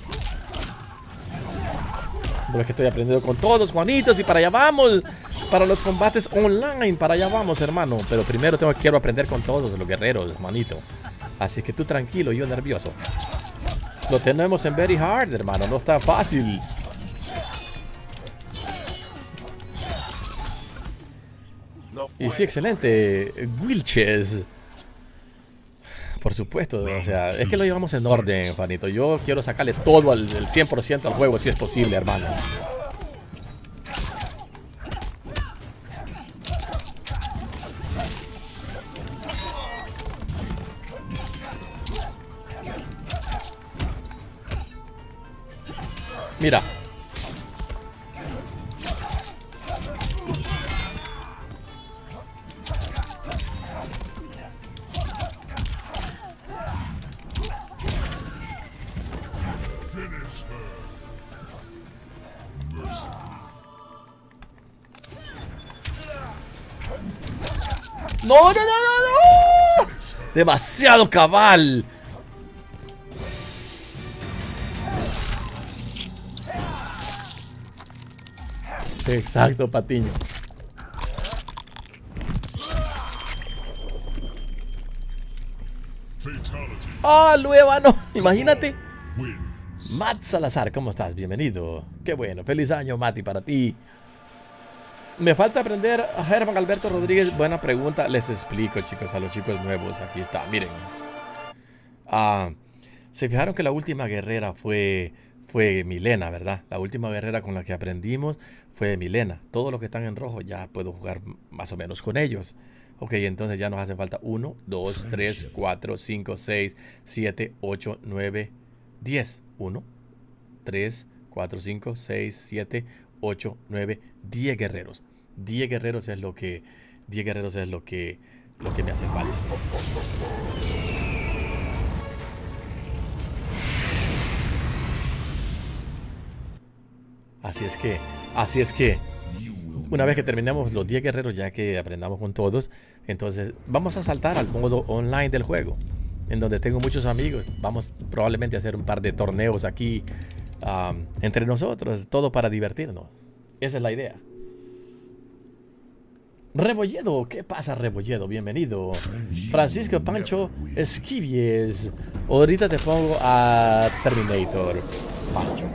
No es que estoy aprendiendo con todos, Juanitos, y para allá vamos. Para los combates online, para allá vamos, hermano. Pero primero quiero aprender con todos los guerreros, Juanito. Así que tú tranquilo, yo nervioso. Lo tenemos en very hard, hermano, no está fácil. No Y sí, excelente, Wilches. Por supuesto, o sea, es que lo llevamos en orden, Juanito. Yo quiero sacarle todo el 100% al juego, si es posible, hermano. Mira. No, no, no, no, no. Demasiado cabal. Exacto, Patiño. Fatality. ¡Ah, Luevano! Imagínate. Wins. Matt Salazar, ¿cómo estás? Bienvenido. Qué bueno. Feliz año, Mati, para ti. Me falta aprender a Germán Alberto Rodríguez. Buena pregunta. Les explico, chicos, a los chicos nuevos. Aquí está, miren. Se fijaron que la última guerrera fue Milena, ¿verdad? La última guerrera con la que aprendimos fue Milena. Todos los que están en rojo ya puedo jugar más o menos con ellos. Ok, entonces ya nos hace falta 1, 2, 3, 4, 5, 6, 7, 8, 9, 10. 1, 3, 4, 5, 6, 7, 8, 9, 10 guerreros. 10 guerreros es lo que me hace falta. Así es que una vez que terminemos los 10 guerreros, ya que aprendamos con todos, entonces vamos a saltar al modo online del juego, en donde tengo muchos amigos. Vamos probablemente a hacer un par de torneos aquí entre nosotros, todo para divertirnos. Esa es la idea. Rebolledo, ¿qué pasa, Rebolledo? Bienvenido. Francisco Pancho Esquivies. Ahorita te pongo a Terminator, Pancho.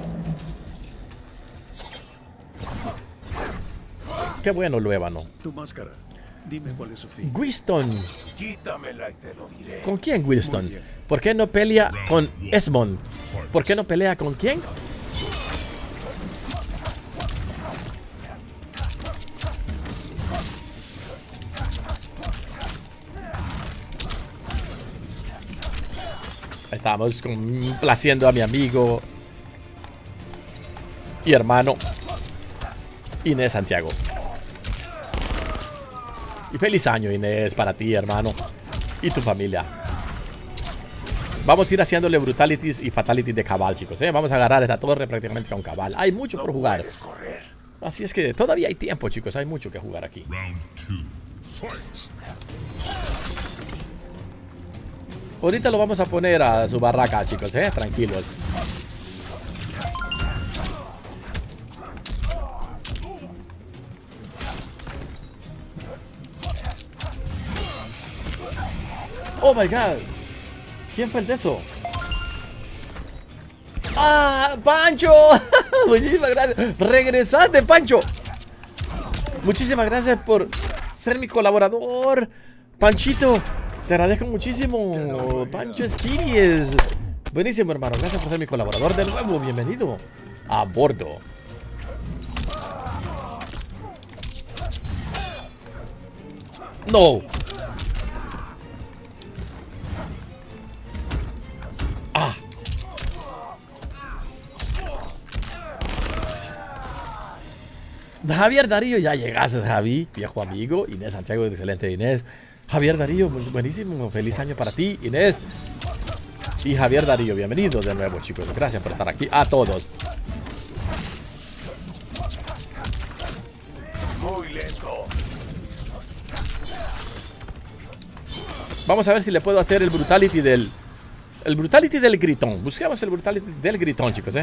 Qué bueno, Luevano. Tu máscara. Dime cuál es su fin. Winston. Quítamela y te lo diré. ¿Con quién, Winston? ¿Por qué no pelea con Esmond? ¿Por qué no pelea con quién? Estamos complaciendo a mi amigo y hermano Inés Santiago. Y feliz año, Inés, para ti, hermano, y tu familia. Vamos a ir haciéndole brutalities y fatalities de cabal, chicos, Vamos a agarrar esta torre prácticamente con cabal. Hay mucho por jugar. Así es que todavía hay tiempo, chicos. Hay mucho que jugar aquí. Round 2. Fight. Ahorita lo vamos a poner a su barraca, chicos, tranquilos. Oh my god. ¿Quién fue el de eso? ¡Ah! ¡Pancho! Muchísimas gracias. ¡Regresaste, Pancho! Muchísimas gracias por ser mi colaborador, Panchito. Te agradezco muchísimo, Pancho Esquivies. Buenísimo, hermano. Gracias por ser mi colaborador de nuevo. Bienvenido a bordo. No. Ah. Javier Darío, ya llegaste, Javi, viejo amigo. Inés Santiago, excelente, Inés. Javier Darío, buenísimo. Feliz año para ti, Inés. Y Javier Darío, bienvenidos de nuevo, chicos. Gracias por estar aquí. A todos. Muy lento. Vamos a ver si le puedo hacer el brutality del... El brutality del gritón. Busquemos el brutality del gritón, chicos,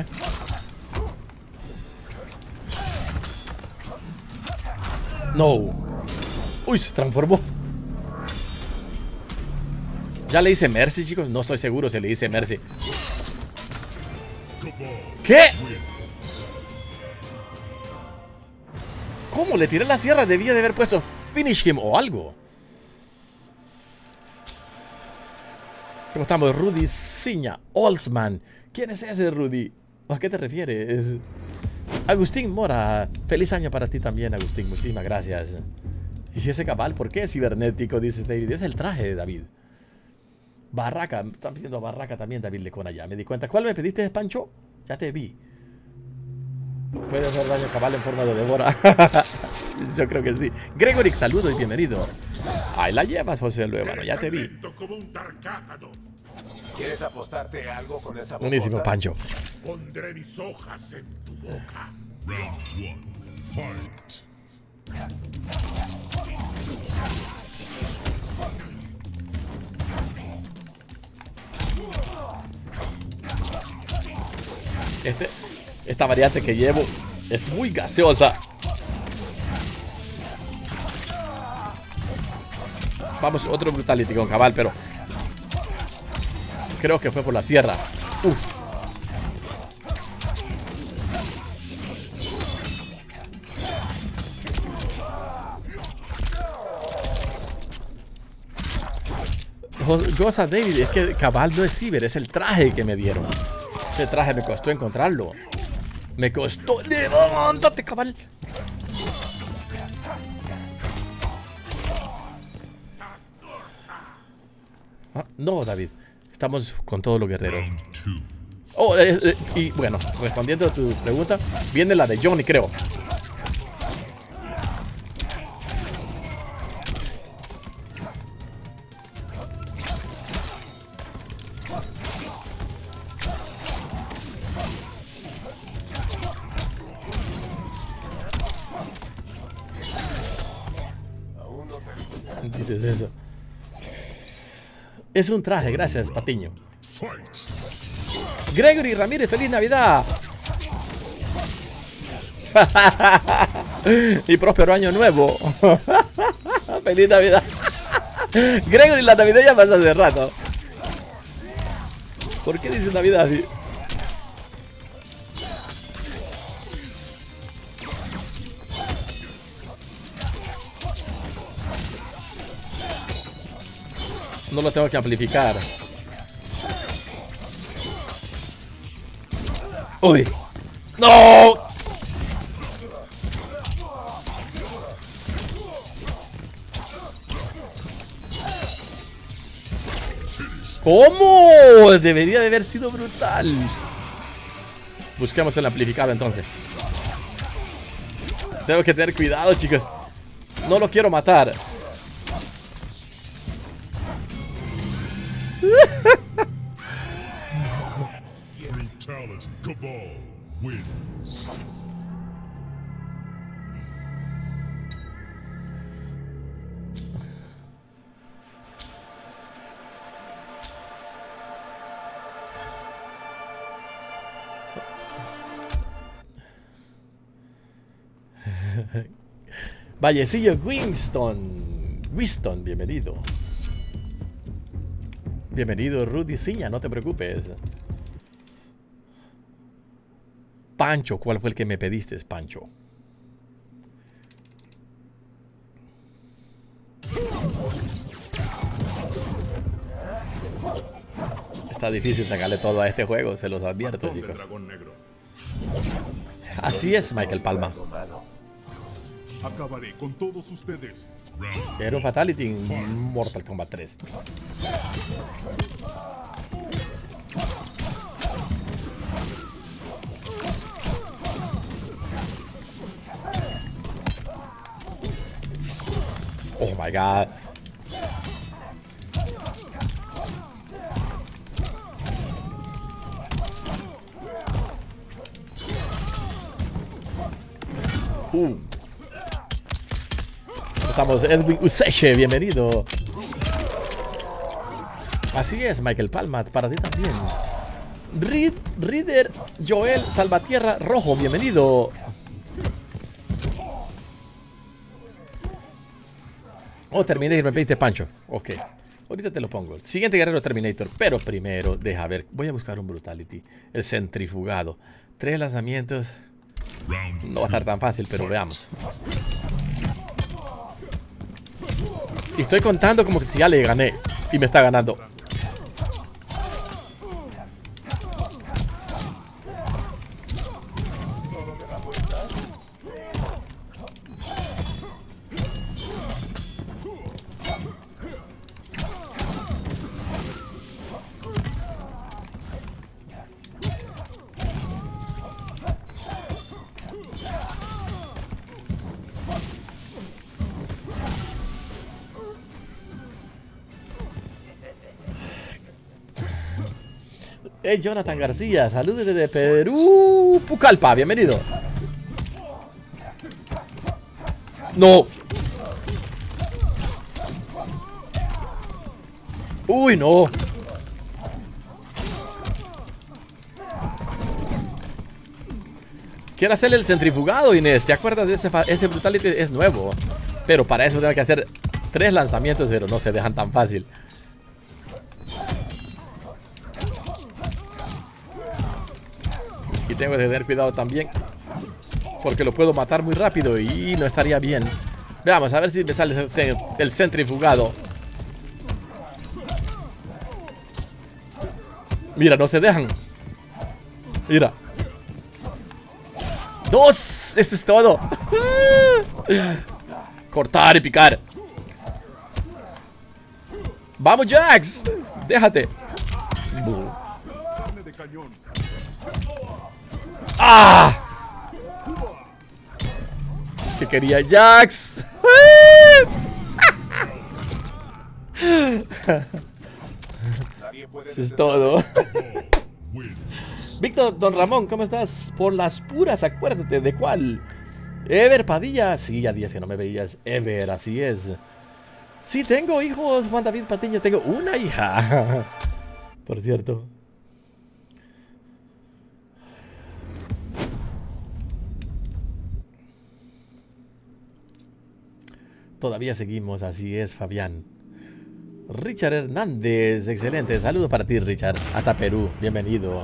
No. Uy, se transformó. Ya le hice Mercy, chicos. No estoy seguro si le hice Mercy. ¿Qué? ¿Cómo? Le tiré la sierra. Debía de haber puesto Finish Him o algo. ¿Cómo estamos? Rudy Ciña Olsman. ¿Quién es ese, Rudy? ¿A qué te refieres? Agustín Mora. Feliz año para ti también, Agustín. Muchísimas gracias. ¿Y ese cabal? ¿Por qué es cibernético? Dice David. Es el traje de David. Barraca. Están pidiendo Barraca también, David Lecona. Ya me di cuenta. ¿Cuál me pediste, Pancho? Ya te vi. Puede hacer daño cabal en forma de devora. Yo creo que sí. Gregory, saludos y bienvenido. Ahí la llevas, José Luevano. Ya te vi. Como un ¿quieres apostarte algo con esa bocota? Buenísimo, Pancho. Pondré mis hojas en tu boca. Round 1. Fight. Esta variante que llevo es muy gaseosa. Vamos, otro brutality con cabal, pero creo que fue por la sierra. Goza David, es que cabal no es ciber, es el traje que me dieron. Ese traje me costó encontrarlo. Me costó. ¡Levántate, cabal! Ah, no, David. Estamos con todos los guerreros. Oh, y bueno, respondiendo a tu pregunta, viene la de Johnny, creo. Dices eso. Es un traje, gracias, Patiño. Gregory Ramírez, feliz Navidad. Y próspero año nuevo. Feliz Navidad. Gregory, la Navidad ya pasó hace rato. ¿Por qué dice Navidad así? No lo tengo que amplificar. ¡Uy! ¡No! ¿Cómo? Debería de haber sido brutal. Busquemos el amplificado entonces. Tengo que tener cuidado, chicos. No lo quiero matar. Brutality. Cabal wins. Vallecillo Winston, bienvenido. Bienvenido, Rudy Ciña, no te preocupes. Pancho, ¿cuál fue el que me pediste, Pancho? Está difícil sacarle todo a este juego, se los advierto, chicos. Así es, Michael Palma. Acabaré con todos ustedes. Era un Fatality en Mortal Kombat 3. Oh my god. Estamos Edwin Useche, bienvenido. Así es, Michael Palma, para ti también. Reader Joel Salvatierra Rojo, bienvenido. Oh, Terminator, me pediste Pancho. Ok, ahorita te lo pongo. Siguiente guerrero Terminator. Pero primero, deja ver. Voy a buscar un Brutality. El centrifugado. 3 lanzamientos. No va a estar tan fácil, pero veamos. Y estoy contando como que si ya le gané. Y me está ganando. Hey, Jonathan García, saludos desde Perú, Pucallpa, bienvenido. No. Uy, no. Quiero hacerle el centrifugado, Inés. ¿Te acuerdas de ese Brutality? Es nuevo. Pero para eso tengo que hacer 3 lanzamientos, pero no se dejan tan fácil. Y tengo que tener cuidado también, porque lo puedo matar muy rápido y no estaría bien. Veamos, a ver si me sale el centrifugado. Mira, no se dejan. Mira. 2. Eso es todo. Cortar y picar. Vamos, Jax. Déjate. ¡Ah! ¿Qué quería Jax? Eso es todo. Víctor Don Ramón, ¿cómo estás? Por las puras, acuérdate, ¿de cuál? Ever Padilla. Sí, a días que no me veías. Ever, así es. Sí, tengo hijos, Juan David Patiño. Tengo una hija. Por cierto. Todavía seguimos, así es, Fabián. Richard Hernández, excelente. Saludos para ti, Richard. Hasta Perú, bienvenido.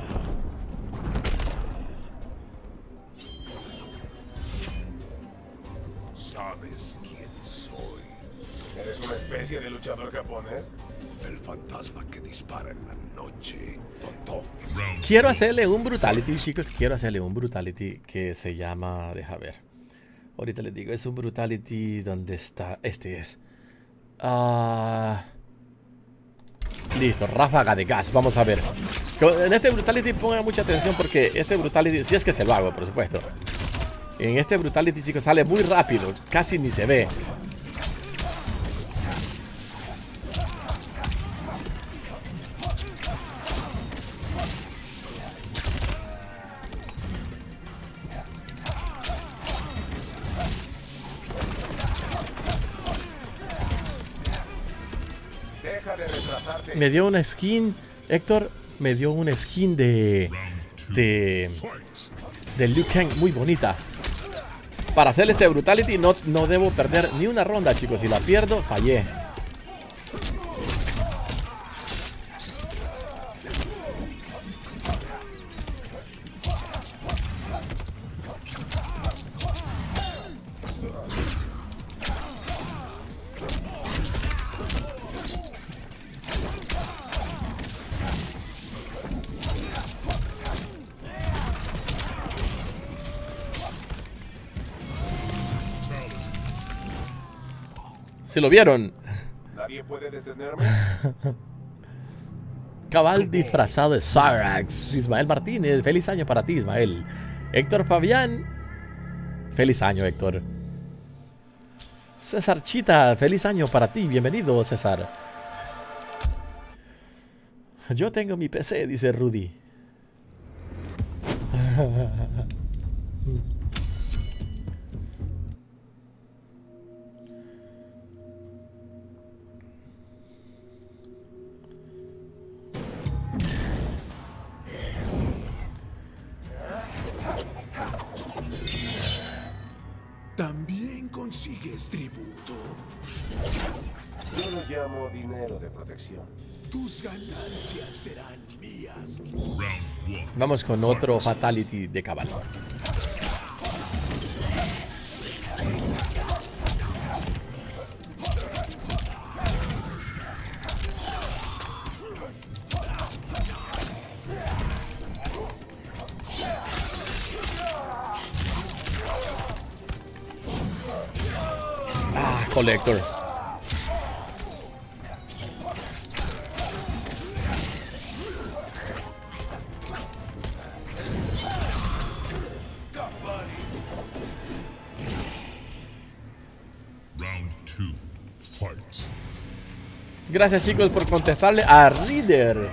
¿Sabes quién soy? ¿Eres una especie de luchador japonés? El fantasma que dispara en la noche, tonto. Quiero hacerle un Brutality, chicos. Quiero hacerle un Brutality que se llama... Deja ver. Ahorita les digo, es un Brutality donde está... Este es. Listo, ráfaga de gas. Vamos a ver. En este Brutality pongan mucha atención porque este Brutality, si es que se lo hago, por supuesto. En este Brutality, chicos, sale muy rápido. Casi ni se ve. Me dio una skin, Héctor, me dio una skin de Liu Kang muy bonita. Para hacer este Brutality no debo perder ni una ronda, chicos. Si la pierdo, fallé. ¿Sí lo vieron? Nadie puede detenerme. Cabal disfrazado de Sarax. Ismael Martínez, feliz año para ti, Ismael. Héctor Fabián, feliz año, Héctor. César Chita, feliz año para ti, bienvenido, César. Yo tengo mi PC, dice Rudy. También consigues tributo. Yo lo llamo dinero de protección. Tus ganancias serán mías. Vamos con otro Fatality de Cabal. Ah, Collector. Gracias, chicos, por contestarle a Reader.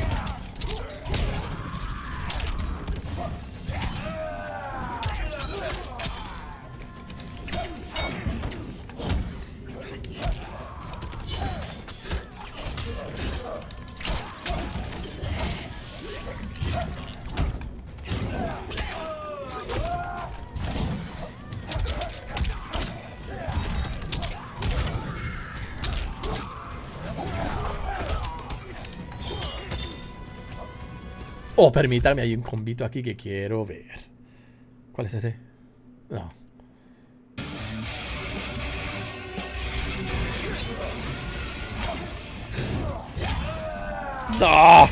Oh, permítame, hay un combito aquí que quiero ver. ¿Cuál es ese? No. ¡No!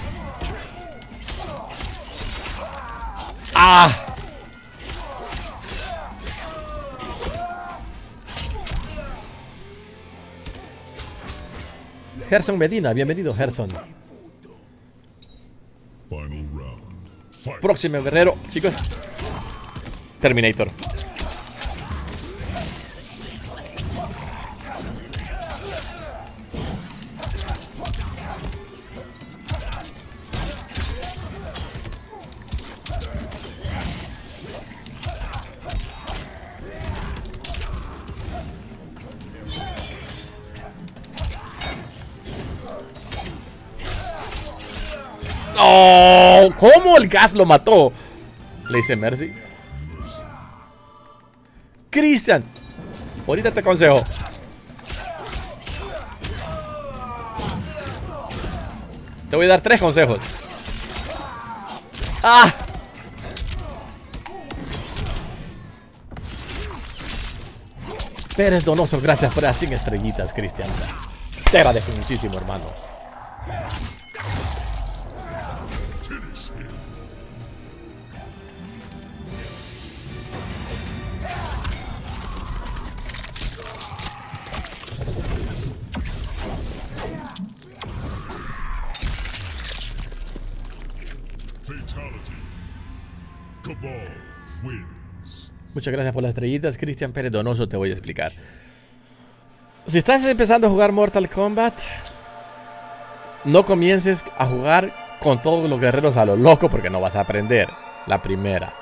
¡Ah! Gerson Medina, bienvenido, Gerson. Próximo guerrero, chicos. Terminator. ¡Oh! ¿Cómo el gas lo mató? Le dice Mercy. Cristian, ahorita te aconsejo. Te voy a dar 3 consejos. ¡Ah! Pérez Donoso, gracias por las 100 estrellitas, Cristian. Te agradezco muchísimo, hermano. Muchas gracias por las estrellitas, Cristian Pérez Donoso. Te voy a explicar. Si estás empezando a jugar Mortal Kombat, no comiences a jugar con todos los guerreros a lo loco, porque no vas a aprender. La primera.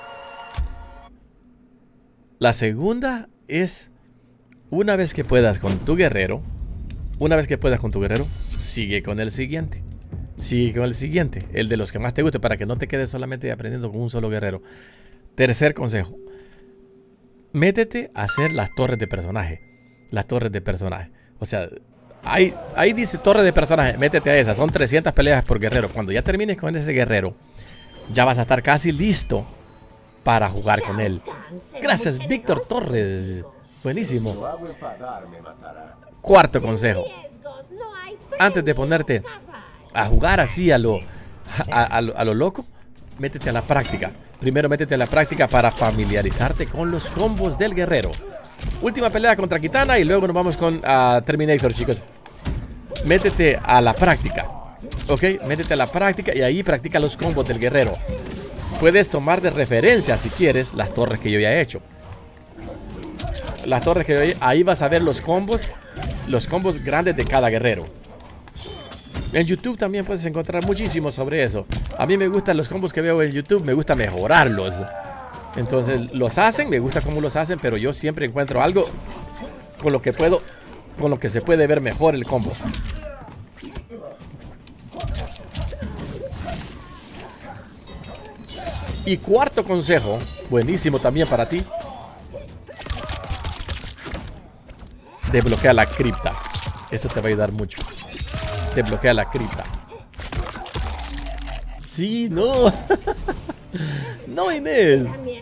La segunda es, una vez que puedas con tu guerrero, sigue con el siguiente. Sigue con el siguiente, el de los que más te guste, para que no te quedes solamente aprendiendo con un solo guerrero. Tercer consejo: métete a hacer las torres de personaje. Las torres de personaje. O sea, ahí dice torre de personaje. Métete a esas. Son 300 peleas por guerrero. Cuando ya termines con ese guerrero, ya vas a estar casi listo para jugar con él. Gracias, Víctor Torres. Buenísimo. Cuarto consejo: antes de ponerte a jugar así a lo loco, métete a la práctica. Primero métete a la práctica para familiarizarte con los combos del guerrero. Última pelea contra Kitana y luego nos vamos con Terminator, chicos. Métete a la práctica. Ok, métete a la práctica y ahí practica los combos del guerrero. Puedes tomar de referencia, si quieres, las torres que yo ya he hecho. Las torres que yo ya... Ahí vas a ver los combos grandes de cada guerrero. En YouTube también puedes encontrar muchísimo sobre eso. A mí me gustan los combos que veo en YouTube, me gusta mejorarlos. Entonces los hacen, me gusta cómo los hacen, pero yo siempre encuentro algo con lo que puedo, con lo que se puede ver mejor el combo. Y cuarto consejo, buenísimo también para ti. Desbloquea la cripta. Eso te va a ayudar mucho. Desbloquea la cripta. Sí, no. No, Inés.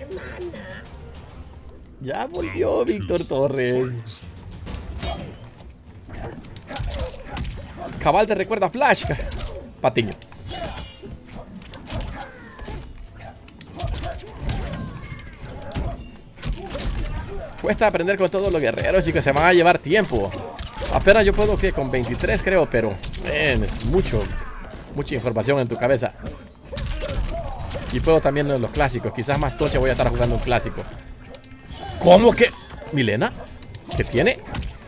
Ya volvió Víctor Torres. Cabal te recuerda a Flash. Patiño. Cuesta aprender con todos los guerreros y que se van a llevar tiempo. Apenas yo puedo que con 23 creo, pero es mucha información en tu cabeza. Y puedo también en los clásicos. Quizás más tocha voy a estar jugando un clásico. ¿Cómo que? ¿Milena? ¿Qué tiene?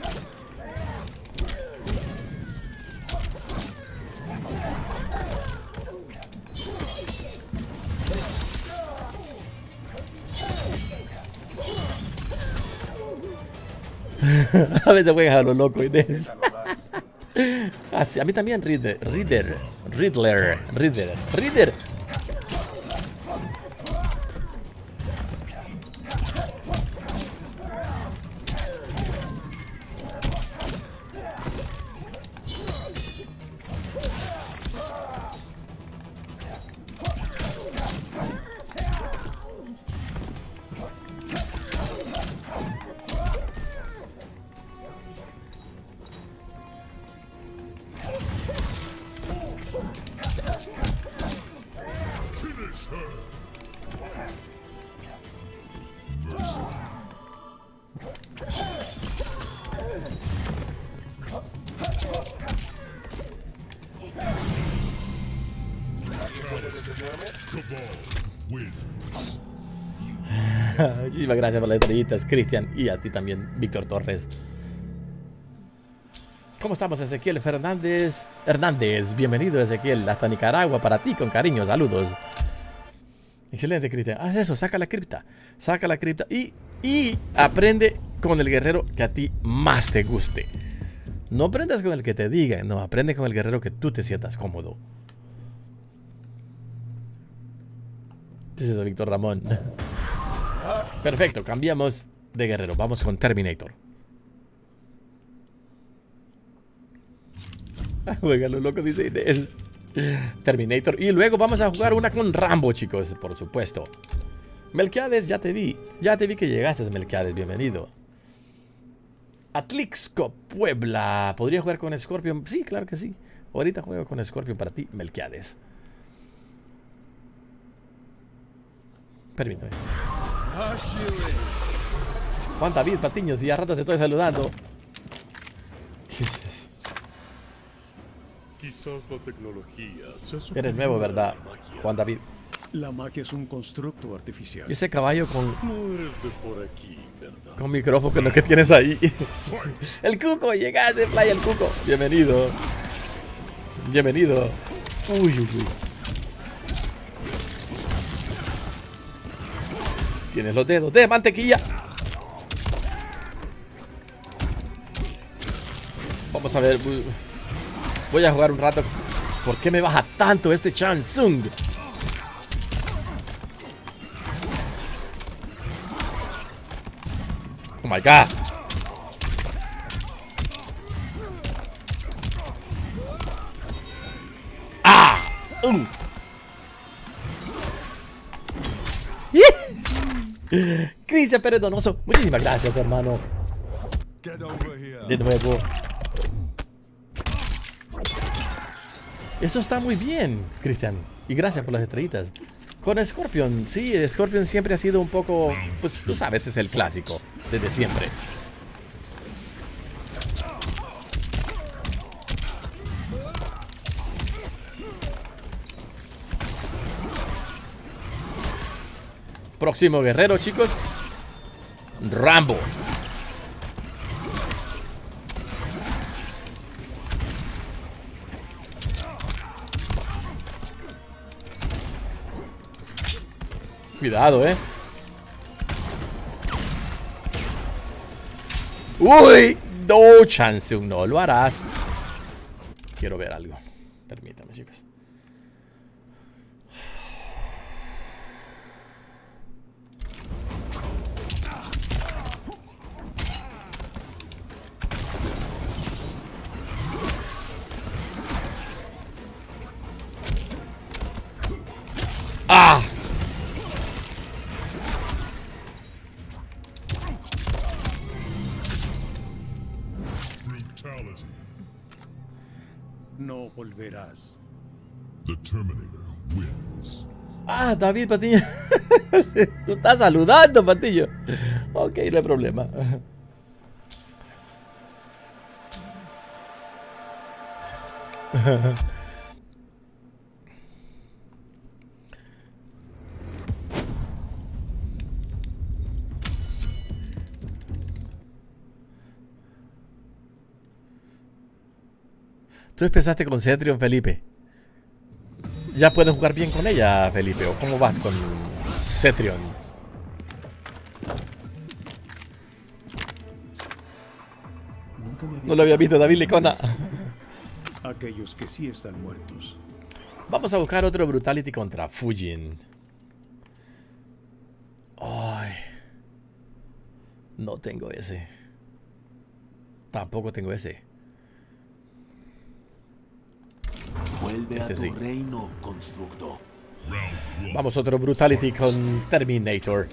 A veces juegas a lo loco, Inés. A mí también Riddler. Muchísimas gracias por las estrellitas, Cristian, y a ti también, Víctor Torres. ¿Cómo estamos, Ezequiel Fernández? Hernández, bienvenido, Ezequiel, hasta Nicaragua, para ti, con cariño, saludos. Excelente, Cristian. Haz eso, saca la cripta y aprende con el guerrero que a ti más te guste. No aprendas con el que te digan, no, aprende con el guerrero que tú te sientas cómodo. ¿Qué es eso, Víctor Ramón? Perfecto, cambiamos de guerrero. Vamos con Terminator. Juega lo loco, dice Inés. Terminator. Y luego vamos a jugar una con Rambo, chicos, por supuesto. Melquiades, ya te vi. Ya te vi que llegaste, Melquiades. Bienvenido. Atlixco, Puebla. ¿Podría jugar con Scorpion? Sí, claro que sí. Ahorita juego con Scorpion para ti, Melquiades. Permítame. Juan David Patiños, y a ratos te estoy saludando. ¿Qué es eso? Quizás la tecnología se Eres nuevo, ¿verdad, Juan David? La magia es un constructo artificial. Y ese caballo con... No eres de por aquí, ¿verdad? Con micrófono que tienes ahí. El Cuco, llegaste, Playa el Cuco. Bienvenido. Bienvenido. Uy, uy, uy. Tienes los dedos de mantequilla. Vamos a ver. Voy a jugar un rato. ¿Por qué me baja tanto este Shang Tsung? Oh my god. ¡Ah! Cristian Pérez Donoso, muchísimas gracias, hermano. De nuevo. Eso está muy bien, Cristian. Y gracias por las estrellitas. Con Scorpion, sí, Scorpion siempre ha sido un poco... Pues tú sabes, es el clásico. desde siempre. Próximo guerrero, chicos. Rambo. Cuidado, Uy, no chance, no lo harás. Quiero ver algo. Permítame, chicos. ¡Ah! Brutality. No volverás. The Terminator wins. Ah, David Patiño. Tú estás saludando, Patillo. Ok, no hay problema. Tú empezaste con Cetrion, Felipe. ¿Ya puedes jugar bien con ella, Felipe? ¿O cómo vas con Cetrion? No lo había visto, David Licona. Aquellos que sí están muertos. Vamos a buscar otro Brutality contra Fujin. Ay. No tengo ese. Tampoco tengo ese. Vuelve Este a tu sí. reino, constructo. Vamos, otro Brutality con Terminator.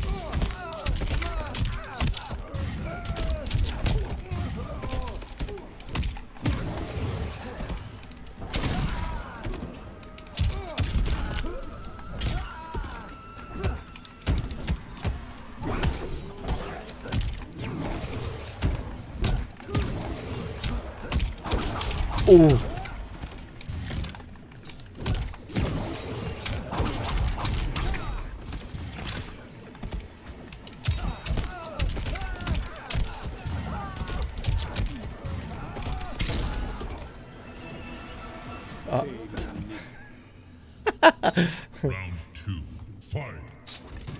Round 2. Fight.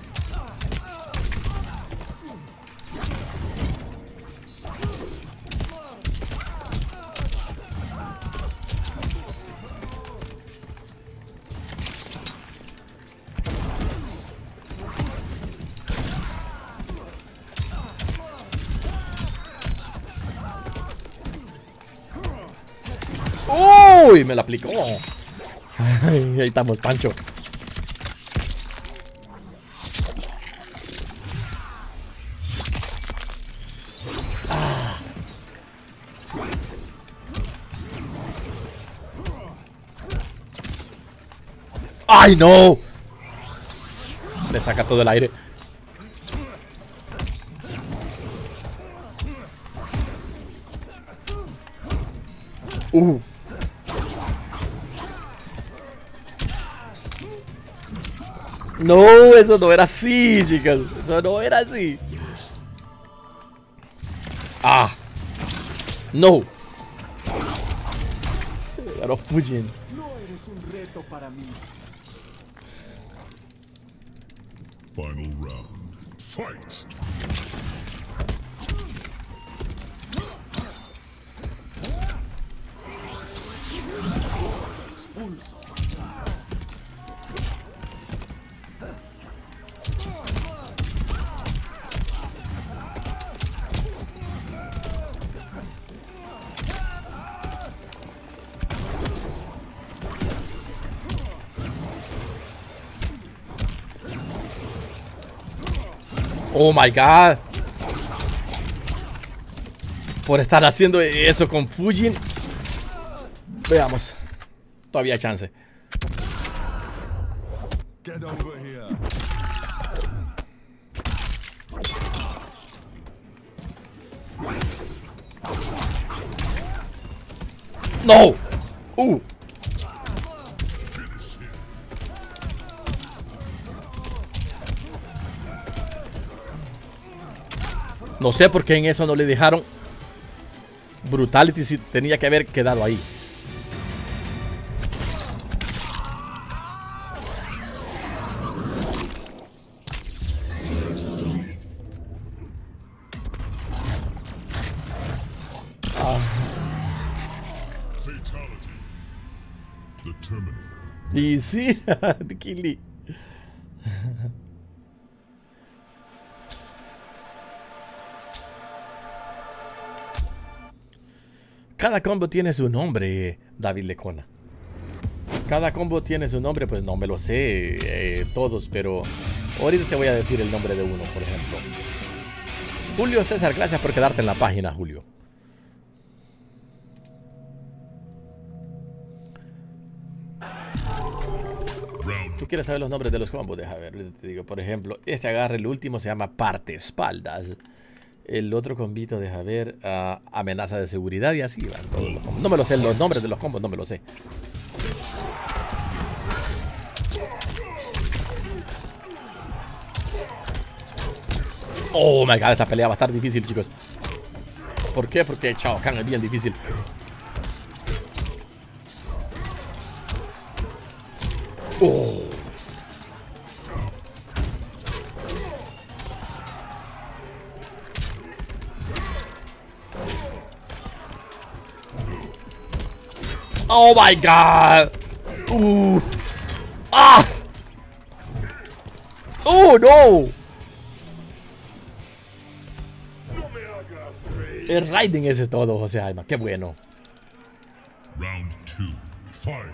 ¡Uy! Me la aplicó. Ay, ahí estamos, Pancho. ¡Ay, no! Le saca todo el aire. No, eso no era así, chicas. Eso no era así. Ah. No. Claro, Fujin. No eres un reto para mí. Final round. Fight. Expulso. Oh my god. Por estar haciendo eso con Fujin. Veamos. Todavía hay chance. Get over here. ¡No! No sé por qué en eso no le dejaron. Brutality sí tenía que haber quedado ahí. Y sí, Kili. Cada combo tiene su nombre, David Lecona. Cada combo tiene su nombre, pues no me lo sé todos, pero ahorita te voy a decir el nombre de uno, por ejemplo. Julio César, gracias por quedarte en la página, Julio. ¿Tú quieres saber los nombres de los combos? Deja ver, te digo, por ejemplo, este agarre, el último se llama parte espaldas. El otro combito, deja ver, amenaza de seguridad y así van todos los combos. No me lo sé, los nombres de los combos no me lo sé. Oh my god, esta pelea va a estar difícil, chicos. ¿Por qué? Porque Shao Kahn es bien difícil. Oh. Oh my god. Ah. Oh no. El Raiden ese es todo, José Jaime. Qué bueno. Round 2. Fight.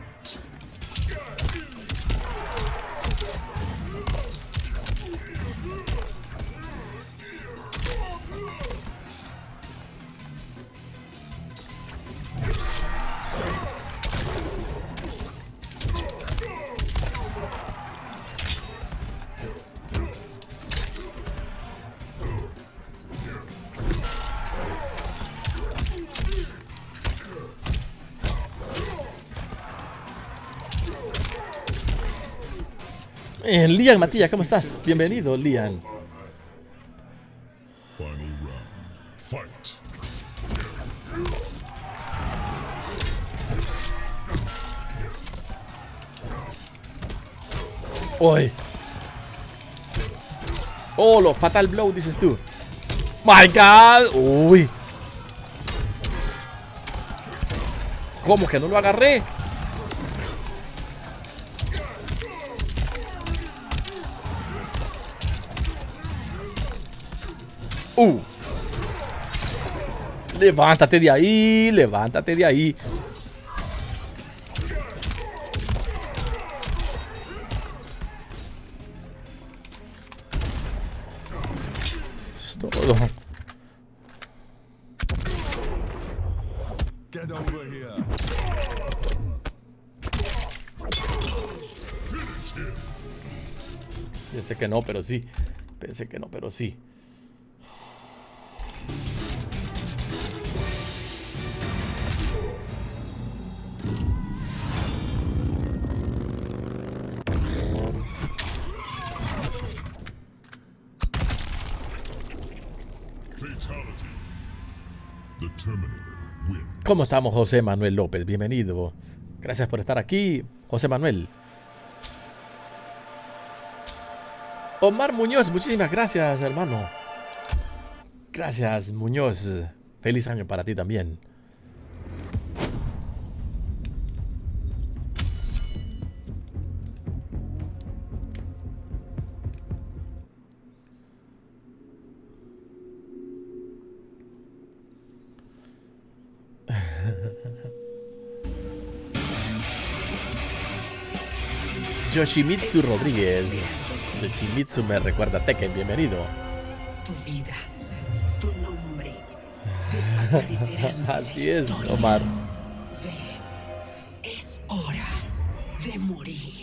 Lian Matías, ¿cómo estás? Bienvenido, Lian. Final round. Fight. Uy. Oh, los Fatal Blow, dices tú. My God. Uy. ¿Cómo que no lo agarré? Levántate de ahí, levántate de ahí. Es todo. Get over here. Pensé que no, pero sí. Pensé que no, pero sí. ¿Cómo estamos, José Manuel López? Bienvenido. Gracias por estar aquí, José Manuel. Omar Muñoz, muchísimas gracias, hermano. Gracias, Muñoz. Feliz año para ti también. Yoshimitsu Rodríguez. Yoshimitsu me recuerda a Tekken, bienvenido. Tu vida, tu nombre, desaparecerán. Así es, Omar. Ven, es hora de morir.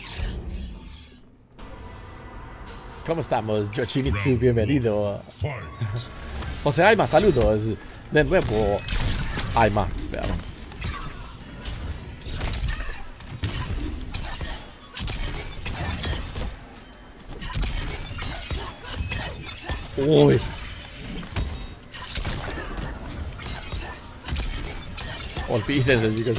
¿Cómo estamos, Yoshimitsu? Bienvenido. José Aima, saludos. De nuevo. Aima, veamos. Uy. Olvídense, chicos,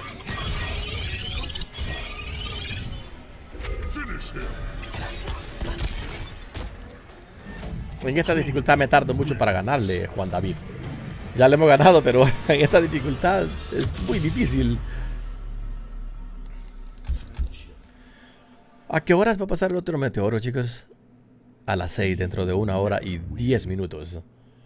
En esta dificultad me tardo mucho para ganarle, Juan David. Ya le hemos ganado, pero en esta dificultad es muy difícil. ¿A qué horas va a pasar el otro meteoro, chicos? A las 6, dentro de 1 hora y 10 minutos.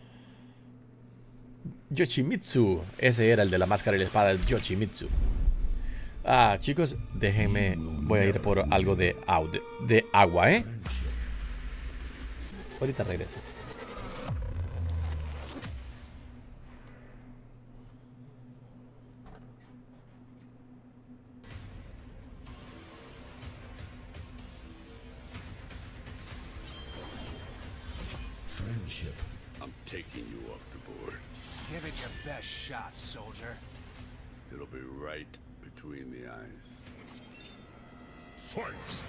Yoshimitsu. Ese era el de la máscara y la espada, el Yoshimitsu. Ah, chicos, déjenme. Voy a ir por algo de agua, ¿eh? Ahorita regreso. I'm taking you off the board. Give it your best shot, soldier. It'll be right between the eyes. Fight!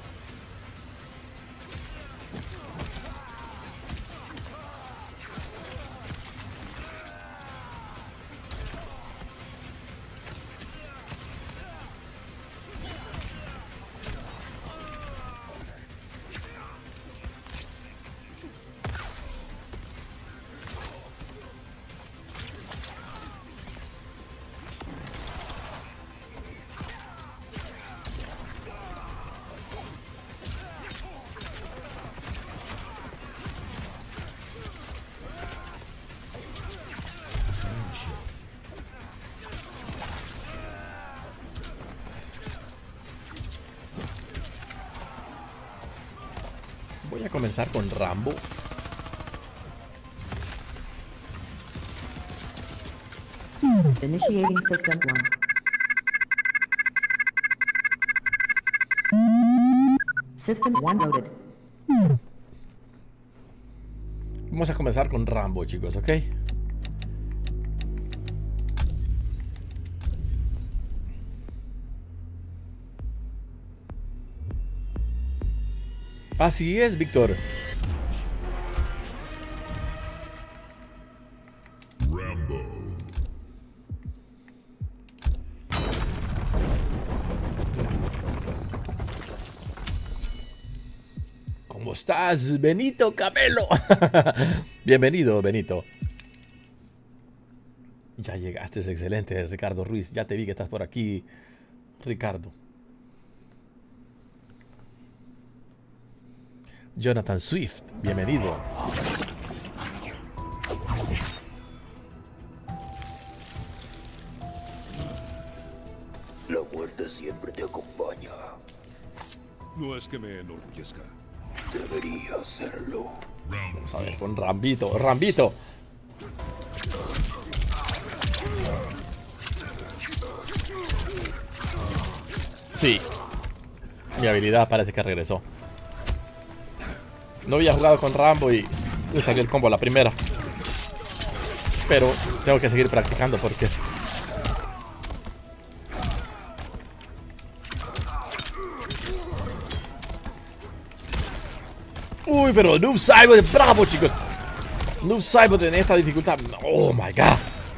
Voy a comenzar con Rambo. Initiating System 1. System 1 loaded. Vamos a comenzar con Rambo, chicos, ¿ok? Así es, Víctor. Rambo. ¿Cómo estás, Benito Camelo? Bienvenido, Benito. Ya llegaste, es excelente, Ricardo Ruiz. Ya te vi que estás por aquí, Ricardo. Jonathan Swift, bienvenido. La muerte siempre te acompaña. No es que me enorgullezca. Debería hacerlo. Vamos a ver con Rambito, Rambito. Sí. Mi habilidad parece que regresó. No había jugado con Rambo y le salió el combo a la primera. Pero tengo que seguir practicando porque... Uy, pero Noob Saibot, bravo, chicos. Noob Saibot en esta dificultad. Oh my god.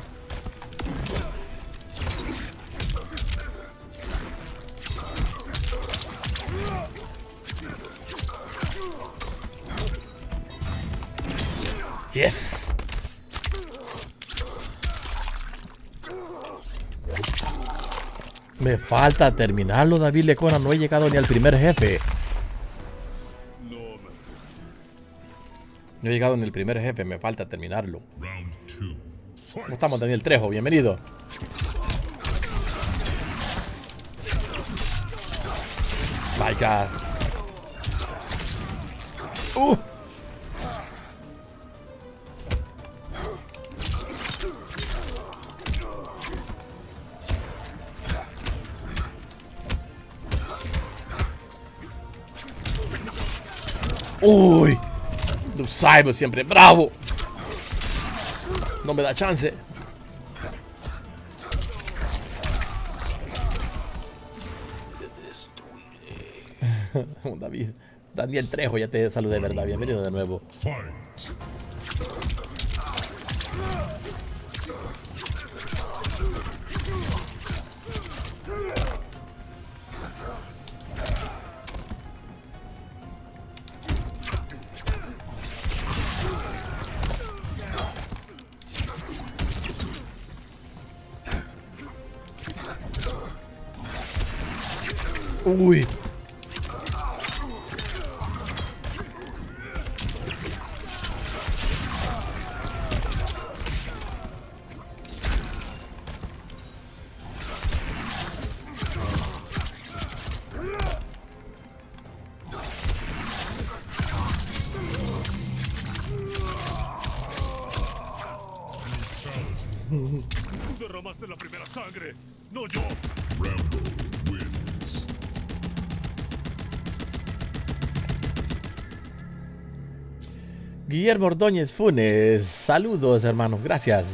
Yes. Me falta terminarlo, David Lecona. No he llegado ni al primer jefe. No he llegado ni al primer jefe. Me falta terminarlo. ¿Cómo estamos, Daniel Trejo? Bienvenido. My God. Uy. Noob Saibot siempre. ¡Bravo! No me da chance. David. Daniel Trejo, ya te saludé, ¿verdad? Bienvenido de nuevo. Uy. Tú derramaste la primera sangre, no yo. Rambo wins. Guillermo Ordóñez Funes, saludos hermanos, gracias.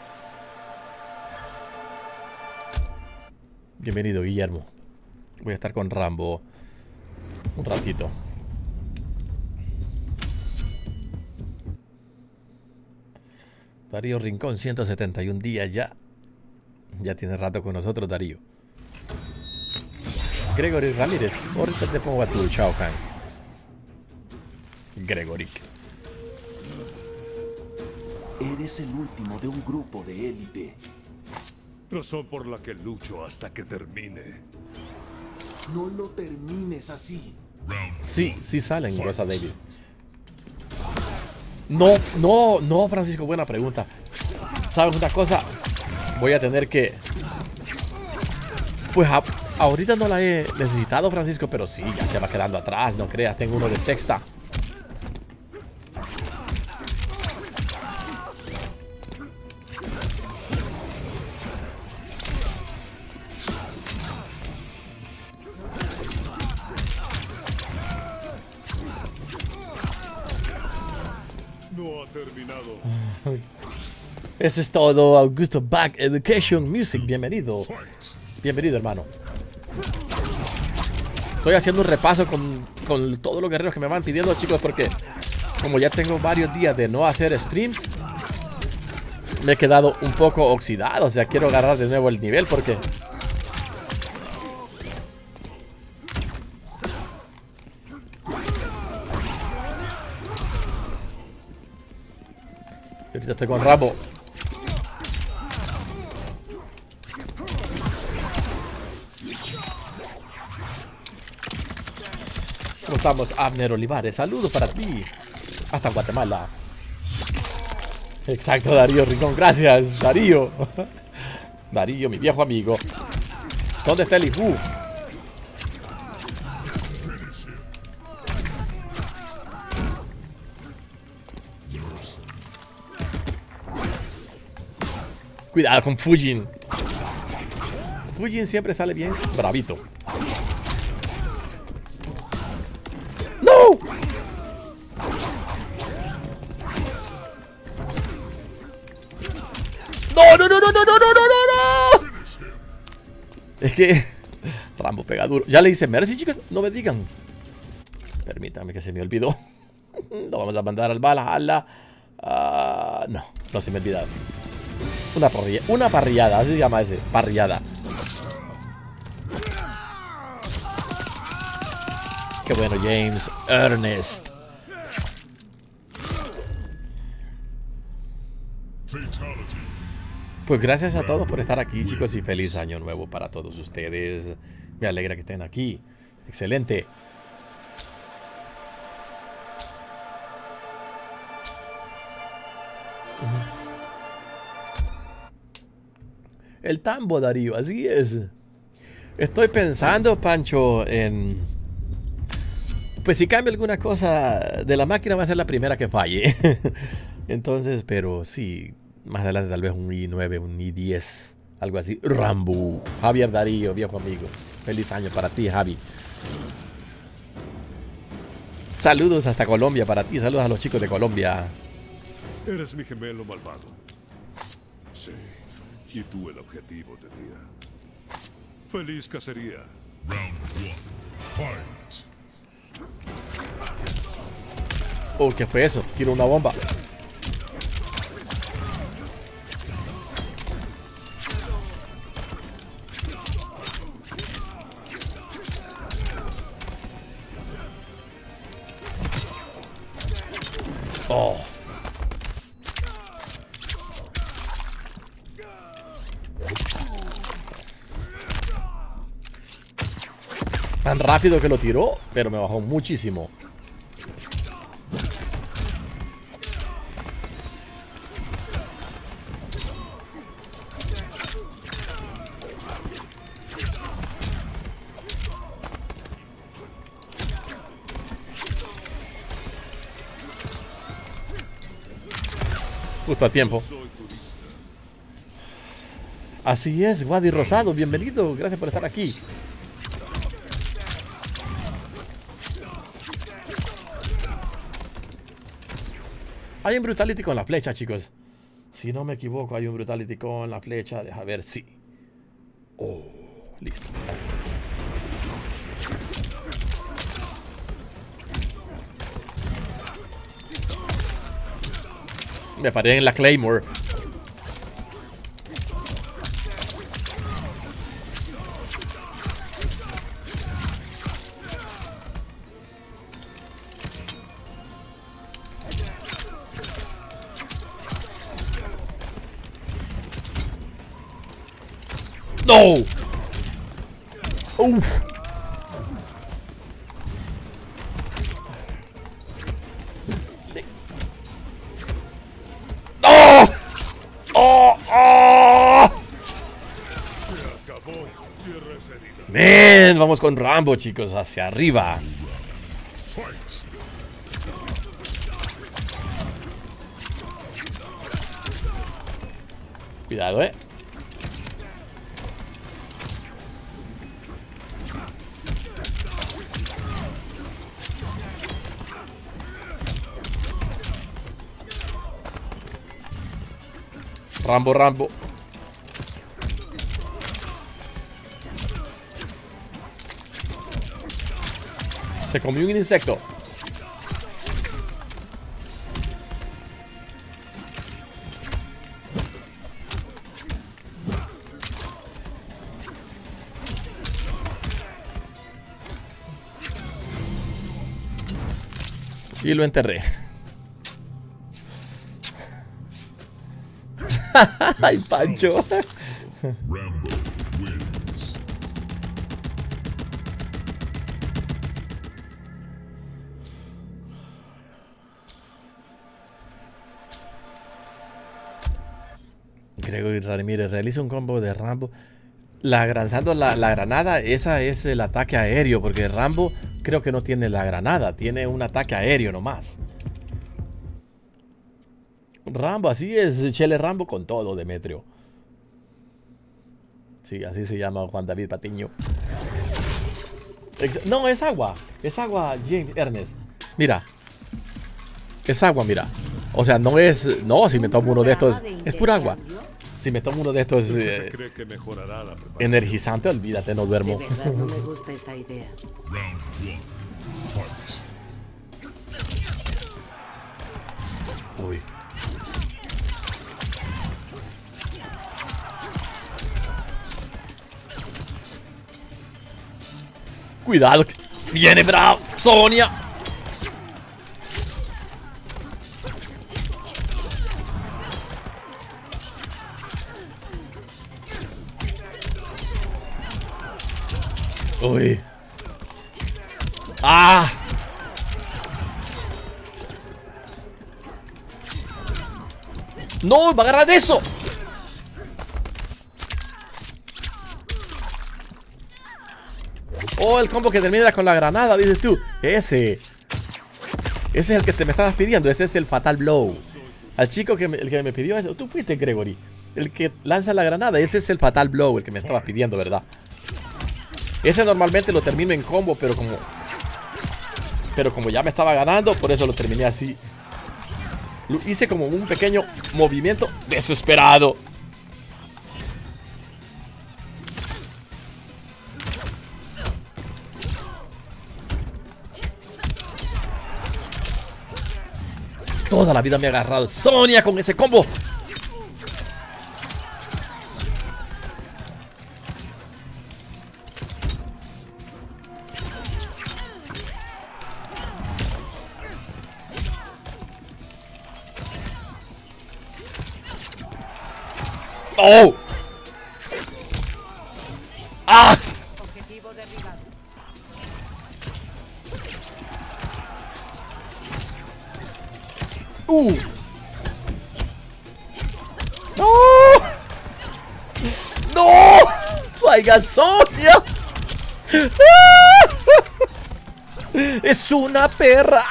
Bienvenido Guillermo. Voy a estar con Rambo un ratito. Darío Rincón, 171 días ya. Ya tiene rato con nosotros Darío. Gregory Ramírez, ahorita te pongo a tu Shao Kahn. Gregory. Eres el último de un grupo de élite. Razón por la que lucho hasta que termine. No lo termines así. Sí, sí salen, Rosa David. No, Francisco, buena pregunta. ¿Sabes una cosa? Voy a tener que... Pues ahorita no la he necesitado, Francisco, pero sí, ya se va quedando atrás, no creas, tengo uno de sexta. No ha terminado. Eso es todo, Augusto Back Education Music, bienvenido. Bienvenido, hermano. Estoy haciendo un repaso con todos los guerreros que me van pidiendo, chicos, porque como ya tengo varios días de no hacer streams, me he quedado un poco oxidado. O sea, quiero agarrar de nuevo el nivel porque... Ahorita estoy con Rambo. ¿Cómo estamos, Abner Olivares? Saludos para ti. Hasta Guatemala. Exacto, Darío Rincón. Gracias, Darío. Darío, mi viejo amigo. ¿Dónde está el Ibu? Cuidado con Fujin. Fujin siempre sale bien. Bravito. ¡No! ¡No! Es que Rambo pega duro. Ya le hice mercy, chicos. No me digan. Permítame que se me olvidó. Lo vamos a mandar al Valhalla. No se me olvidó. Una parrillada, así se llama ese. Parrillada. Qué bueno, James Ernest. Pues gracias a todos por estar aquí, chicos, y feliz año nuevo para todos ustedes. Me alegra que estén aquí. Excelente. El tambo, Darío, así es. Estoy pensando, Pancho, en... Pues si cambia alguna cosa de la máquina va a ser la primera que falle. Entonces, pero sí, más adelante tal vez un i9, un i10, algo así. Rambo. Javier Darío, viejo amigo. Feliz año para ti, Javi. Saludos hasta Colombia para ti. Saludos a los chicos de Colombia. Eres mi gemelo malvado. Y tú el objetivo de día. Feliz cacería. Round 1. Fight. Oh, ¿qué fue eso? Tiro una bomba. Oh. Tan rápido que lo tiró, pero me bajó muchísimo. Justo a tiempo. Así es, Wadi Rosado, bienvenido, gracias por estar aquí. Hay un Brutality con la flecha, chicos. Si no me equivoco, hay un Brutality con la flecha. Deja ver si. Oh, listo. Me paré en la Claymore. ¡No! ¡Uf! ¡No! ¡Oh! ¡Oh! ¡Men! Vamos con Rambo, chicos, hacia arriba. Cuidado, Rambo, Rambo. Se comió un insecto. Y lo enterré. Ay, Pancho. Rambo wins. Gregory Ramírez realiza un combo de Rambo. Lanzando la granada, esa es el ataque aéreo, porque Rambo creo que no tiene la granada, tiene un ataque aéreo nomás. Rambo, así es, Chele Rambo con todo, Demetrio. Sí, así se llama Juan David Patiño. No, es agua, James Ernest. Mira, es agua, mira. O sea, no es, no, si me tomo uno de estos, es pura agua. Si me tomo uno de estos energizante, olvídate, no duermo. De verdad no me gusta esta idea. Round 1. Fight. Uy. Cuidado, viene Bravo, Sonia. Uy. ¡Ah! ¡No! ¡Va a agarrar eso! Oh, el combo que termina con la granada, dices tú. Ese es el que te me estabas pidiendo. Ese es el Fatal Blow. Al chico el que me pidió eso. Tú fuiste, Gregory. El que lanza la granada. Ese es el Fatal Blow, el que me estabas pidiendo, ¿verdad? Ese normalmente lo termino en combo, pero como ya me estaba ganando, por eso lo terminé así. Lo hice como un pequeño movimiento desesperado. Toda la vida me ha agarrado Sonia con ese combo. ¡Oh! ¡Ah! Objetivo derribado. ¡No! ¡No! ¡Vaya Sonia! ¡Es una perra!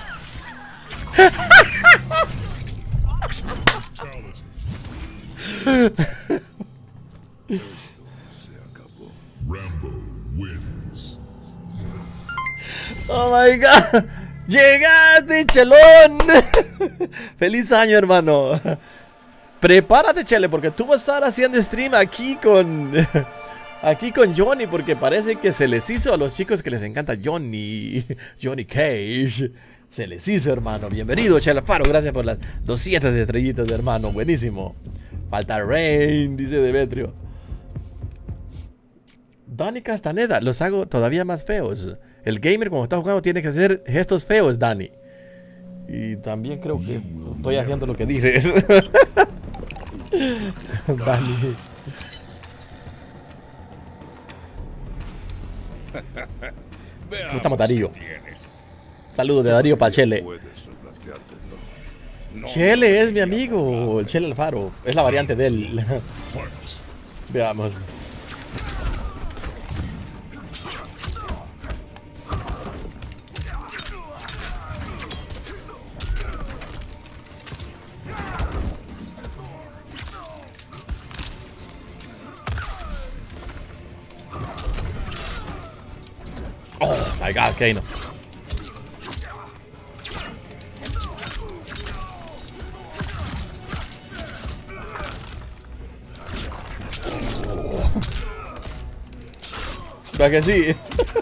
Oh my god. Llegaste, Chelón. Feliz año, hermano. Prepárate, Chele, porque tú vas a estar haciendo stream aquí con Johnny, porque parece que se les hizo a los chicos que les encanta Johnny Cage. Se les hizo, hermano. Bienvenido, Chele Faro. Gracias por las 200 estrellitas, hermano. Buenísimo. Falta Rain, dice Demetrio. Dani Castaneda, los hago todavía más feos. El gamer cuando está jugando tiene que hacer gestos feos, Dani. Y también creo que estoy haciendo lo que dices. Dani. ¿Cómo estamos, Darío? Saludos de Darío para Chele. Chele es mi amigo, el Chele Alfaro. Es la variante de él. Veamos. Oh my god, Kano. ¿Para que sí?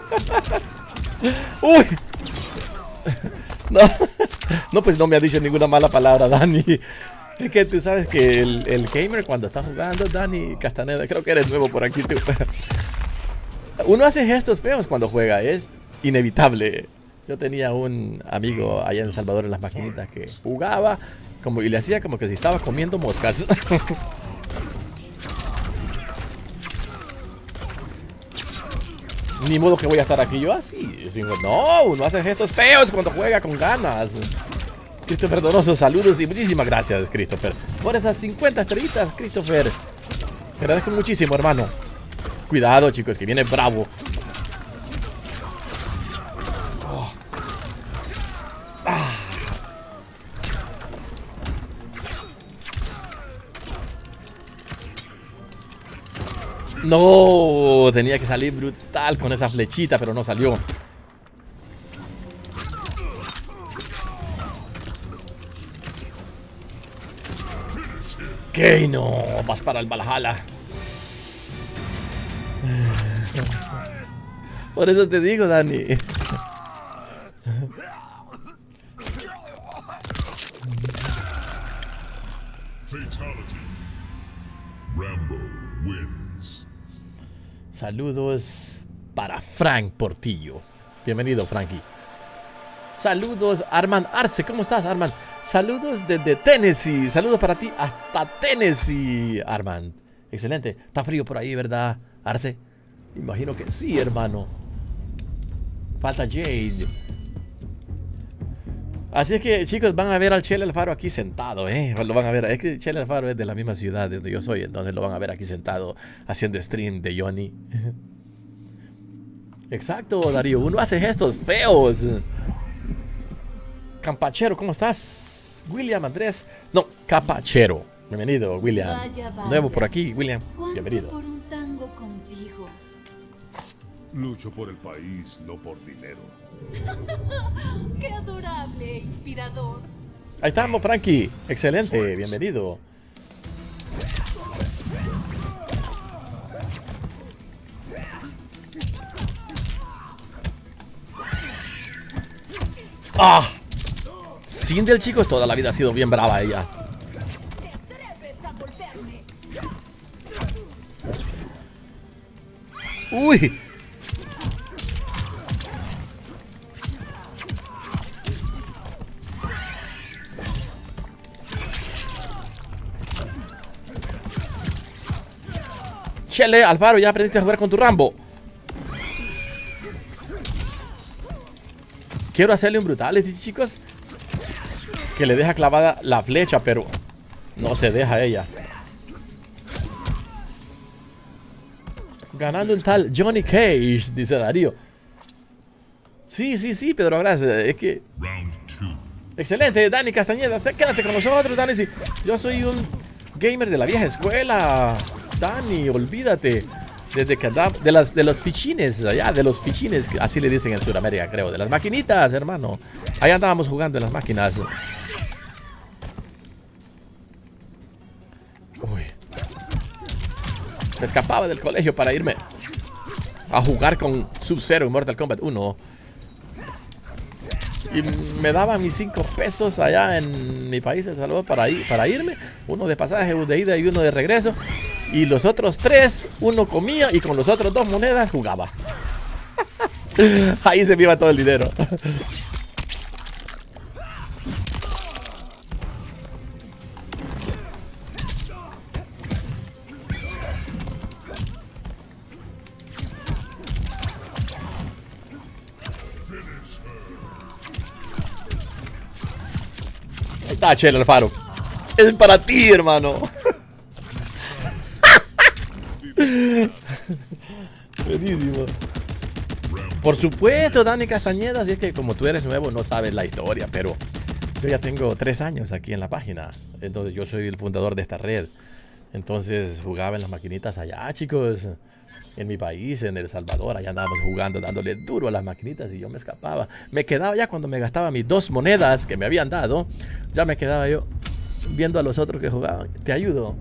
¡Uy! No, no, pues no me ha dicho ninguna mala palabra, Dani. Es que tú sabes que el gamer cuando está jugando, Dani Castaneda, creo que eres nuevo por aquí, tú. Uno hace gestos feos cuando juega, es inevitable. Yo tenía un amigo allá en El Salvador en las maquinitas que jugaba como, y le hacía como que si estaba comiendo moscas. Ni modo que voy a estar aquí yo así. No, uno hace gestos feos cuando juega con ganas. Christopher Donoso, saludos y muchísimas gracias, Christopher, por esas 50 estrellitas, Christopher. Te agradezco muchísimo, hermano. Cuidado, chicos, que viene bravo. Oh. Ah. No, tenía que salir brutal con esa flechita, pero no salió. Kano, vas para el Valhalla. Por eso te digo, Dani. Fatality. Rambo wins. Saludos para Frank Portillo. Bienvenido, Frankie. Saludos, Armand Arce. ¿Cómo estás, Armand? Saludos desde Tennessee. Saludos para ti hasta Tennessee, Armand. Excelente. Está frío por ahí, ¿verdad, Arce? Imagino que sí, hermano. Falta Jade. Así es que, chicos, van a ver al Chele Alfaro aquí sentado, lo van a ver. Es que Chele Alfaro es de la misma ciudad donde yo soy, entonces lo van a ver aquí sentado haciendo stream de Johnny. Exacto, Darío. Uno hace gestos feos. Campachero, ¿cómo estás? William Andrés. No, Capachero. Bienvenido, William. Vaya, vaya. Nuevo por aquí, William. Bienvenido. Por un tango contigo. Lucho por el país, no por dinero. Qué adorable e inspirador. Ahí estamos, Frankie. Excelente, bienvenido. ¡Ah! Sindel, chicos, toda la vida ha sido bien brava ella. Uy. Chele, Alvaro, ya aprendiste a jugar con tu Rambo. Quiero hacerle un brutality, chicos, que le deja clavada la flecha, pero no se deja ella. Ganando un tal Johnny Cage, dice Darío. Sí, Pedro, gracias. Es que... Excelente, Dani Castañeda. Quédate con nosotros, Dani. Sí. Yo soy un gamer de la vieja escuela. Dani, olvídate. Desde que andaba... De los fichines, allá, de los fichines. Así le dicen en Sudamérica, creo. De las maquinitas, hermano. Ahí andábamos jugando en las máquinas. Uy. Me escapaba del colegio para irme a jugar con Sub-Zero en Mortal Kombat 1. Y me daban mis 5 pesos allá en mi país, El Salvador, para irme. Uno de pasaje, uno de ida y uno de regreso. Y los otros 3, uno comía y con los otros 2 monedas jugaba. Ahí se me iba todo el dinero. Ahí está, Chele Alfaro. Es para ti, hermano. Buenísimo. Por supuesto, Dani Castañeda. Si es que como tú eres nuevo no sabes la historia, pero yo ya tengo 3 años aquí en la página. Entonces yo soy el fundador de esta red. Entonces jugaba en las maquinitas allá, chicos, en mi país, en El Salvador. Allá andábamos jugando, dándole duro a las maquinitas y yo me escapaba. Me quedaba ya cuando me gastaba mis 2 monedas que me habían dado. Ya me quedaba yo viendo a los otros que jugaban. Te ayudo.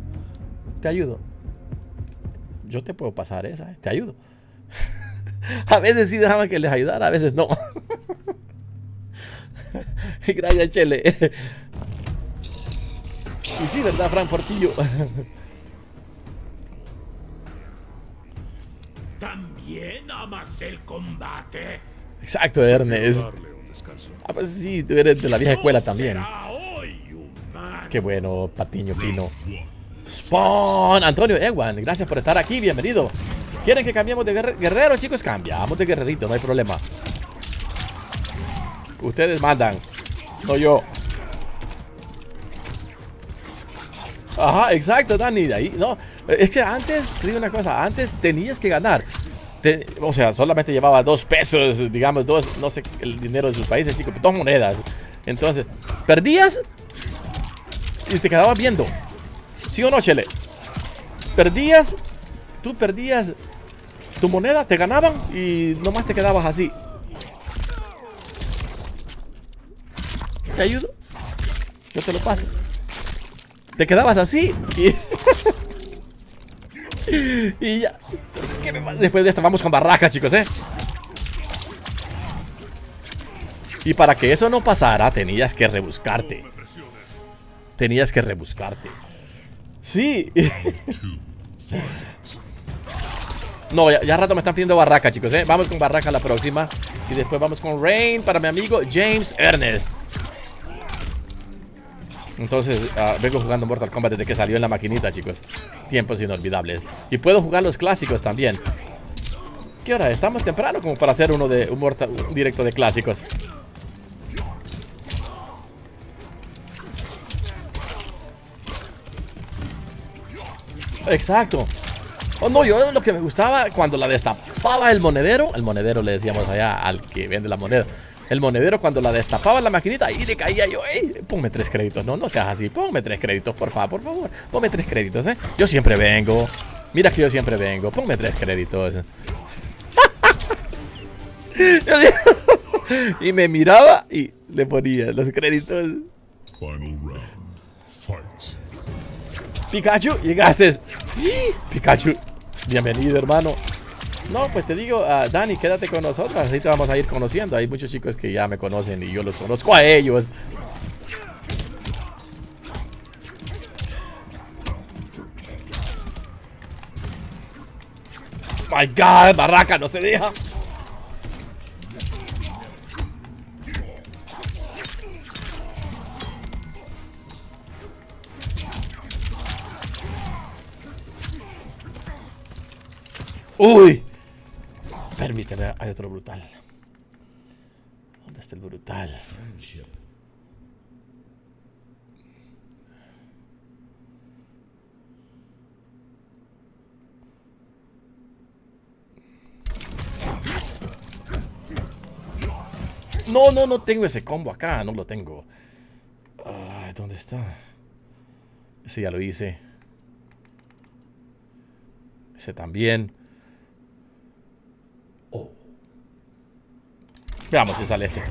Yo te puedo pasar esa, te ayudo. A veces sí dejaban que les ayudara, a veces no. Gracias, Chele. Y sí, ¿verdad, Fran Portillo? ¿También amas el combate? Exacto, Ernest. Ah, pues sí, tú eres de la vieja escuela también. Qué bueno, Patiño Pino. Spawn, Antonio Ewan, gracias por estar aquí, bienvenido. ¿Quieren que cambiemos de guerrero, chicos? Cambiamos de guerrerito, no hay problema. Ustedes mandan, no yo. Ajá, exacto, Dani, de ahí, no. Es que antes, te digo una cosa, antes tenías que ganar. O sea, solamente llevaba 2 pesos, digamos, 2, no sé, el dinero de sus países, chicos, 2 monedas. Entonces, perdías y te quedabas viendo. ¿Sí o no, Chele? Perdías, tú perdías tu moneda, te ganaban y nomás te quedabas así. ¿Te ayudo? Yo te lo paso. Te quedabas así y ya. Después de esto vamos con barraca, chicos, Y para que eso no pasara, tenías que rebuscarte. Sí. No, ya rato me están pidiendo barraca, chicos, Vamos con barraca la próxima. Y después vamos con Rain para mi amigo James Ernest. Entonces, vengo jugando Mortal Kombat desde que salió en la maquinita, chicos. Tiempos inolvidables. Y puedo jugar los clásicos también. ¿Qué hora? Estamos temprano como para hacer un directo de clásicos. Exacto. Oh, no, yo lo que me gustaba cuando la destapaba el monedero le decíamos allá al que vende la moneda. El monedero, cuando la destapaba la maquinita, y le caía yo, ponme 3 créditos. No seas así, ponme 3 créditos, por favor, ponme 3 créditos, Yo siempre vengo. Mira que yo siempre vengo, ponme 3 créditos. Y me miraba y le ponía los créditos. Final round. Fight. Pikachu, llegaste. Pikachu, bienvenido, hermano. No, pues te digo, Dani, quédate con nosotros, así te vamos a ir conociendo. Hay muchos chicos que ya me conocen y yo los conozco a ellos. my god, Barraca, no se deja. Uy. Permíteme, hay otro brutal. ¿Dónde está el brutal? No tengo ese combo acá, no lo tengo. Ay, ¿dónde está? Ese ya lo hice. Ese también. Oh. Veamos si sale este.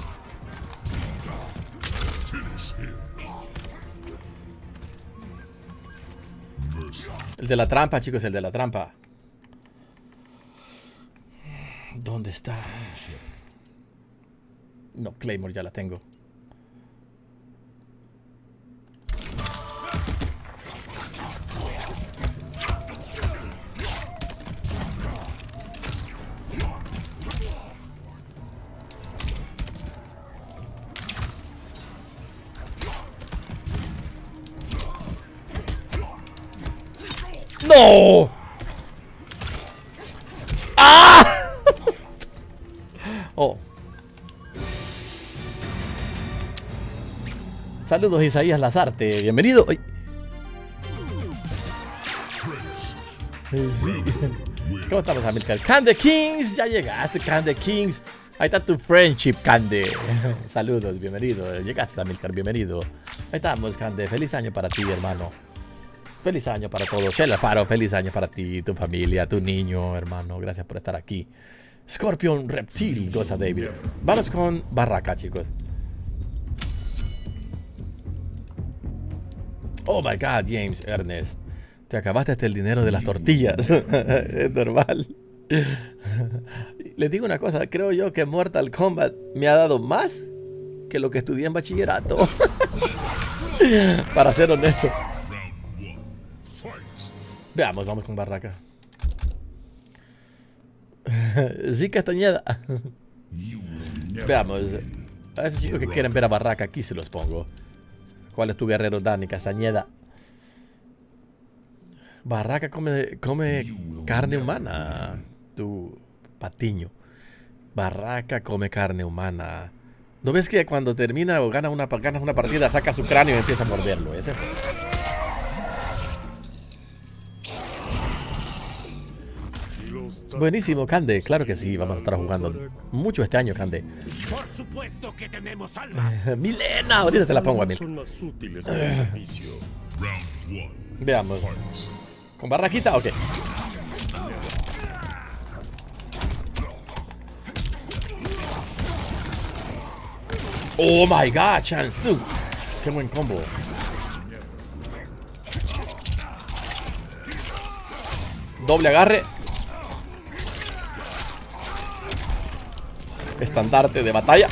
El de la trampa, chicos, el de la trampa. ¿Dónde está? No, Claymore ya la tengo. ¡No! ¡Ah! Oh. Saludos, Isaías Lazarte. Bienvenido. Ay. Sí. ¿Cómo estamos, Amilcar? Cande Kings, ya llegaste, Cande Kings. Ahí está tu friendship, Cande. Saludos, bienvenido. Llegaste, Amilcar, bienvenido. Ahí estamos, Cande. Feliz año para ti, hermano. Feliz año para todos. Chela Faro, feliz año para ti, tu familia, tu niño, hermano. Gracias por estar aquí. Scorpion Reptil, goza David. Vamos con Barraca, chicos. Oh my god, James Ernest. Te acabaste hasta el dinero de las tortillas. Es normal. Les digo una cosa, creo yo que Mortal Kombat me ha dado más que lo que estudié en bachillerato. Para ser honesto. Veamos, vamos con Barraca. Sí, Castañeda. Veamos. A esos chicos que quieren ver a Barraca, aquí se los pongo. ¿Cuál es tu guerrero, Dani? Castañeda. Barraca come carne humana. Tu patiño. Barraca come carne humana. ¿No ves que cuando termina o ganas una partida, saca su cráneo y empieza a morderlo? ¿Es eso? Buenísimo, Cande. Claro que sí, vamos a estar jugando mucho este año, Cande. Por supuesto que tenemos almas. Milena, ahorita te la pongo a mí. Veamos. ¿Con Barraquita? Ok. Oh my god, Chansu. Qué buen combo. Doble agarre. Estandarte de batalla.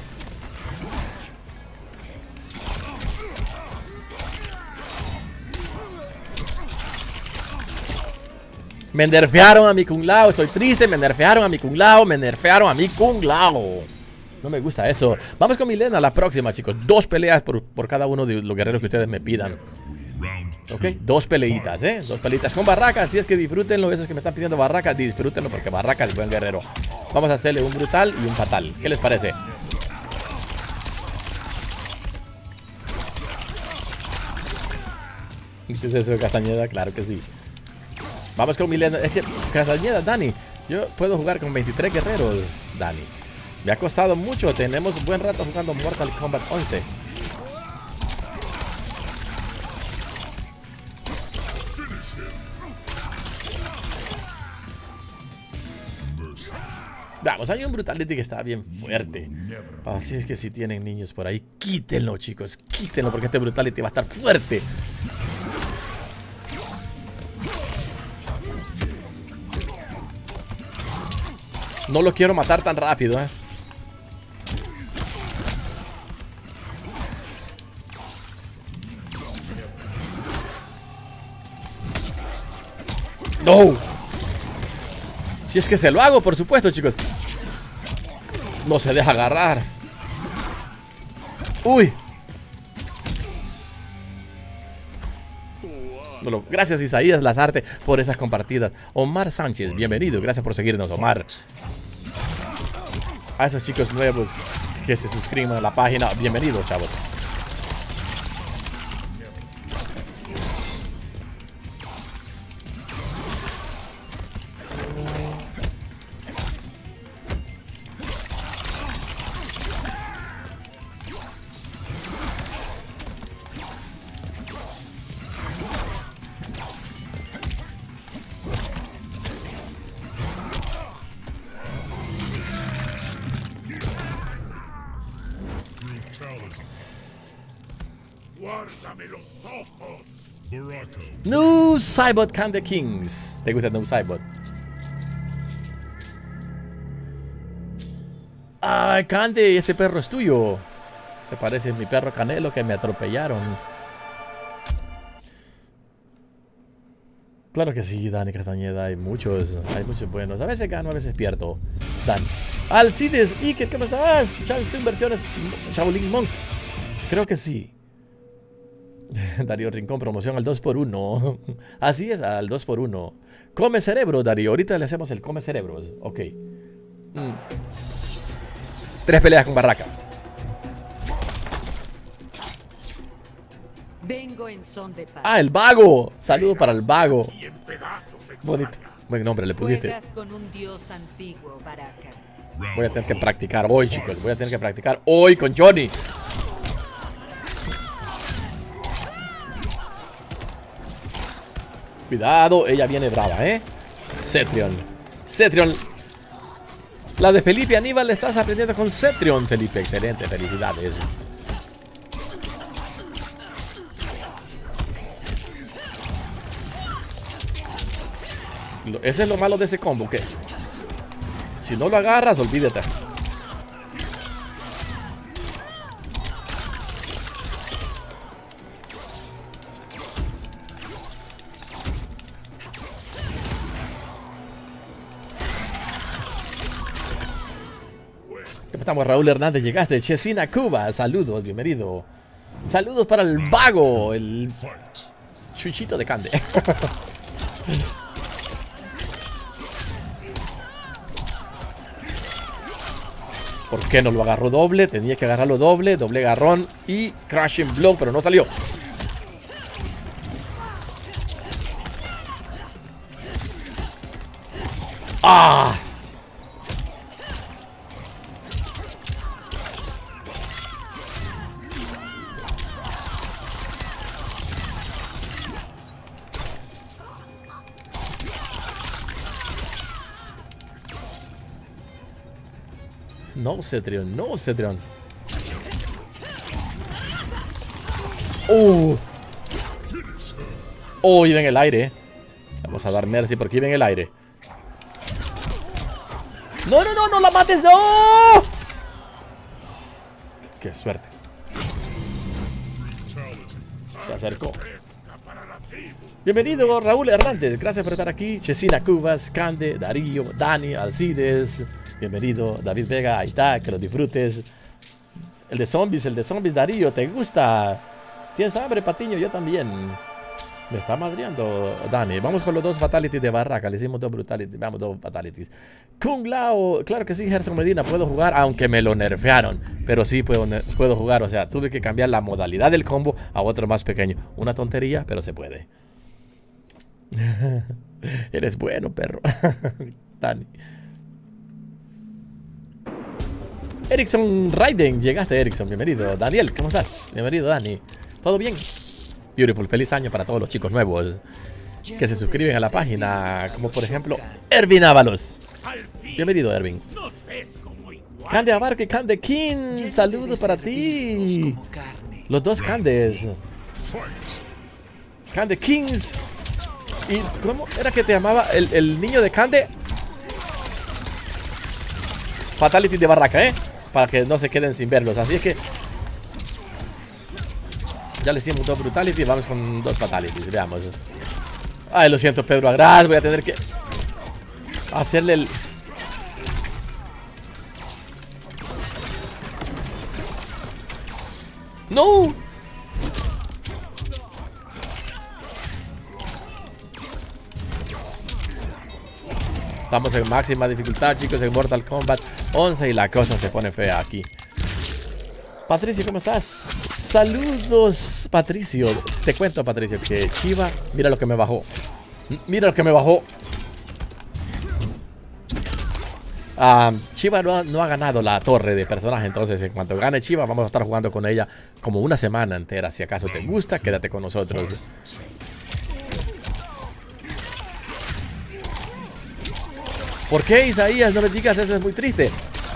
Me nerfearon a mi Kung Lao. Estoy triste. Me nerfearon a mi Kung Lao. Me nerfearon a mi Kung Lao. No me gusta eso. Vamos con Milena la próxima, chicos. 2 peleas por cada uno de los guerreros que ustedes me pidan. Ok, 2 peleitas, 2 peleitas con Barraca. Así es que disfrútenlo. Esos que me están pidiendo Barraca, disfrútenlo porque Barraca es buen guerrero. Vamos a hacerle un brutal y un fatal. ¿Qué les parece? ¿Qué es eso de Castañeda? Claro que sí. Vamos con Milena. Es que Castañeda, Dani, yo puedo jugar con 23 guerreros, Dani. Me ha costado mucho. Tenemos un buen rato jugando Mortal Kombat 11. Vamos, hay un Brutality que está bien fuerte. Así es que si tienen niños por ahí, quítenlo, chicos. Quítenlo porque este Brutality va a estar fuerte. No lo quiero matar tan rápido, No. Si es que se lo hago, por supuesto, chicos. No se deja agarrar. Uy. Bueno, gracias Isaías Lazarte por esas compartidas. Omar Sánchez, bienvenido. Gracias por seguirnos, Omar. A esos chicos nuevos que se suscriban a la página, bienvenidos, chavos. Guárdame los ojos. Baraka. New Cybot Candy Kings. ¿Te gusta New Cybot? Ay, Candy, ese perro es tuyo. Se parece a mi perro Canelo que me atropellaron. Claro que sí, Dani Castañeda, hay muchos buenos. A veces gano, a veces pierdo. Dan. Alcides, Iker, ¿cómo estás? Chance Inversiones, Shaolin Monk. Creo que sí. Darío Rincón, promoción al 2x1. Así es, al 2x1. Come cerebro, Darío. Ahorita le hacemos el come cerebros. Ok. 3 peleas con Barraca. Vengo en son de paz. Ah, el vago. Saludo para el vago. Bonito. Buen nombre le pusiste. Juegas con un dios antiguo, Baraka. Voy a tener que practicar hoy, chicos. Voy a tener que practicar hoy con Johnny. Cuidado, ella viene brava, ¿eh? Cetrion. Cetrion. La de Felipe Aníbal le estás aprendiendo con Cetrion, Felipe. Excelente, felicidades. Ese es lo malo de ese combo, que si no lo agarras, olvídate. Estamos, Raúl Hernández, llegaste. Chesina Cuba, saludos, bienvenido. Saludos para el vago, el chuchito de Cande. ¿Por qué no lo agarró doble? Tenía que agarrarlo doble, doble garrón y Crashing Blow, pero no salió. ¡Ah! No, Cetrion, no, Cetrion. Oh, iba en el aire. Vamos a dar mercy porque iba en el aire. No, no, no, no la mates, no. Qué suerte. Se acercó. Bienvenido, Raúl Hernández. Gracias por estar aquí. Chesina Cubas, Cande, Darío, Dani, Alcides. Bienvenido, David Vega, ahí está, que lo disfrutes. El de zombies, Darío, ¿te gusta? ¿Tienes hambre, Patiño? Yo también. Me está madreando, Dani. Vamos con los 2 fatalities de Barraca. Le hicimos 2 brutalities. Vamos, 2 fatalities. Kung Lao, claro que sí, Gerson Medina, puedo jugar, aunque me lo nerfearon. Pero sí puedo jugar, o sea, tuve que cambiar la modalidad del combo a otro más pequeño. Una tontería, pero se puede. Eres bueno, perro. Dani. Erickson Raiden, llegaste, Erickson, bienvenido. Daniel, ¿cómo estás? Bienvenido, Dani. ¿Todo bien? Beautiful, feliz año para todos los chicos nuevos que se suscriben a la página, como por ejemplo Ervin Ábalos. Bienvenido, Ervin. Cande Abarca y Cande King, saludos para ti. Los 2 Candes. Cande Kings. ¿Y cómo era que te llamaba el niño de Cande? Fatality de Barraca, para que no se queden sin verlos. Así es que ya le hicimos 2 Brutality. Vamos con 2 Fatalities, veamos. Ay, lo siento, Pedro Agras. Voy a tener que hacerle el... ¡No! Estamos en máxima dificultad, chicos, en Mortal Kombat 11 y la cosa se pone fea aquí. Patricio, ¿cómo estás? Saludos, Patricio. Te cuento, Patricio, que Chiva, mira lo que me bajó. Mira lo que me bajó. Chiva no ha ganado la torre de personaje, entonces en cuanto gane Chiva vamos a estar jugando con ella como una semana entera. Si acaso te gusta, quédate con nosotros. ¿Por qué, Isaías? No le digas eso, es muy triste.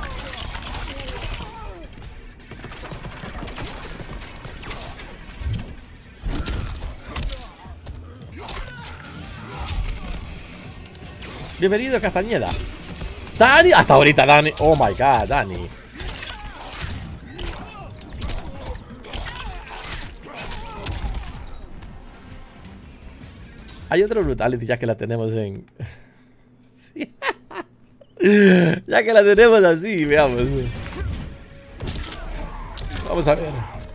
Bienvenido, Castañeda. Dani, hasta ahorita Dani. Oh my god, Dani. Hay otro Brutality ya que la tenemos en... Sí. Ya que la tenemos así, veamos. Vamos a ver.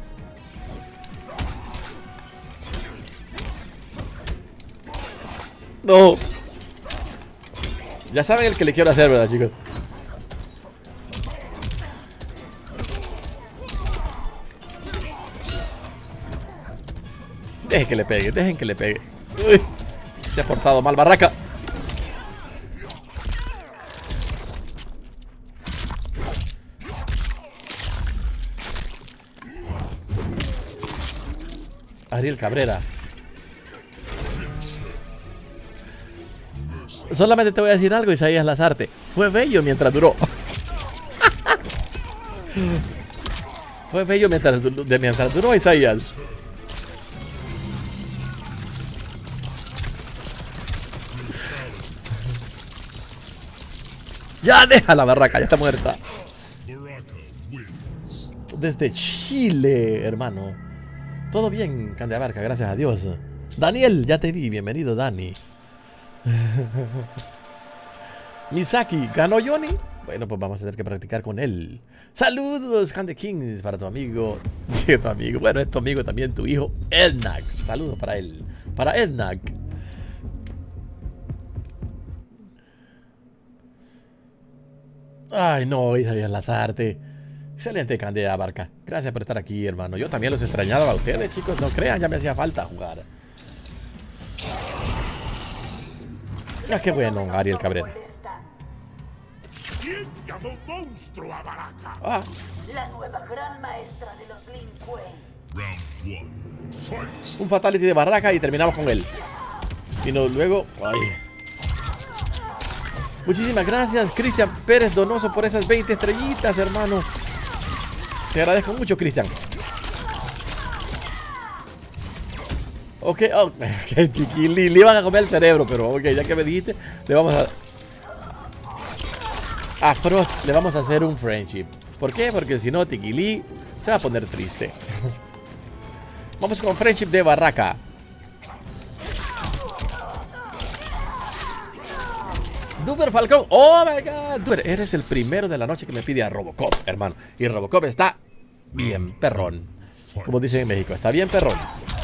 No. Ya saben el que le quiero hacer, ¿verdad, chicos? Dejen que le pegue, dejen que le pegue. Uy, se ha portado mal Barraca. Ariel Cabrera. Solamente te voy a decir algo, Isaías Lazarte. Fue bello mientras duró. Fue bello mientras duró, Isaías. Ya deja la Barraca, ya está muerta. Desde Chile, hermano. Todo bien, Candeabarca, gracias a Dios. Daniel, ya te vi, bienvenido, Dani. Misaki, ¿ganó Johnny? Bueno, pues vamos a tener que practicar con él. Saludos, Hande Kings, para tu amigo. Tu amigo, bueno, es tu amigo también, tu hijo, Ednak. Saludos para él, para Ednak. Ay, no, Isaías Lazarte. Excelente, Candea Barca. Gracias por estar aquí, hermano. Yo también los extrañaba a ustedes, chicos. No crean, ya me hacía falta jugar. Ah, qué bueno, Ariel Cabrera. ¿Quién llamó monstruo a Baraka? Ah. La nueva gran maestra de los Lin Kuei. Un fatality de Barraca y terminamos con él. Y no, luego... Ay. Muchísimas gracias, Cristian Pérez Donoso, por esas 20 estrellitas, hermano. Te agradezco mucho, Cristian. Ok, oh, le iban a comer el cerebro, pero ok, ya que me dijiste, le vamos a Frost le vamos a hacer un friendship. ¿Por qué? Porque si no, Tikili se va a poner triste. Vamos con friendship de Barraca. Duber Falcón, oh my god, Duber, eres el primero de la noche que me pide a Robocop, hermano. Y Robocop está bien perrón. Como dicen en México, está bien perrón.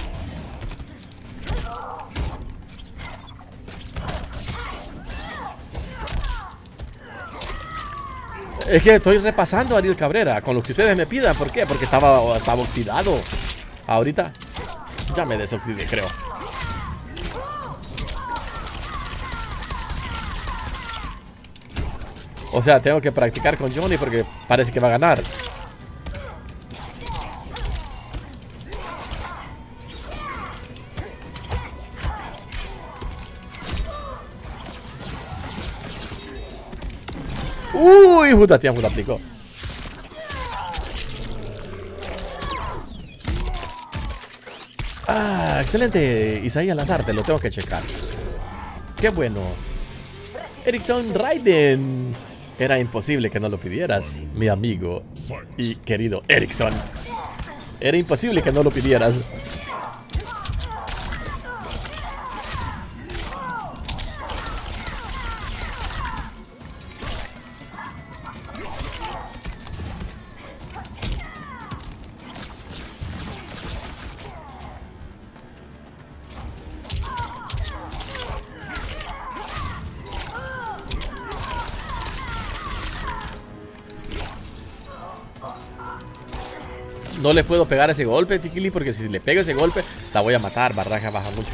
Es que estoy repasando a Ariel Cabrera con lo que ustedes me pidan. ¿Por qué? Porque estaba oxidado. Ahorita ya me desoxidé, creo. O sea, tengo que practicar con Johnny porque parece que va a ganar. Uy, justo aplicó. Ah, excelente. Isaías Lazarte, lo tengo que checar. Qué bueno. Erickson Raiden. Era imposible que no lo pidieras, mi amigo y querido Erickson. Era imposible que no lo pidieras. No le puedo pegar ese golpe, Tikili, porque si le pego ese golpe, la voy a matar. Barraca baja mucho.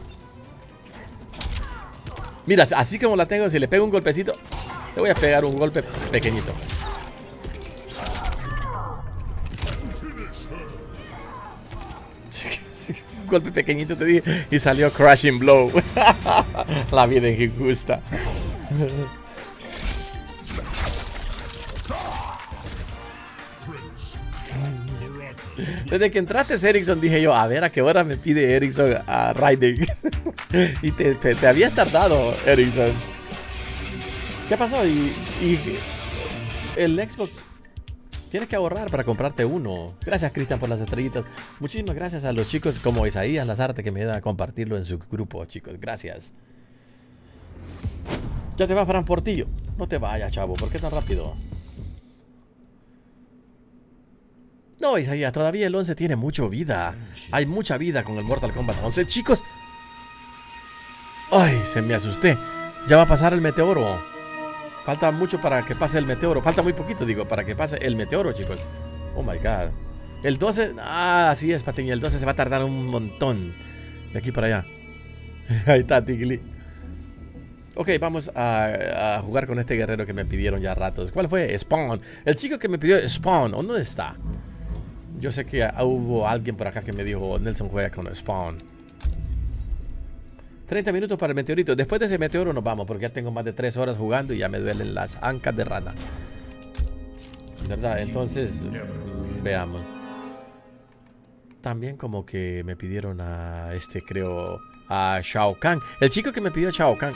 Mira, así como la tengo, si le pego un golpecito, le voy a pegar un golpe pequeñito. Un golpe pequeñito te dije y salió Crashing Blow. La vida es injusta. Desde que entraste Erickson dije yo, a ver a qué hora me pide Erickson a Raiden. Y te habías tardado, Erickson. ¿Qué pasó? Y el Xbox tienes que ahorrar para comprarte uno. Gracias, Cristian, por las estrellitas. Muchísimas gracias a los chicos como Isaías Lazarte que me da a compartirlo en su grupo, chicos. Gracias. Ya te vas, Fran Portillo. No te vayas, chavo. ¿Por qué tan rápido? No, Isaías, todavía el 11 tiene mucha vida. Hay mucha vida con el Mortal Kombat 11, chicos. Ay, se me asusté. Ya va a pasar el meteoro. Falta mucho para que pase el meteoro. Falta muy poquito, digo, para que pase el meteoro, chicos. Oh my god. El 12, así es, Patiño. El 12 se va a tardar un montón. De aquí para allá. Ahí está, Tigli. Ok, vamos a jugar con este guerrero que me pidieron ya ratos. ¿Cuál fue? Spawn. El chico que me pidió Spawn. ¿Dónde está? Yo sé que hubo alguien por acá que me dijo Nelson juega con Spawn. 30 minutos para el meteorito. Después de ese meteoro nos vamos, porque ya tengo más de 3 horas jugando y ya me duelen las ancas de rana. ¿Verdad? Entonces, veamos. También como que me pidieron a creo, a Shao Kahn. El chico que me pidió Shao Kahn.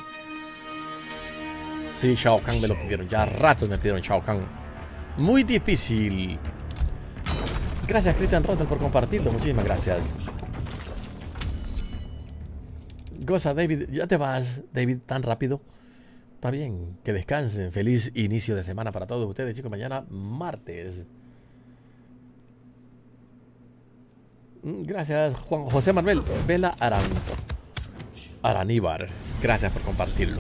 Sí, Shao Kahn me lo pidieron. Ya ratos me pidieron Shao Kahn. Muy difícil. Gracias, Christian Rotel, por compartirlo. Muchísimas gracias. Goza, David. ¿Ya te vas, David, tan rápido? Está bien, que descansen. Feliz inicio de semana para todos ustedes, chicos. Mañana, martes. Gracias, Juan José Manuel Vela Araníbar. Gracias por compartirlo.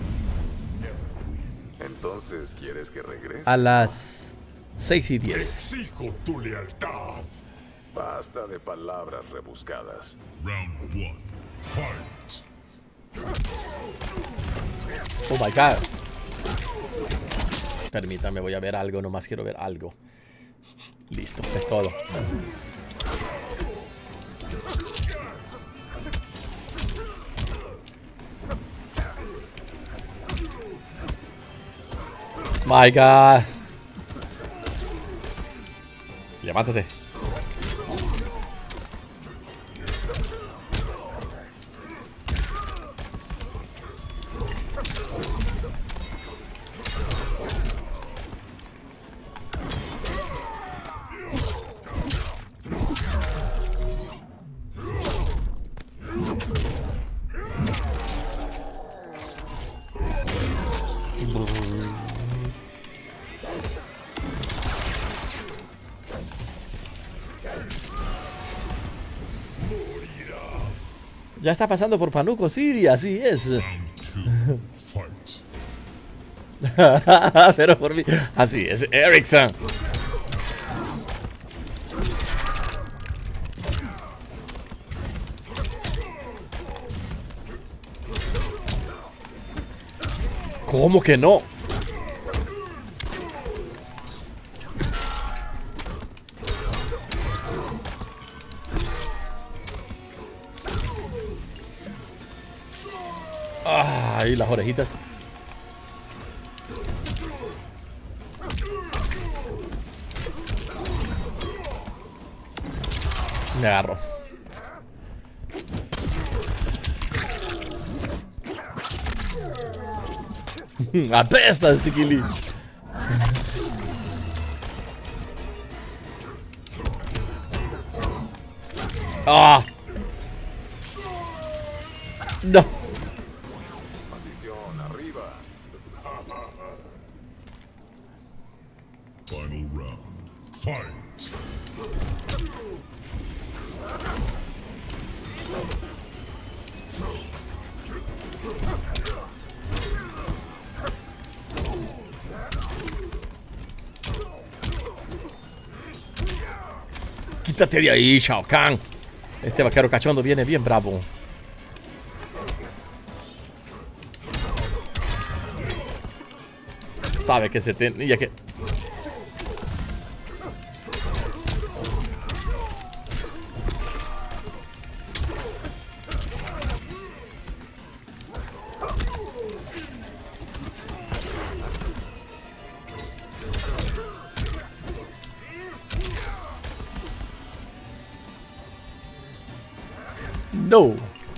Entonces, ¿quieres que regrese? A las 6:10. Exijo tu lealtad. Basta de palabras rebuscadas. Round 1. Fight. Oh my god. Permítame, voy a ver algo. Nomás quiero ver algo. Listo, es todo. My god. Levántate. Ya está pasando por Panuco, Siria, así es. Pero por mí, así es, Erickson. ¿Cómo que no? Ahí las orejitas. Me agarro. Apesta este Kili. Ah. No. Maldición, arriba. Final round. Fight. Quítate de ahí, Shao Kahn. Este vaquero cachondo viene bien bravo. Sabe que se tenía que... No.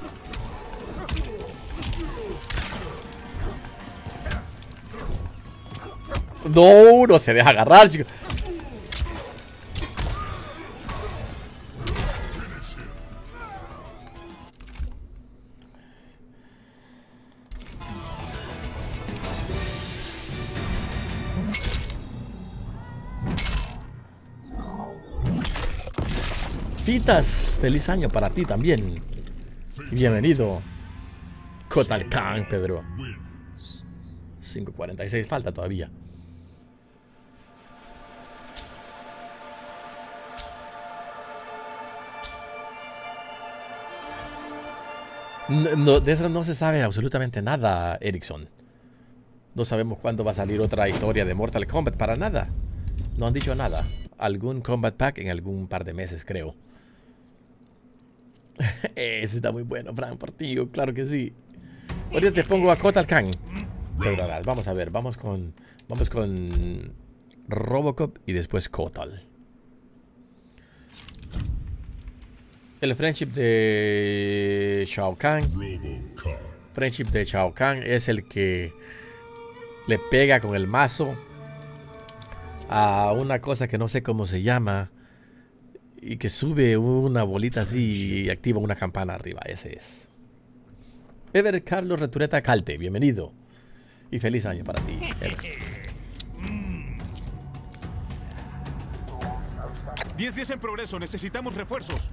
No, no se deja agarrar, chico. Fitas, feliz año para ti también. Bienvenido. Kotal Kahn, Pedro. 5:46, falta todavía. No, de eso no se sabe absolutamente nada, Erickson. No sabemos cuándo va a salir otra historia de Mortal Kombat, para nada. No han dicho nada. Algún Combat Pack en algún par de meses, creo. Ese está muy bueno, Fran, por ti, claro que sí. Ahorita te pongo a Kotal Kahn. Pero ahora, vamos a ver, vamos con Robocop y después Kotal. El friendship de Shao Kahn. Friendship de Shao Kahn es el que le pega con el mazo a una cosa que no sé cómo se llama y que sube una bolita así y activa una campana arriba. Ese es. Ever Carlos Retureta Calte, bienvenido. Y feliz año para ti. 10 en progreso, necesitamos refuerzos.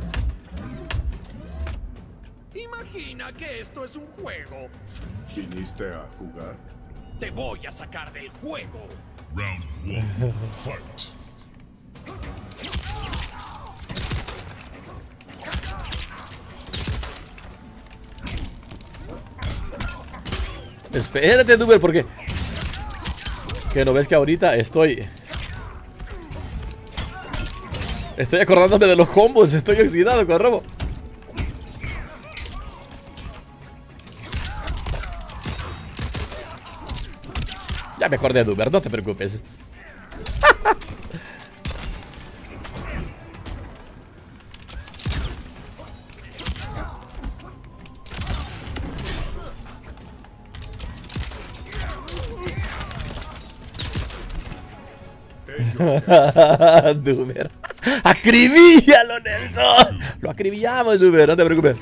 Imagina que esto es un juego. ¿Viniste a jugar? Te voy a sacar del juego. Round 1. Fight. Espérate, Duber, porque que no ves que ahorita estoy acordándome de los combos. Estoy oxidado con robo. Ya me acordé, Duber, no te preocupes. Duber. ¡Acribíllalo, Nelson! Lo acribillamos, Duber, no te preocupes.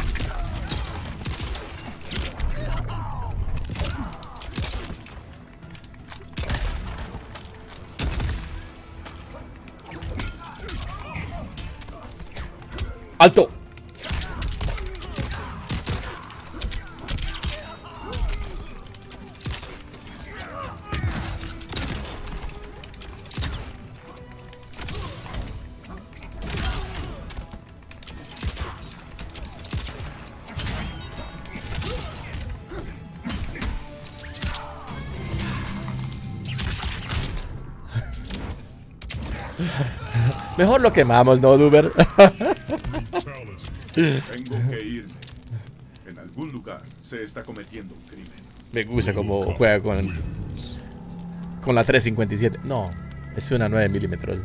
¡Alto! Mejor lo quemamos, ¿no, Duber? Tengo que irme. En algún lugar se está cometiendo un crimen. Me gusta cómo juega con la 357. No, es una 9 milímetros.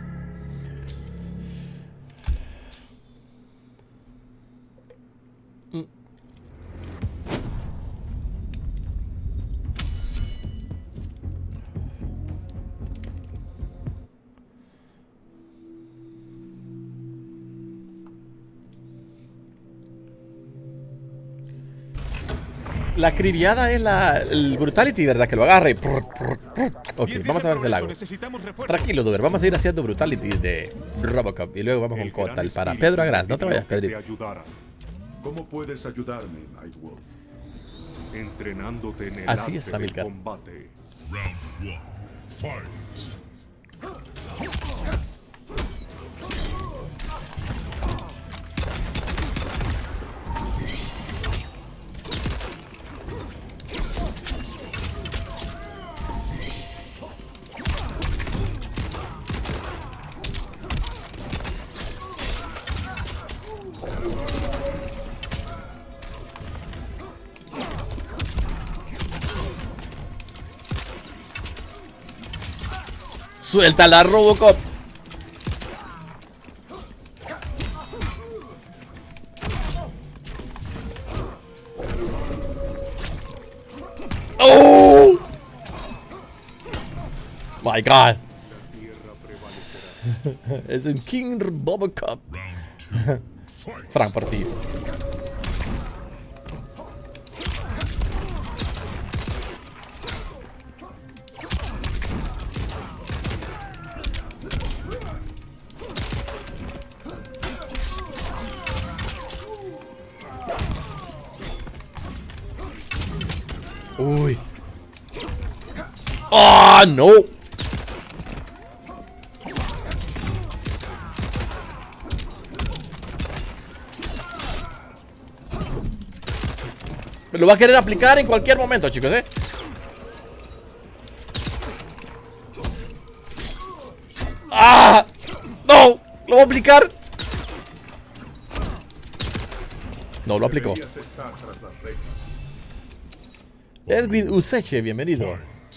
La acribillada es el Brutality, ¿verdad? Que lo agarra y... Ok, vamos a ver del lago. Tranquilo, Duber, vamos a ir haciendo Brutality de Robocop y luego vamos con Kotal para Pedro Agras. No te vayas, Pedrito. ¿Cómo puedes ayudarme, Nightwolf? Entrenándote en el Así es, arte del combate. Round 1. Fight. Suelta la Robocop. ¡Oh! My God. Es un King Robocop. Frank por ti. Uy. ¡Ah, no! Me lo va a querer aplicar en cualquier momento, chicos, ¿eh? ¡Ah! ¡No! ¡Lo va a aplicar! No, lo aplicó. Edwin Useche, bienvenido.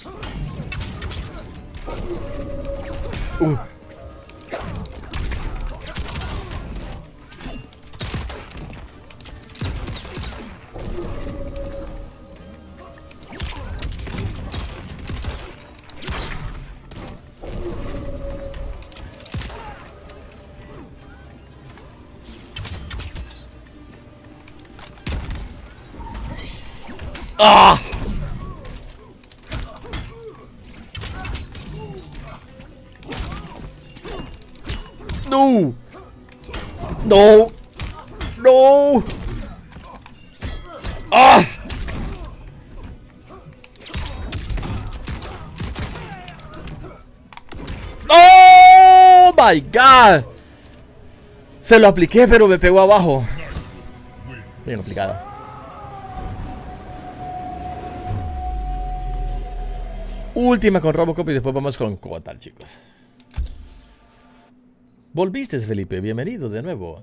¡Ah! No. No. No. ¡Ah! ¡Oh my God! Se lo apliqué, pero me pegó abajo. Bien aplicada. Última con Robocop y después vamos con Kotal, chicos. Volviste, Felipe. Bienvenido de nuevo.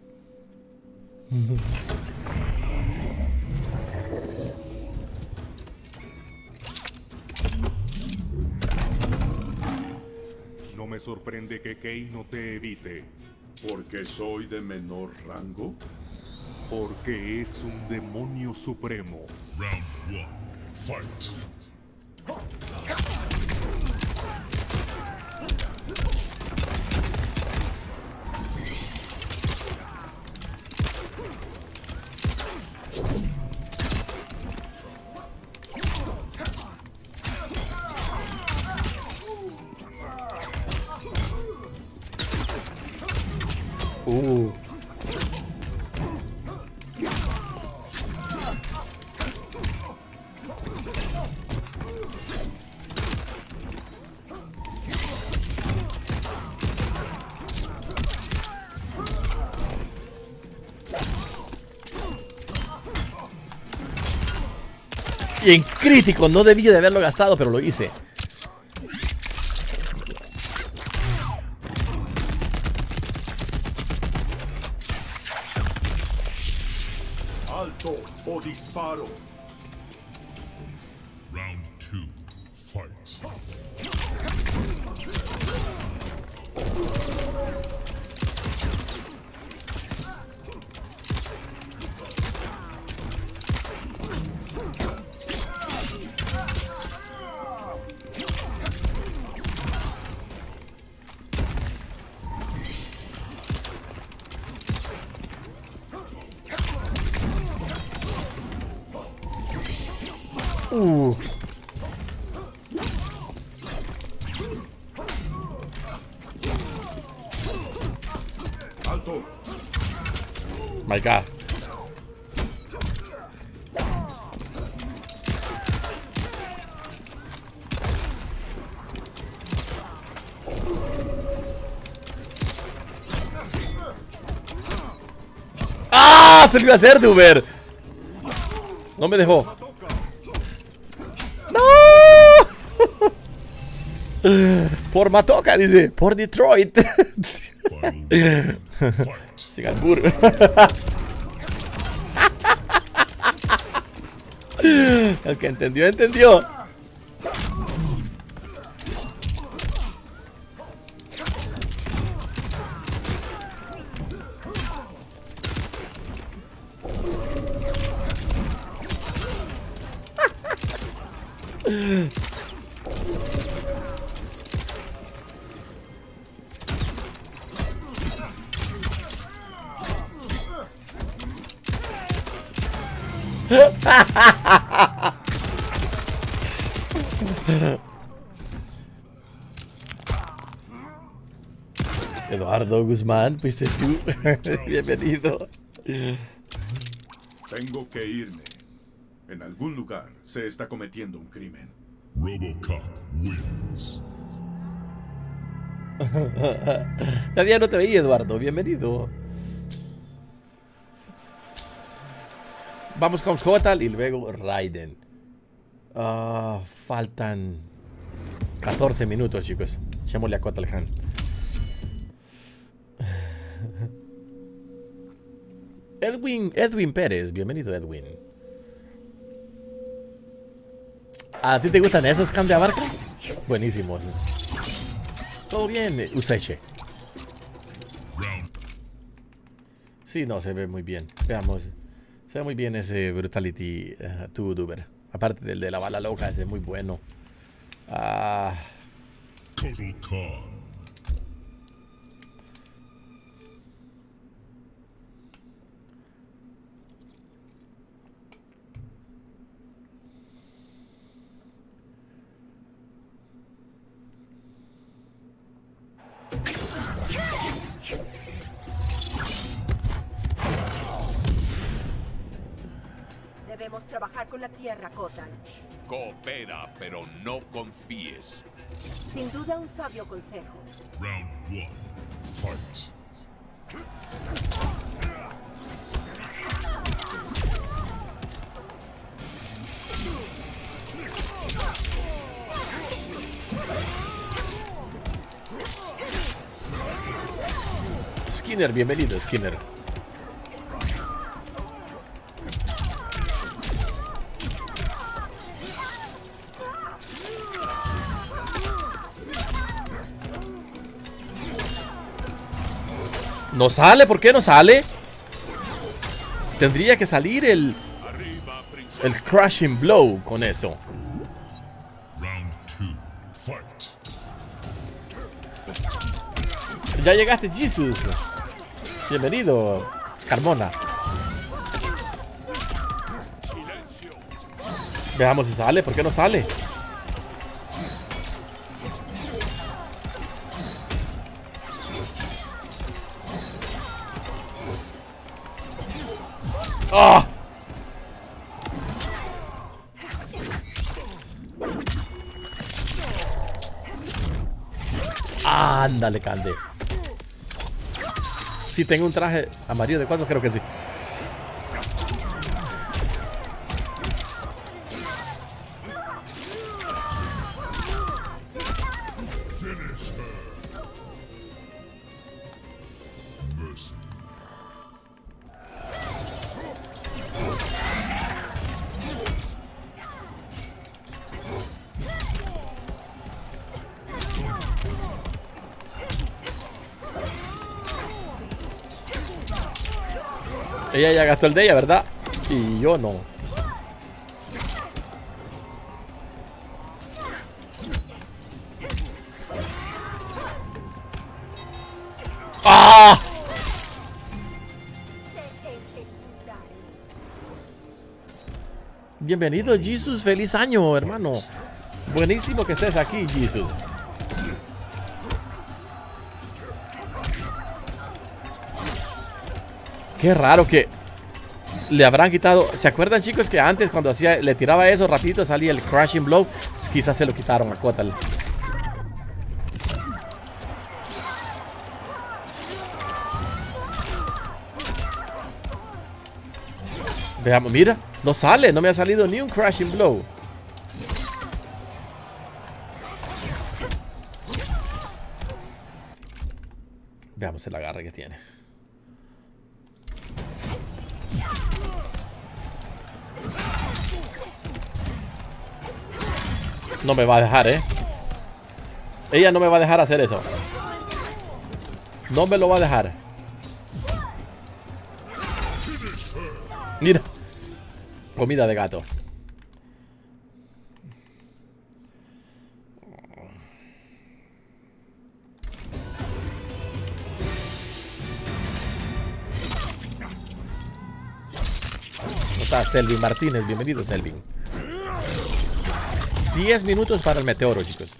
No me sorprende que Kane no te evite. ¿Porque soy de menor rango? Porque es un demonio supremo. Round 1. Fight. Y en crítico, no debía de haberlo gastado, pero lo hice. Alto o disparo. Round 2. Fight. Alto. My God. ¡Ah! Se lo iba a hacer de Uber. No me dejó. ¡No! Por Matoka, dice. Por Detroit. Singapur. El que entendió, entendió. Eduardo Guzmán, fuiste tú. Bienvenido. Tengo que irme. En algún lugar se está cometiendo un crimen. RoboCop wins. Todavía no te veía, Eduardo. Bienvenido. Vamos con Kotal y luego Raiden. Faltan 14 minutos, chicos. Echémosle a Kotal Khan. Edwin Pérez. Bienvenido, Edwin. ¿A ti te gustan esos Khan de Abarca? Buenísimos. Todo bien, Useche. Sí, no, se ve muy bien. Veamos. Se ve muy bien ese Brutality 2 Duber. Aparte del de la bala loca, ese es muy bueno. Total Khan. Debemos trabajar con la tierra, Kotal. Coopera, pero no confíes. Sin duda un sabio consejo. Round 1. Fight. Skinner, bienvenido, Skinner. ¿No sale? ¿Por qué no sale? Tendría que salir el Crushing Blow con eso. Round 2. Fight. Ya llegaste, Jesus. Bienvenido, Carmona. Veamos si sale. ¿Por qué no sale? ¡Ah! Ándale, Cande. Si tengo un traje amarillo de cuatro, creo que sí. Ella ya gastó el de ella, ¿verdad? Y yo no. ¡Ah! Bienvenido, Jesus. Feliz año, hermano. Buenísimo que estés aquí, Jesus. Qué raro que le habrán quitado. ¿Se acuerdan, chicos, que antes cuando le tiraba eso rapidito salía el Crushing Blow? Quizás se lo quitaron a Kotal. Veamos, mira, no sale, no me ha salido ni un Crushing Blow. Veamos el agarre que tiene. No me va a dejar, Ella no me va a dejar hacer eso. No me lo va a dejar. Mira. Comida de gato. No está Selvin Martínez. Bienvenido, Selvin. 10 minutos para el meteoro, chicos.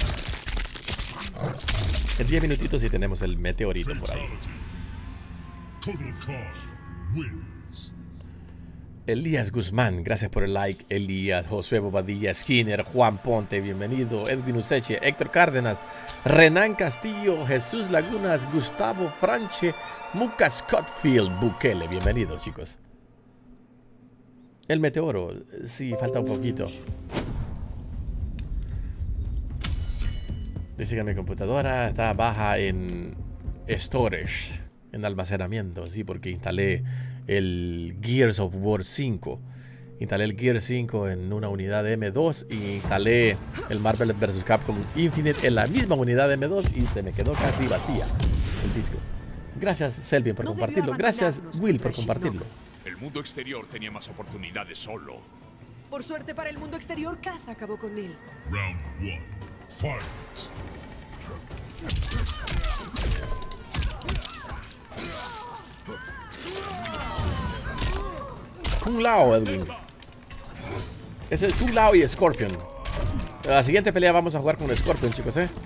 En 10 minutitos y tenemos el meteorito por ahí. Elías Guzmán, gracias por el like. Elías, Josué Bobadilla, Skinner, Juan Ponte, bienvenido. Edwin Useche, Héctor Cárdenas, Renan Castillo, Jesús Lagunas, Gustavo Franche, Muca Scottfield, Bukele, bienvenidos, chicos. El meteoro, sí, falta un poquito. Dice que mi computadora está baja en storage, en almacenamiento, sí, porque instalé el Gears of War 5. Instalé el Gears 5 en una unidad de M2 y instalé el Marvel vs. Capcom Infinite en la misma unidad de M2 y se me quedó casi vacía el disco. Gracias, Selvin, por compartirlo. Gracias, Will, por compartirlo. El mundo exterior tenía más oportunidades solo. Por suerte para el mundo exterior, Kaz acabó con él. Round 1. Fight. Kung Lao, Edwin. Ese es Kung Lao y Scorpion. La siguiente pelea vamos a jugar con Scorpion, chicos, ¿eh?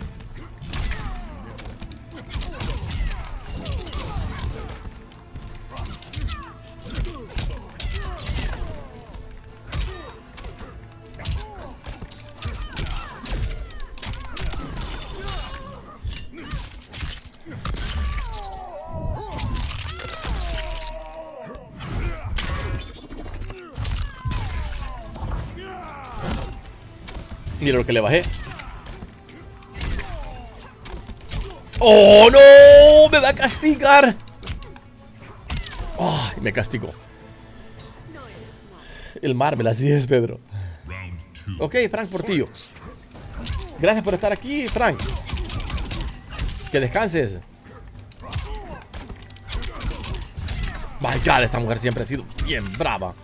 Mira lo que le bajé. ¡Oh, no! ¡Me va a castigar! ¡Oh! Me castigó. El Marvel, así es, Pedro. Ok, Frank Portillo. Gracias por estar aquí, Frank. Que descanses. My God, esta mujer siempre ha sido bien brava.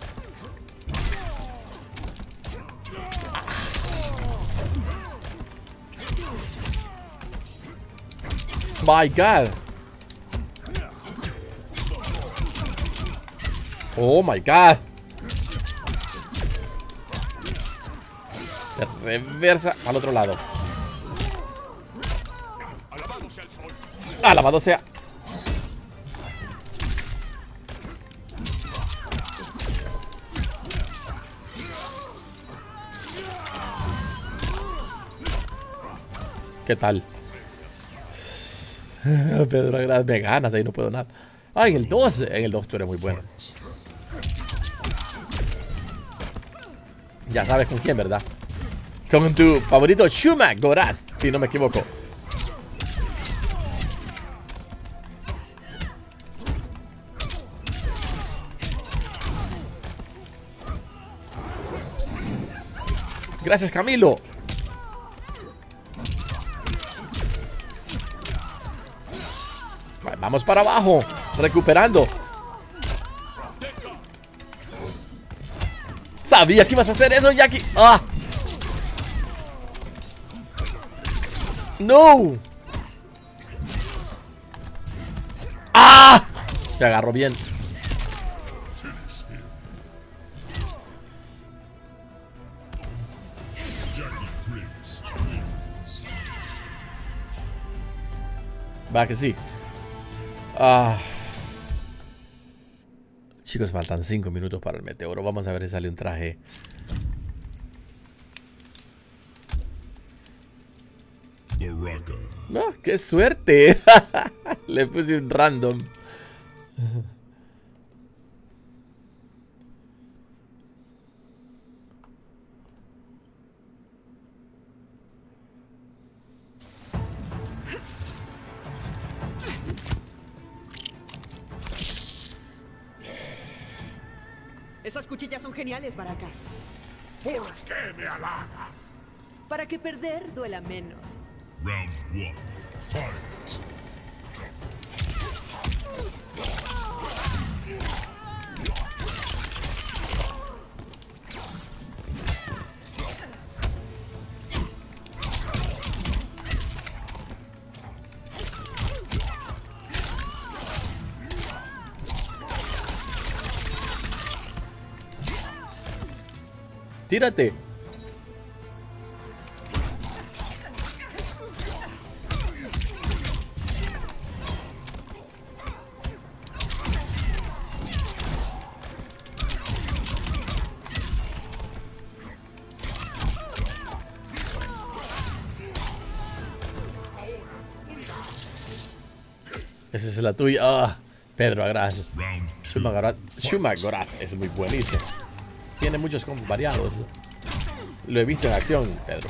My God. Oh my God. Se reversa al otro lado. Alabado sea. ¿Qué tal? Pedro, me ganas, ahí no puedo nada. Ah, en el 2 tú eres muy bueno. Ya sabes con quién, ¿verdad? Con tu favorito Shumak Gorath, si no me equivoco. Gracias, Camilo. Vamos para abajo, recuperando. Sabía que ibas a hacer eso, Jackie. ¡Ah! ¡No! ¡Ah! Te agarró bien. Va que sí. Chicos, faltan 5 minutos para el meteoro. Vamos a ver si sale un traje. ¡Ah, qué suerte! Le puse un random. Esas cuchillas son geniales, Baraka. ¿Por qué me halagas? Para que perder duela menos. Round 1. Fight. Tírate. Esa es la tuya. Ah, Pedro, gracias. Shumagorath es muy buenísimo. Tiene muchos combos variados. Lo he visto en acción, Pedro.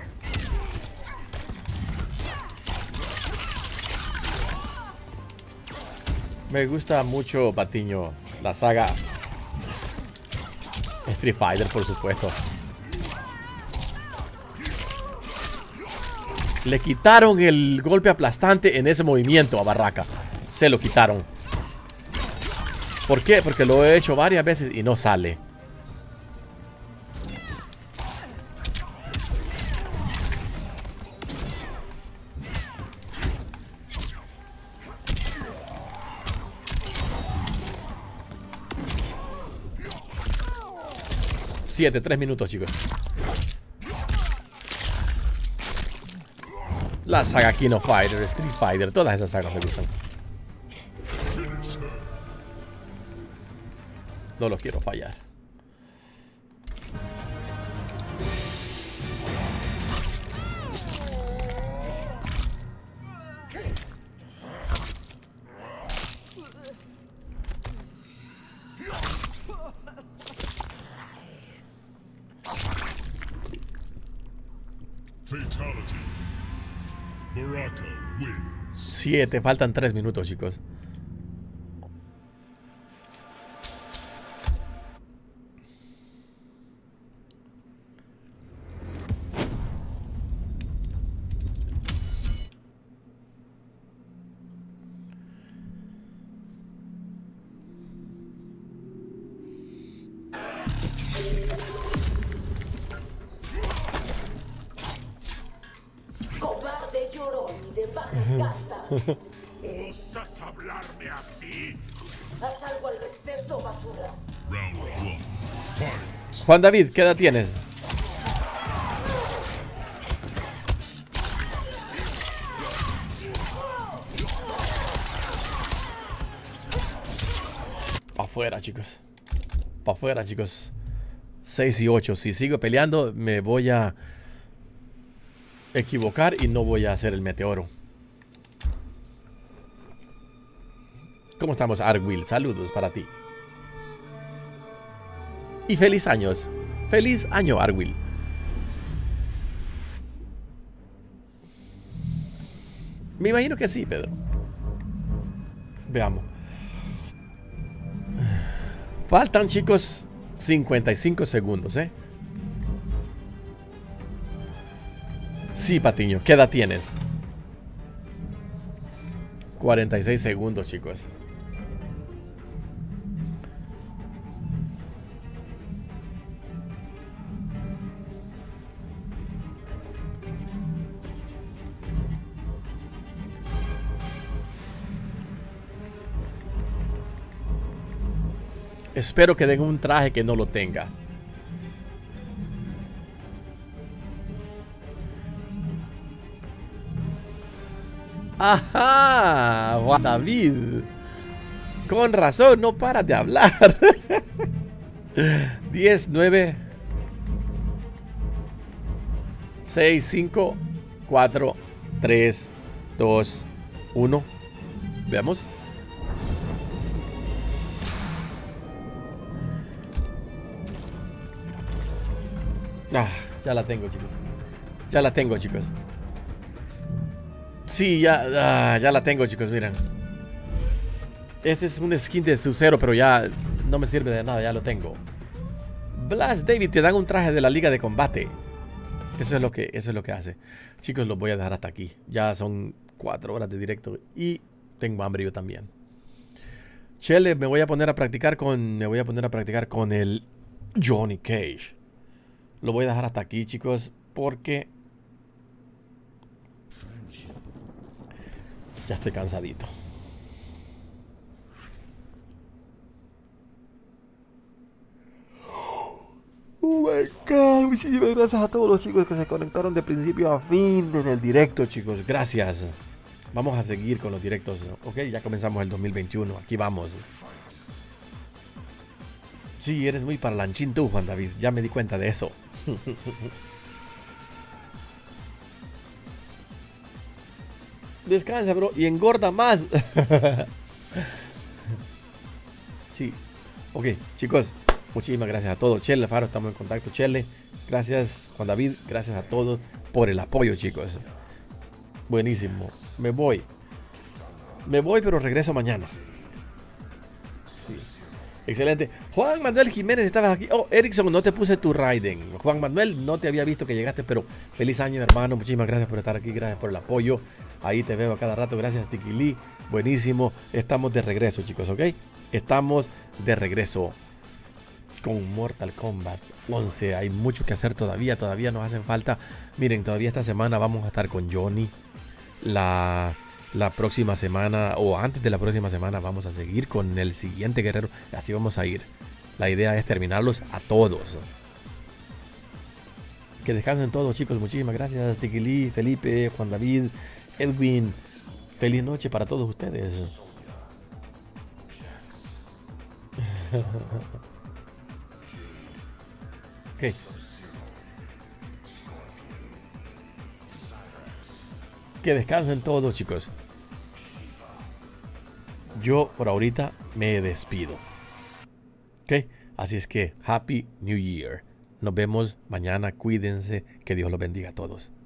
Me gusta mucho, Patiño, la saga Street Fighter, por supuesto. Le quitaron el golpe aplastante en ese movimiento a Baraka. Se lo quitaron. ¿Por qué? Porque lo he hecho varias veces y no sale. Siete, 3 minutos, chicos. La saga King of Fighter, Street Fighter, todas esas sagas me gustan. No los quiero fallar. Fatality. Baraka wins. 7, faltan 3 minutos, chicos. Cobarde llorón y de baja casta. ¿Osas hablarme así? Haz algo al respecto, basura. Round 1. Fight. Juan David, ¿qué edad tienes? Pa' afuera, chicos. Pa' afuera, chicos. 6 y 8. Si sigo peleando, me voy a equivocar y no voy a hacer el meteoro. ¿Cómo estamos, Argwill? Saludos para ti. Y feliz años. Feliz año, Argwill. Me imagino que sí, Pedro. Veamos. Faltan, chicos, 55 segundos, ¿eh? Sí, Patiño. ¿Qué edad tienes? 46 segundos, chicos. Espero que den un traje que no lo tenga. Ajá, Juan David. Con razón, no paras de hablar. 10, 9, 6, 5, 4, 3, 2, 1. Veamos. Ah, ya la tengo, chicos. Ya la tengo, chicos. Sí, ya la tengo, chicos, miren. Este es un skin de Sub-Zero, pero ya no me sirve de nada, ya lo tengo. Blast David, te dan un traje de la liga de combate. Eso es lo que hace. Chicos, los voy a dejar hasta aquí. Ya son 4 horas de directo y tengo hambre yo también. Chele, me voy a poner a practicar con el Johnny Cage. Lo voy a dejar hasta aquí, chicos, porque ya estoy cansadito. Oh my God, muchísimas gracias a todos los chicos que se conectaron de principio a fin en el directo, chicos. Gracias. Vamos a seguir con los directos. Ok, ya comenzamos el 2021. Aquí vamos. Sí, eres muy parlanchín tú, Juan David. Ya me di cuenta de eso. Descansa, bro. Y engorda más. Sí. Ok, chicos. Muchísimas gracias a todos. Chele Faro, estamos en contacto. Chele, gracias. Juan David, gracias a todos por el apoyo, chicos. Buenísimo. Me voy, pero regreso mañana. Sí. Excelente. Juan Manuel Jiménez, estabas aquí. Oh, Erickson, no te puse tu Raiden. Juan Manuel, no te había visto que llegaste, pero feliz año, hermano. Muchísimas gracias por estar aquí. Gracias por el apoyo. Ahí te veo a cada rato. Gracias, Tiki Lee. Buenísimo. Estamos de regreso, chicos, ¿ok? Estamos de regreso con Mortal Kombat 11. Hay mucho que hacer todavía. Todavía nos hacen falta. Miren, todavía esta semana vamos a estar con Johnny. La próxima semana o antes de la próxima semana vamos a seguir con el siguiente guerrero. Así vamos a ir. La idea es terminarlos a todos. Que descansen todos, chicos. Muchísimas gracias, Tiki Lee, Felipe, Juan David, Edwin. Feliz noche para todos ustedes. Ok. Que descansen todos, chicos. Yo por ahorita me despido. Ok. Así es que Happy New Year. Nos vemos mañana. Cuídense. Que Dios los bendiga a todos.